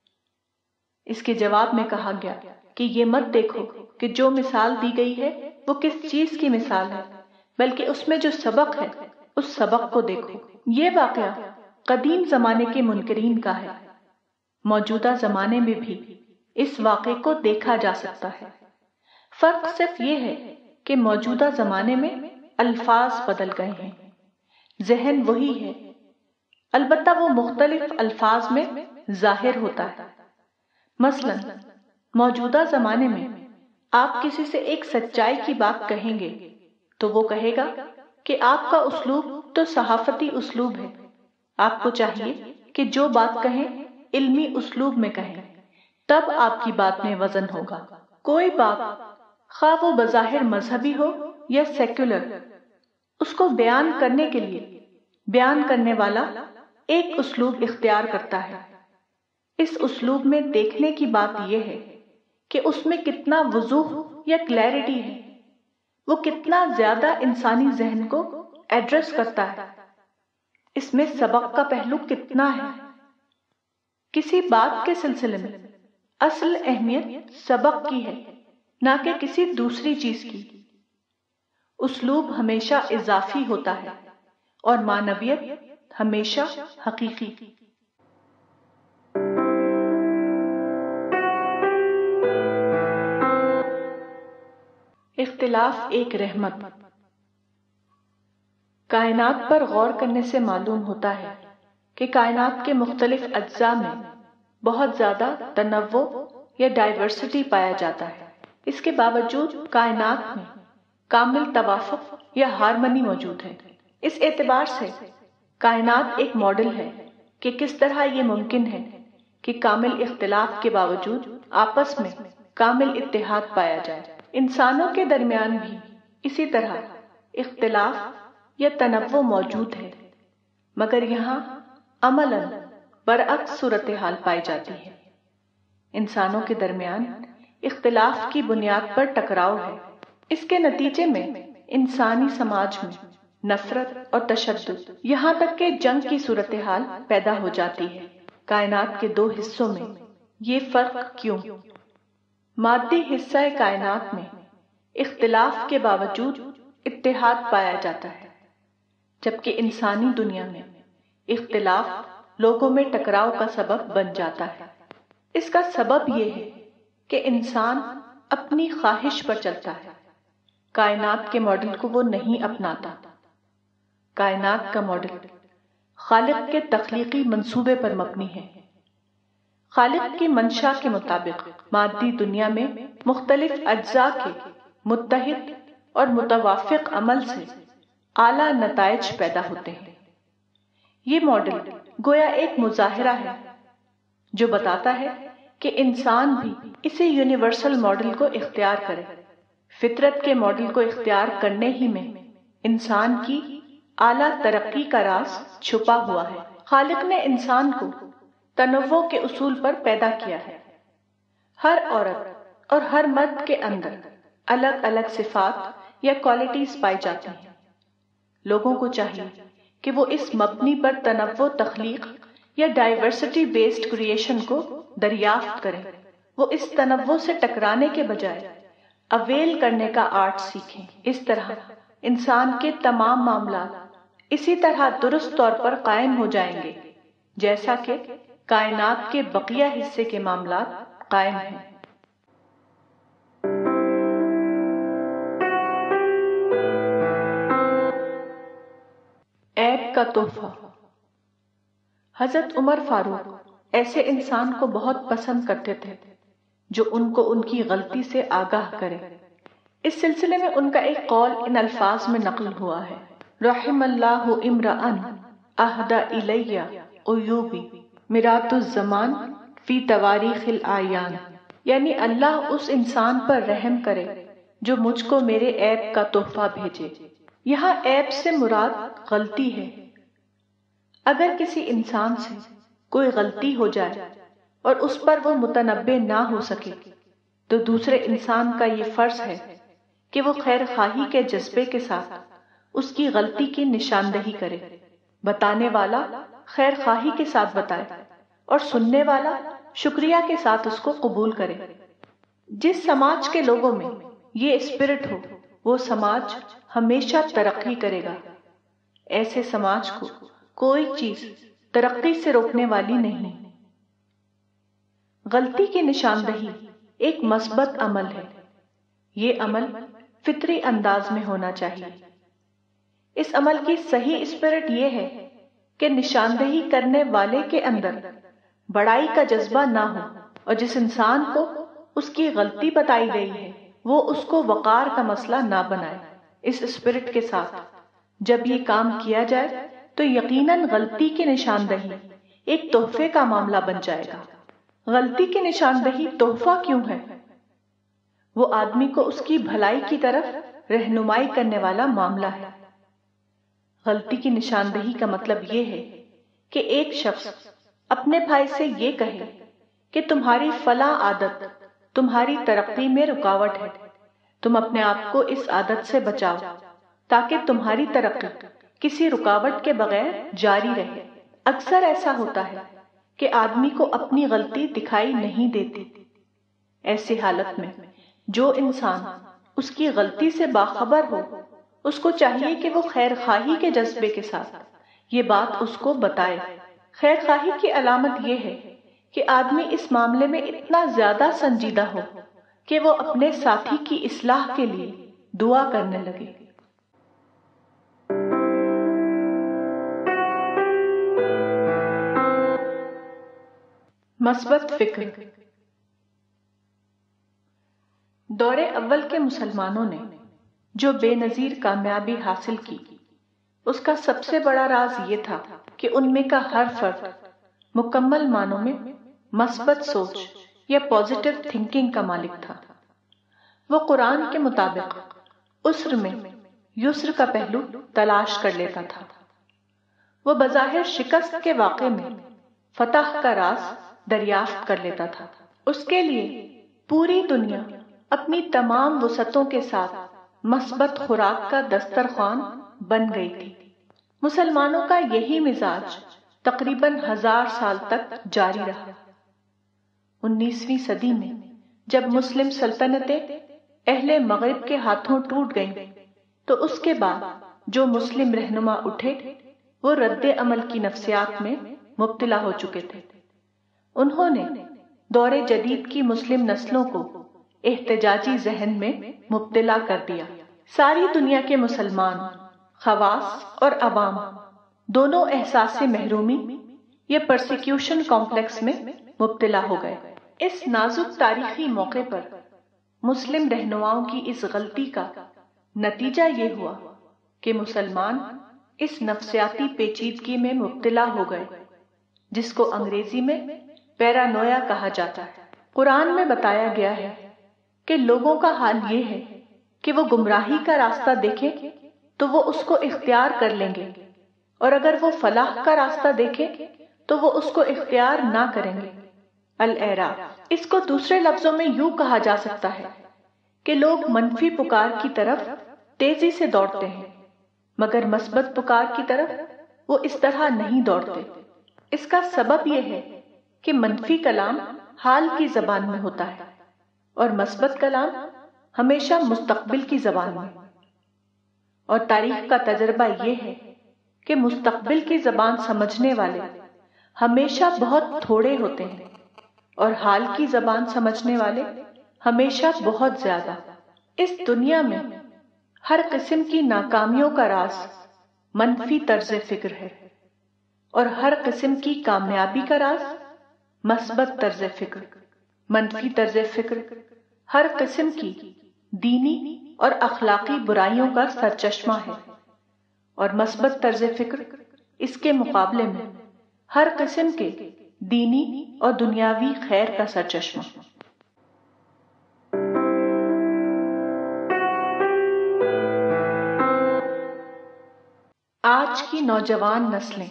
اس کے جواب میں کہا گیا کہ یہ مت دیکھو کہ جو مثال دی گئی ہے وہ کس چیز کی مثال ہے، بلکہ اس میں جو سبق ہے اس سبق کو دیکھو۔ یہ واقعہ قدیم زمانے کے منکرین کا ہے۔ موجودہ زمانے میں بھی اس واقعے کو دیکھا جا سکتا ہے۔ فرق صرف یہ ہے کہ موجودہ زمانے میں الفاظ بدل گئے ہیں، ذہن وہی ہے، البتہ وہ مختلف الفاظ میں ظاہر ہوتا ہے۔ مثلا موجودہ زمانے میں آپ کسی سے ایک سچائی کی بات کہیں گے تو وہ کہے گا کہ آپ کا اسلوب تو صحافتی اسلوب ہے، آپ کو چاہیے کہ جو بات کہیں علمی اسلوب میں کہیں، تب آپ کی بات میں وزن ہوگا۔ کوئی بات خواہ وہ بظاہر مذہبی ہو یا سیکولر، اس کو بیان کرنے کے لیے بیان کرنے والا ایک اسلوب اختیار کرتا ہے۔ اس اسلوب میں دیکھنے کی بات یہ ہے کہ اس میں کتنا وضوح یا کلیئرٹی ہے، وہ کتنا زیادہ انسانی ذہن کو ایڈریس کرتا ہے، اس میں سبق کا پہلو کتنا ہے۔ کسی بات کے سلسلے میں اصل اہمیت سبق کی ہے، نہ کہ کسی دوسری چیز کی۔ اسلوب ہمیشہ اضافی ہوتا ہے اور معنویت ہمیشہ حقیقی۔ اختلاف ایک رحمت۔ کائنات پر غور کرنے سے معلوم ہوتا ہے کہ کائنات کے مختلف اجزاء میں بہت زیادہ تنوع یا ڈائیورسٹی پایا جاتا ہے۔ اس کے باوجود کائنات میں کامل توافق یا ہارمنی موجود ہے۔ اس اعتبار سے کائنات ایک ماڈل ہے کہ کس طرح یہ ممکن ہے کہ کامل اختلاف کے باوجود آپس میں کامل اتحاد پایا جائے۔ انسانوں کے درمیان بھی اسی طرح اختلاف یا تنوع موجود ہے، مگر یہاں عملاً برعکس صورتحال پائی جاتی ہے۔ انسانوں کے درمیان اختلاف کی بنیاد پر ٹکراؤ ہے۔ اس کے نتیجے میں انسانی سماج میں نفرت اور تشدد، یہاں تک کہ جنگ کی صورتحال پیدا ہو جاتی ہے۔ کائنات کے دو حصوں میں یہ فرق کیوں؟ مادی حصہ کائنات میں اختلاف کے باوجود اتحاد پایا جاتا ہے، جبکہ انسانی دنیا میں اختلاف لوگوں میں ٹکراؤ کا سبب بن جاتا ہے۔ اس کا سبب یہ ہے کہ انسان اپنی خواہش پر چلتا ہے، کائنات کے ماڈل کو وہ نہیں اپناتا۔ کائنات کا ماڈل خالق کے تخلیقی منصوبے پر مبنی ہے۔ خالق کی منشا کے مطابق مادی دنیا میں مختلف اجزاء کے متحد اور متوافق عمل سے اعلیٰ نتائج پیدا ہوتے ہیں۔ یہ ماڈل گویا ایک مظاہرہ ہے جو بتاتا ہے کہ انسان بھی اسی یونیورسل ماڈل کو اختیار کرے۔ فطرت کے ماڈل کو اختیار کرنے ہی میں انسان کی اعلیٰ ترقی کا راز چھپا ہوا ہے۔ خالق نے انسان کو تنوع کے اصول پر پیدا کیا ہے۔ ہر عورت اور ہر مرد کے اندر الگ الگ صفات یا کوالٹیز پائی جاتی ہیں۔ لوگوں کو چاہیے کہ وہ اس مبنی پر تنوع تخلیق یا ڈائیورسٹی بیسڈ کریشن کو دریافت کریں۔ وہ اس تنوع سے ٹکرانے کے بجائے اویل کرنے کا آرٹ سیکھیں۔ اس طرح انسان کے تمام معاملات اسی طرح درست طور پر قائم ہو جائیں گے جیسا کہ کائنات کے بقیہ حصے کے معاملات قائم ہیں۔ عیب کا تحفہ۔ حضرت عمر فاروق ایسے انسان کو بہت پسند کرتے تھے جو ان کو ان کی غلطی سے آگاہ کرے۔ اس سلسلے میں ان کا ایک قول ان الفاظ میں نقل ہوا ہے: رحم اللہ امرأن اہدی الی عیوبی مرات الزمان فی تواریخ الاعیان، یعنی اللہ اس انسان پر رحم کرے جو مجھ کو میرے عیب کا تحفہ بھیجے۔ یہاں عیب سے مراد غلطی ہے۔ اگر کسی انسان سے کوئی غلطی ہو جائے اور اس پر وہ متنبع نہ ہو سکے تو دوسرے انسان کا یہ فرض ہے کہ وہ خیر خواہی کے جذبے کے ساتھ اس کی غلطی کی نشاندہی کرے۔ بتانے والا خیر خواہی کے ساتھ بتائے اور سننے والا شکریہ کے ساتھ اس کو قبول کرے۔ جس سماج کے لوگوں میں یہ اسپرٹ ہو وہ سماج ہمیشہ ترقی کرے گا۔ ایسے سماج کو کوئی چیز ترقی سے روکنے والی نہیں۔ غلطی کی نشاندہی ایک مثبت عمل ہے۔ یہ عمل فطری انداز میں ہونا چاہیے۔ اس عمل کی صحیح اسپرٹ یہ ہے کہ نشاندہی کرنے والے کے اندر بڑائی کا جذبہ نہ ہو، اور جس انسان کو اس کی غلطی بتائی گئی ہے وہ اس کو وقار کا مسئلہ نہ بنائے۔ اس اسپرٹ کے ساتھ جب یہ کام کیا جائے تو یقیناً غلطی کی نشاندہی ایک تحفے کا معاملہ بن جائے گا۔ غلطی کی نشاندہی تحفہ کیوں ہے؟ وہ آدمی کو اس کی بھلائی کی طرف رہنمائی کرنے والا معاملہ ہے۔ غلطی کی نشاندہی کا مطلب یہ ہے کہ ایک شخص اپنے بھائی سے یہ کہے کہ تمہاری فلاں عادت تمہاری ترقی میں رکاوٹ ہے، تم اپنے آپ کو اس عادت سے بچاؤ تاکہ تمہاری ترقی کسی رکاوٹ کے بغیر جاری رہے۔ اکثر ایسا ہوتا ہے کہ آدمی کو اپنی غلطی دکھائی نہیں دیتی۔ ایسی حالت میں جو انسان اس کی غلطی سے باخبر ہو اس کو چاہیے کہ وہ خیر خواہی کے جذبے کے ساتھ یہ بات اس کو بتائے۔ خیر خواہی کی علامت یہ ہے کہ آدمی اس معاملے میں اتنا زیادہ سنجیدہ ہو کہ وہ اپنے ساتھی کی اصلاح کے لیے دعا کرنے لگے۔ مثبت فکر۔ دور اول کے مسلمانوں نے جو بے نظیر کامیابی حاصل کی اس کا سب سے بڑا راز یہ تھا کہ ان میں کا ہر فرد مکمل معنوں میں مثبت سوچ یا پازیٹیو تھنکنگ کا مالک تھا۔ وہ قرآن کے مطابق عسر میں یسر کا پہلو تلاش کر لیتا تھا۔ وہ بظاہر شکست کے واقع میں فتح کا راز دریافت کر لیتا تھا۔ اس کے لیے پوری دنیا اپنی تمام وسعتوں کے ساتھ مثبت خوراک کا دسترخوان بن گئی تھی۔ مسلمانوں کا یہی مزاج تقریباً ہزار سال تک جاری رہا۔ انیسویں صدی میں جب مسلم سلطنتیں اہل مغرب کے ہاتھوں ٹوٹ گئیں تو اس کے بعد جو مسلم رہنما اٹھے وہ رد عمل کی نفسیات میں مبتلا ہو چکے تھے۔ انہوں نے دور جدید کی مسلم نسلوں کو احتجاجی ذہن میں مبتلا کر دیا۔ ساری دنیا کے مسلمان خواص اور عوام دونوں احساس محرومی یا پرسیکیوشن کمپلیکس میں مبتلا ہو گئے۔ اس نازک تاریخی موقع پر مسلم رہنماؤں کی اس غلطی کا نتیجہ یہ ہوا کہ مسلمان اس نفسیاتی پیچیدگی میں مبتلا ہو گئے جس کو انگریزی میں پیرانویا کہا جاتا ہے۔ قرآن میں بتایا گیا ہے کہ لوگوں کا حال یہ ہے کہ وہ گمراہی کا راستہ دیکھیں تو وہ اس کو اختیار کر لیں گے، اور اگر وہ فلاح کا راستہ دیکھیں تو وہ اس کو اختیار نہ کریں گے۔ الاعراف۔ اس کو دوسرے لفظوں میں یوں کہا جا سکتا ہے کہ لوگ منفی پکار کی طرف تیزی سے دوڑتے ہیں مگر مثبت پکار کی طرف وہ اس طرح نہیں دوڑتے۔ اس کا سبب یہ ہے کہ منفی کلام حال کی زبان میں ہوتا ہے اور مثبت کلام ہمیشہ مستقبل کی زبان میں، اور تاریخ کا تجربہ یہ ہے کہ مستقبل کی زبان سمجھنے والے ہمیشہ بہت تھوڑے ہوتے ہیں اور حال کی زبان سمجھنے والے ہمیشہ بہت زیادہ۔ اس دنیا میں ہر قسم کی ناکامیوں کا راز منفی طرز فکر ہے اور ہر قسم کی کامیابی کا راز مثبت طرز فکر۔ منفی طرز فکر ہر قسم کی دینی اور اخلاقی برائیوں کا سرچشمہ ہے اور مثبت طرز فکر اس کے مقابلے میں ہر قسم کے دینی اور دنیاوی خیر کا سرچشمہ۔ آج کی نوجوان نسلیں۔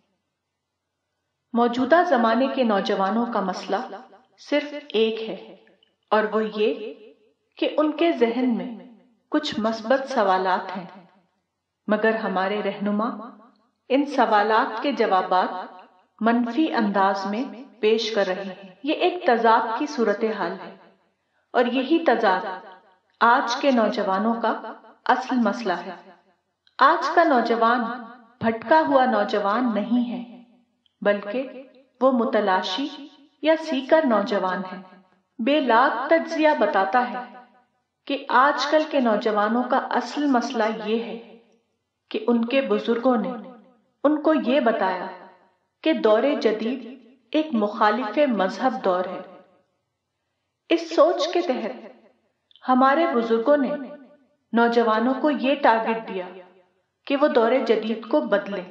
موجودہ زمانے کے نوجوانوں کا مسئلہ صرف ایک ہے، اور وہ یہ کہ ان کے ذہن میں کچھ مثبت سوالات ہیں مگر ہمارے رہنما ان سوالات کے جوابات منفی انداز میں پیش کر رہے ہیں۔ یہ ایک تضاد کی صورتحال ہے، اور یہی تضاد آج کے نوجوانوں کا اصل مسئلہ ہے۔ آج کا نوجوان بھٹکا ہوا نوجوان نہیں ہے بلکہ وہ متلاشی یا سیکر نوجوان ہے۔ بے لاگ تجزیہ بتاتا ہے کہ آج کل کے نوجوانوں کا اصل مسئلہ یہ ہے کہ ان کے بزرگوں نے ان کو یہ بتایا کہ دور جدید ایک مخالف مذہب دور ہے۔ اس سوچ کے تحت ہمارے بزرگوں نے نوجوانوں کو یہ ٹارگٹ دیا کہ وہ دور جدید کو بدلیں۔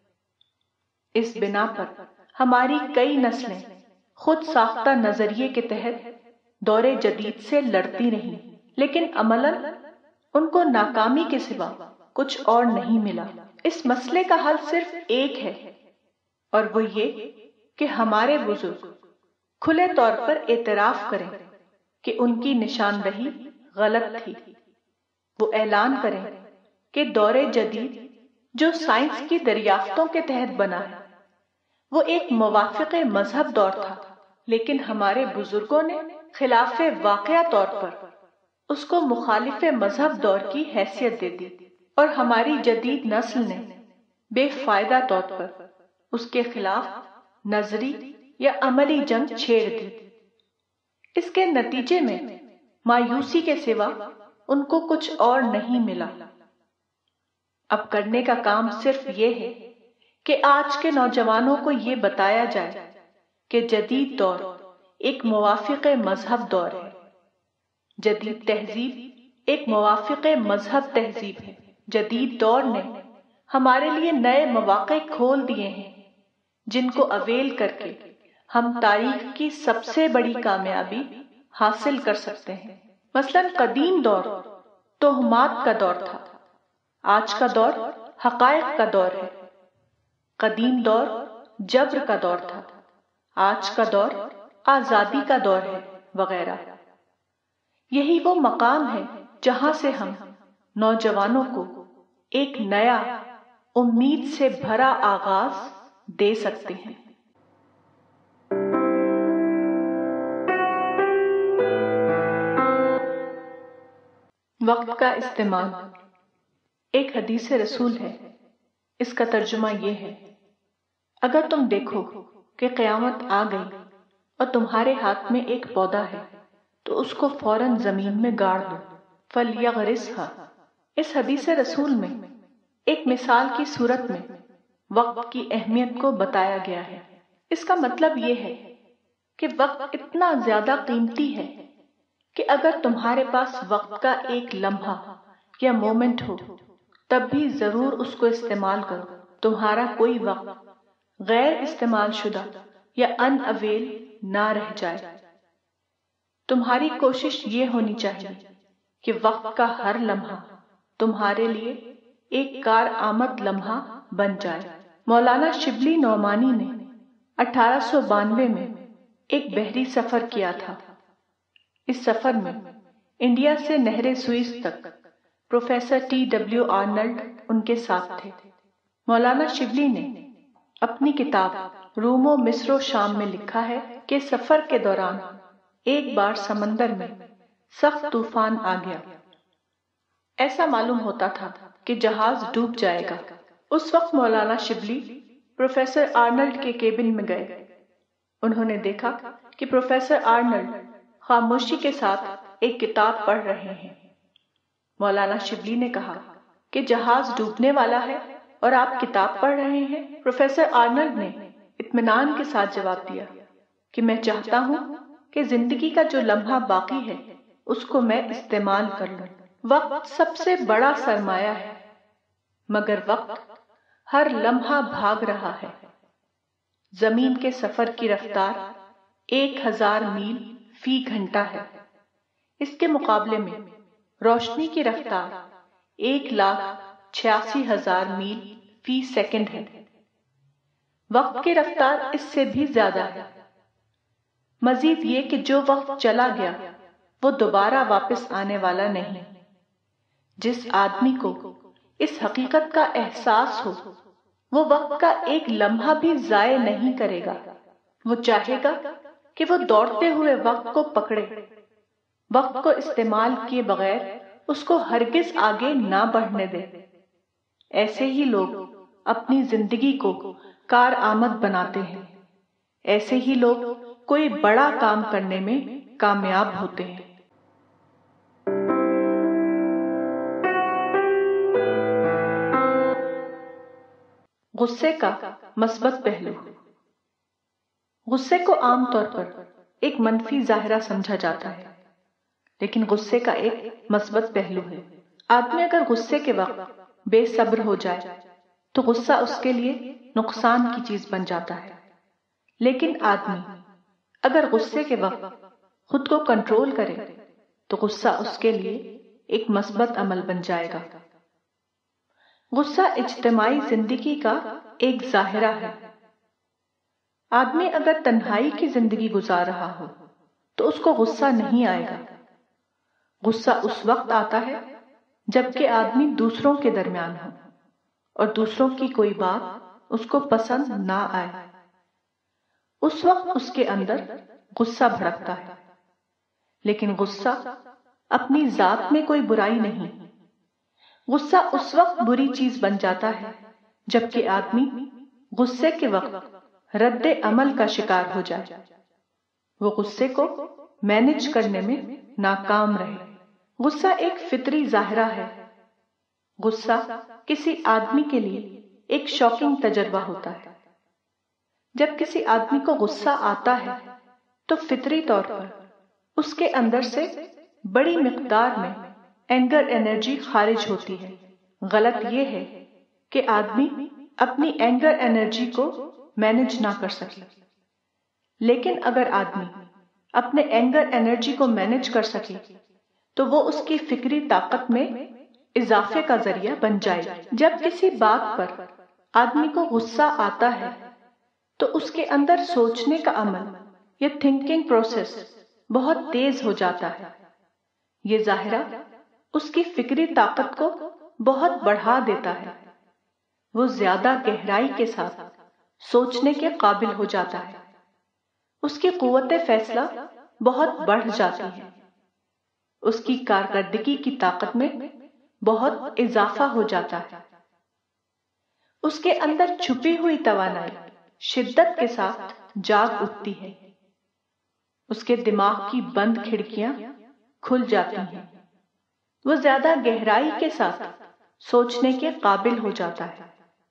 اس بنا پر ہماری کئی نسلیں خود ساختہ نظریے کے تحت دور جدید سے لڑتی رہیں، لیکن عملاً ان کو ناکامی کے سوا کچھ اور نہیں ملا۔ اس مسئلے کا حل صرف ایک ہے، اور وہ یہ کہ ہمارے بزرگ کھلے طور پر اعتراف کریں کہ ان کی نشاندہی غلط تھی۔ وہ اعلان کریں کہ دور جدید جو سائنس کی دریافتوں کے تحت بنا ہے وہ ایک موافق مذہب دور تھا، لیکن ہمارے بزرگوں نے خلاف واقعہ طور پر اس کو مخالف مذہب دور کی حیثیت دے دی، اور ہماری جدید نسل نے بے فائدہ طور پر اس کے خلاف نظری یا عملی جنگ چھیڑ دی۔ اس کے نتیجے میں مایوسی کے سوا ان کو کچھ اور نہیں ملا۔ اب کرنے کا کام صرف یہ ہے کہ آج کے نوجوانوں کو یہ بتایا جائے کہ جدید دور ایک موافق مذہب دور ہے، جدید تہذیب ایک موافق مذہب تہذیب ہے۔ جدید دور نے ہمارے لیے نئے مواقع کھول دیے ہیں جن کو اویل کر کے ہم تاریخ کی سب سے بڑی کامیابی حاصل کر سکتے ہیں۔ مثلاً قدیم دور تہمات کا دور تھا، آج کا دور حقائق کا دور ہے۔ قدیم دور جبر کا دور تھا، آج کا دور آزادی کا دور ہے، وغیرہ۔ یہی وہ مقام ہے جہاں سے ہم نوجوانوں کو ایک نیا امید سے بھرا آغاز دے سکتے ہیں۔ وقت کا استعمال۔ ایک حدیث رسول ہے، اس کا ترجمہ یہ ہے: اگر تم دیکھو کہ قیامت آ گئی اور تمہارے ہاتھ میں ایک پودا ہے تو اس کو فوراً زمین میں گاڑ دو، فَلْيَغْرِسْهَا۔ اس حدیث رسول میں ایک مثال کی صورت میں وقت کی اہمیت کو بتایا گیا ہے۔ اس کا مطلب یہ ہے کہ وقت اتنا زیادہ قیمتی ہے کہ اگر تمہارے پاس وقت کا ایک لمحہ یا مومنٹ ہو تب بھی ضرور اس کو استعمال کرو۔ تمہارا کوئی وقت غیر استعمال شدہ یا ان اویل نہ رہ جائے۔ تمہاری کوشش یہ ہونی چاہیے کہ وقت کا ہر لمحہ تمہارے لیے ایک کارآمد لمحہ بن جائے۔ مولانا شبلی نعمانی نے اٹھارہ سو بانوے میں ایک بحری سفر کیا تھا۔ اس سفر میں انڈیا سے نہر سوئس تک پروفیسر ٹی ڈبلیو آرنلڈ ان کے ساتھ تھے۔ مولانا شبلی نے اپنی کتاب روم و مصر و شام میں لکھا ہے کہ سفر کے دوران ایک بار سمندر میں سخت طوفان آ گیا۔ ایسا معلوم ہوتا تھا کہ جہاز ڈوب جائے گا۔ اس وقت مولانا شبلی پروفیسر آرنلڈ کے کیبن میں گئے۔ انہوں نے دیکھا کہ پروفیسر آرنلڈ خاموشی کے ساتھ ایک کتاب پڑھ رہے ہیں۔ مولانا شبلی نے کہا کہ جہاز ڈوبنے والا ہے اور آپ کتاب پڑھ رہے ہیں؟ پروفیسر آرنلڈ نے اطمینان کے ساتھ جواب دیا کہ میں چاہتا ہوں کہ زندگی کا جو لمحہ باقی ہے اس کو میں استعمال کر لوں۔ وقت سب سے بڑا سرمایہ ہے، مگر وقت ہر لمحہ بھاگ رہا ہے۔ زمین کے سفر کی رفتار ایک ہزار میل فی گھنٹہ ہے۔ اس کے مقابلے میں روشنی کی رفتار ایک لاکھ چھیاسی ہزار میل فی سیکنڈ ہے۔ وقت کی رفتار اس سے بھی زیادہ ہے۔ مزید یہ کہ جو وقت چلا گیا وہ دوبارہ واپس آنے والا نہیں۔ جس آدمی کو اس حقیقت کا احساس ہو وہ وقت کا ایک لمحہ بھی ضائع نہیں کرے گا۔ وہ چاہے گا کہ وہ دوڑتے ہوئے وقت کو پکڑے، وقت کو استعمال کیے بغیر اس کو ہرگز آگے نہ بڑھنے دے۔ ایسے ہی لوگ اپنی زندگی کو کارآمد بناتے ہیں۔ ایسے ہی لوگ کوئی بڑا کام کرنے میں کامیاب ہوتے ہیں۔ غصے کا مثبت پہلو۔ غصے کو عام طور پر ایک منفی ظاہرہ سمجھا جاتا ہے، لیکن غصے کا ایک مثبت پہلو ہے۔ آدمی اگر غصے کے وقت بے صبر ہو جائے تو غصہ اس کے لیے نقصان کی چیز بن جاتا ہے، لیکن آدمی اگر غصے کے وقت خود کو کنٹرول کرے تو غصہ اس کے لیے ایک مثبت عمل بن جائے گا۔ غصہ اجتماعی زندگی کا ایک ظاہرہ ہے۔ آدمی اگر تنہائی کی زندگی گزار رہا ہو تو اس کو غصہ نہیں آئے گا۔ غصہ اس وقت آتا ہے جبکہ آدمی دوسروں کے درمیان ہو اور دوسروں کی کوئی بات اس کو پسند نہ آئے۔ اس وقت اس کے اندر غصہ بھڑکتا ہے، لیکن غصہ اپنی ذات میں کوئی برائی نہیں۔ غصہ اس وقت بری چیز بن جاتا ہے جبکہ آدمی غصے کے وقت رد عمل کا شکار ہو جائے، وہ غصے کو مینج کرنے میں ناکام رہے۔ غصہ ایک فطری ظاہرہ ہے۔ غصہ کسی آدمی کے لیے ایک شاکنگ تجربہ ہوتا ہے۔ جب کسی آدمی کو غصہ آتا ہے تو فطری طور پر اس کے اندر سے بڑی مقدار میں اینگر انرجی خارج ہوتی ہے۔ غلط یہ ہے کہ آدمی اپنی اینگر انرجی کو مینج نہ کر سکے، لیکن اگر آدمی اپنے اینگر انرجی کو مینج کر سکے تو وہ اس کی فکری طاقت میں اضافے کا ذریعہ بن جائے۔ جب کسی بات پر آدمی کو غصہ آتا ہے تو اس کے اندر سوچنے کا عمل یا تھنکنگ پروسیس بہت تیز ہو جاتا ہے۔ یہ ظاہرہ اس کی فکری طاقت کو بہت بڑھا دیتا ہے۔ وہ زیادہ گہرائی کے ساتھ سوچنے کے قابل ہو جاتا ہے۔ اس کی قوت فیصلہ بہت بڑھ جاتی ہے۔ اس کی کارکردگی کی طاقت میں بہت اضافہ ہو جاتا ہے۔ اس کے اندر چھپی ہوئی توانائی شدت کے ساتھ جاگ اٹھتی ہے۔ اس کے دماغ کی بند کھڑکیاں کھل جاتی ہیں۔ وہ زیادہ گہرائی کے ساتھ سوچنے کے قابل ہو جاتا ہے۔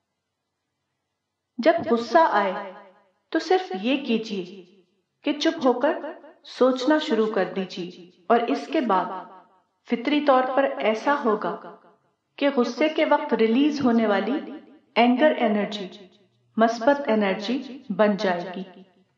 جب غصہ آئے تو صرف یہ کیجیے کہ چپ ہو کر سوچنا شروع کر دیجیے، اور اس کے بعد فطری طور پر ایسا ہوگا کہ غصے کے وقت ریلیز ہونے والی اینگر انرجی مثبت انرجی بن جائے گی۔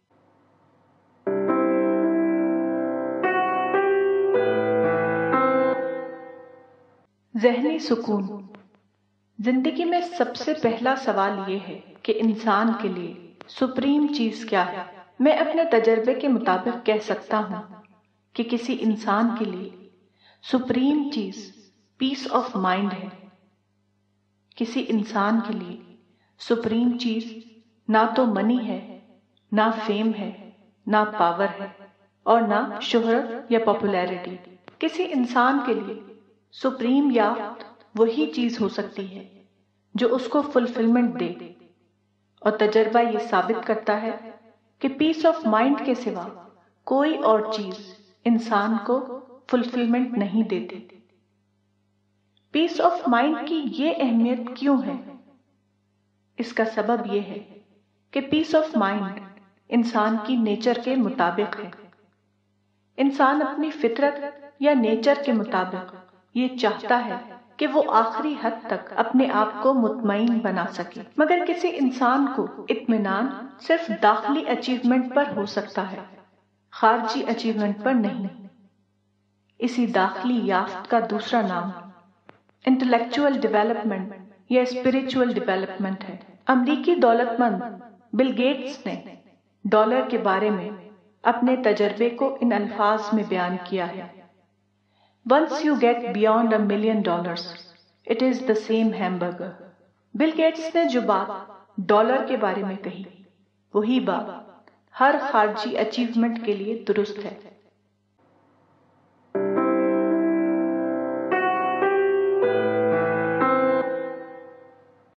ذہنی سکون۔ زندگی میں سب سے پہلا سوال یہ ہے کہ انسان کے لیے سپریم چیز کیا ہے؟ میں اپنے تجربے کے مطابق کہہ سکتا ہوں کہ کسی انسان کے لیے سپریم چیز پیس آف مائنڈ ہے۔ کسی انسان کے لیے سپریم چیز نہ تو منی ہے، نہ فیم ہے، نہ پاور ہے، اور نہ شہرت یا پاپولیرٹی۔ کسی انسان کے لیے سپریم یافت وہی چیز ہو سکتی ہے جو اس کو فلفلمنٹ دے، اور تجربہ یہ ثابت کرتا ہے کہ پیس آف مائنڈ کے سوا کوئی اور چیز انسان کو فلفلمنٹ نہیں دیتی۔ پیس آف مائنڈ کی یہ اہمیت کیوں ہے؟ اس کا سبب یہ ہے کہ پیس آف مائنڈ انسان کی نیچر کے مطابق ہے۔ انسان اپنی فطرت یا نیچر کے مطابق یہ چاہتا ہے کہ وہ آخری حد تک اپنے آپ کو مطمئن بنا سکے، مگر کسی انسان کو اطمینان صرف داخلی اچیومنٹ پر ہو سکتا ہے، خارجی اچیومنٹ پر نہیں۔ اسی داخلی یافت کا دوسرا نام انٹلیکچوئل ڈیولپمنٹ یا اسپرچوئل ڈیولپمنٹ ہے۔ امریکی دولت مند بل گیٹس نے ڈالر کے بارے میں اپنے تجربے کو ان الفاظ میں بیان کیا ہے: Once you get beyond a million dollars, it is the same hamburger۔ Bill Gates نے جو بات ڈالر کے بارے میں کہی، وہی بات ہر خارجی اچیومنٹ کے لیے درست ہے۔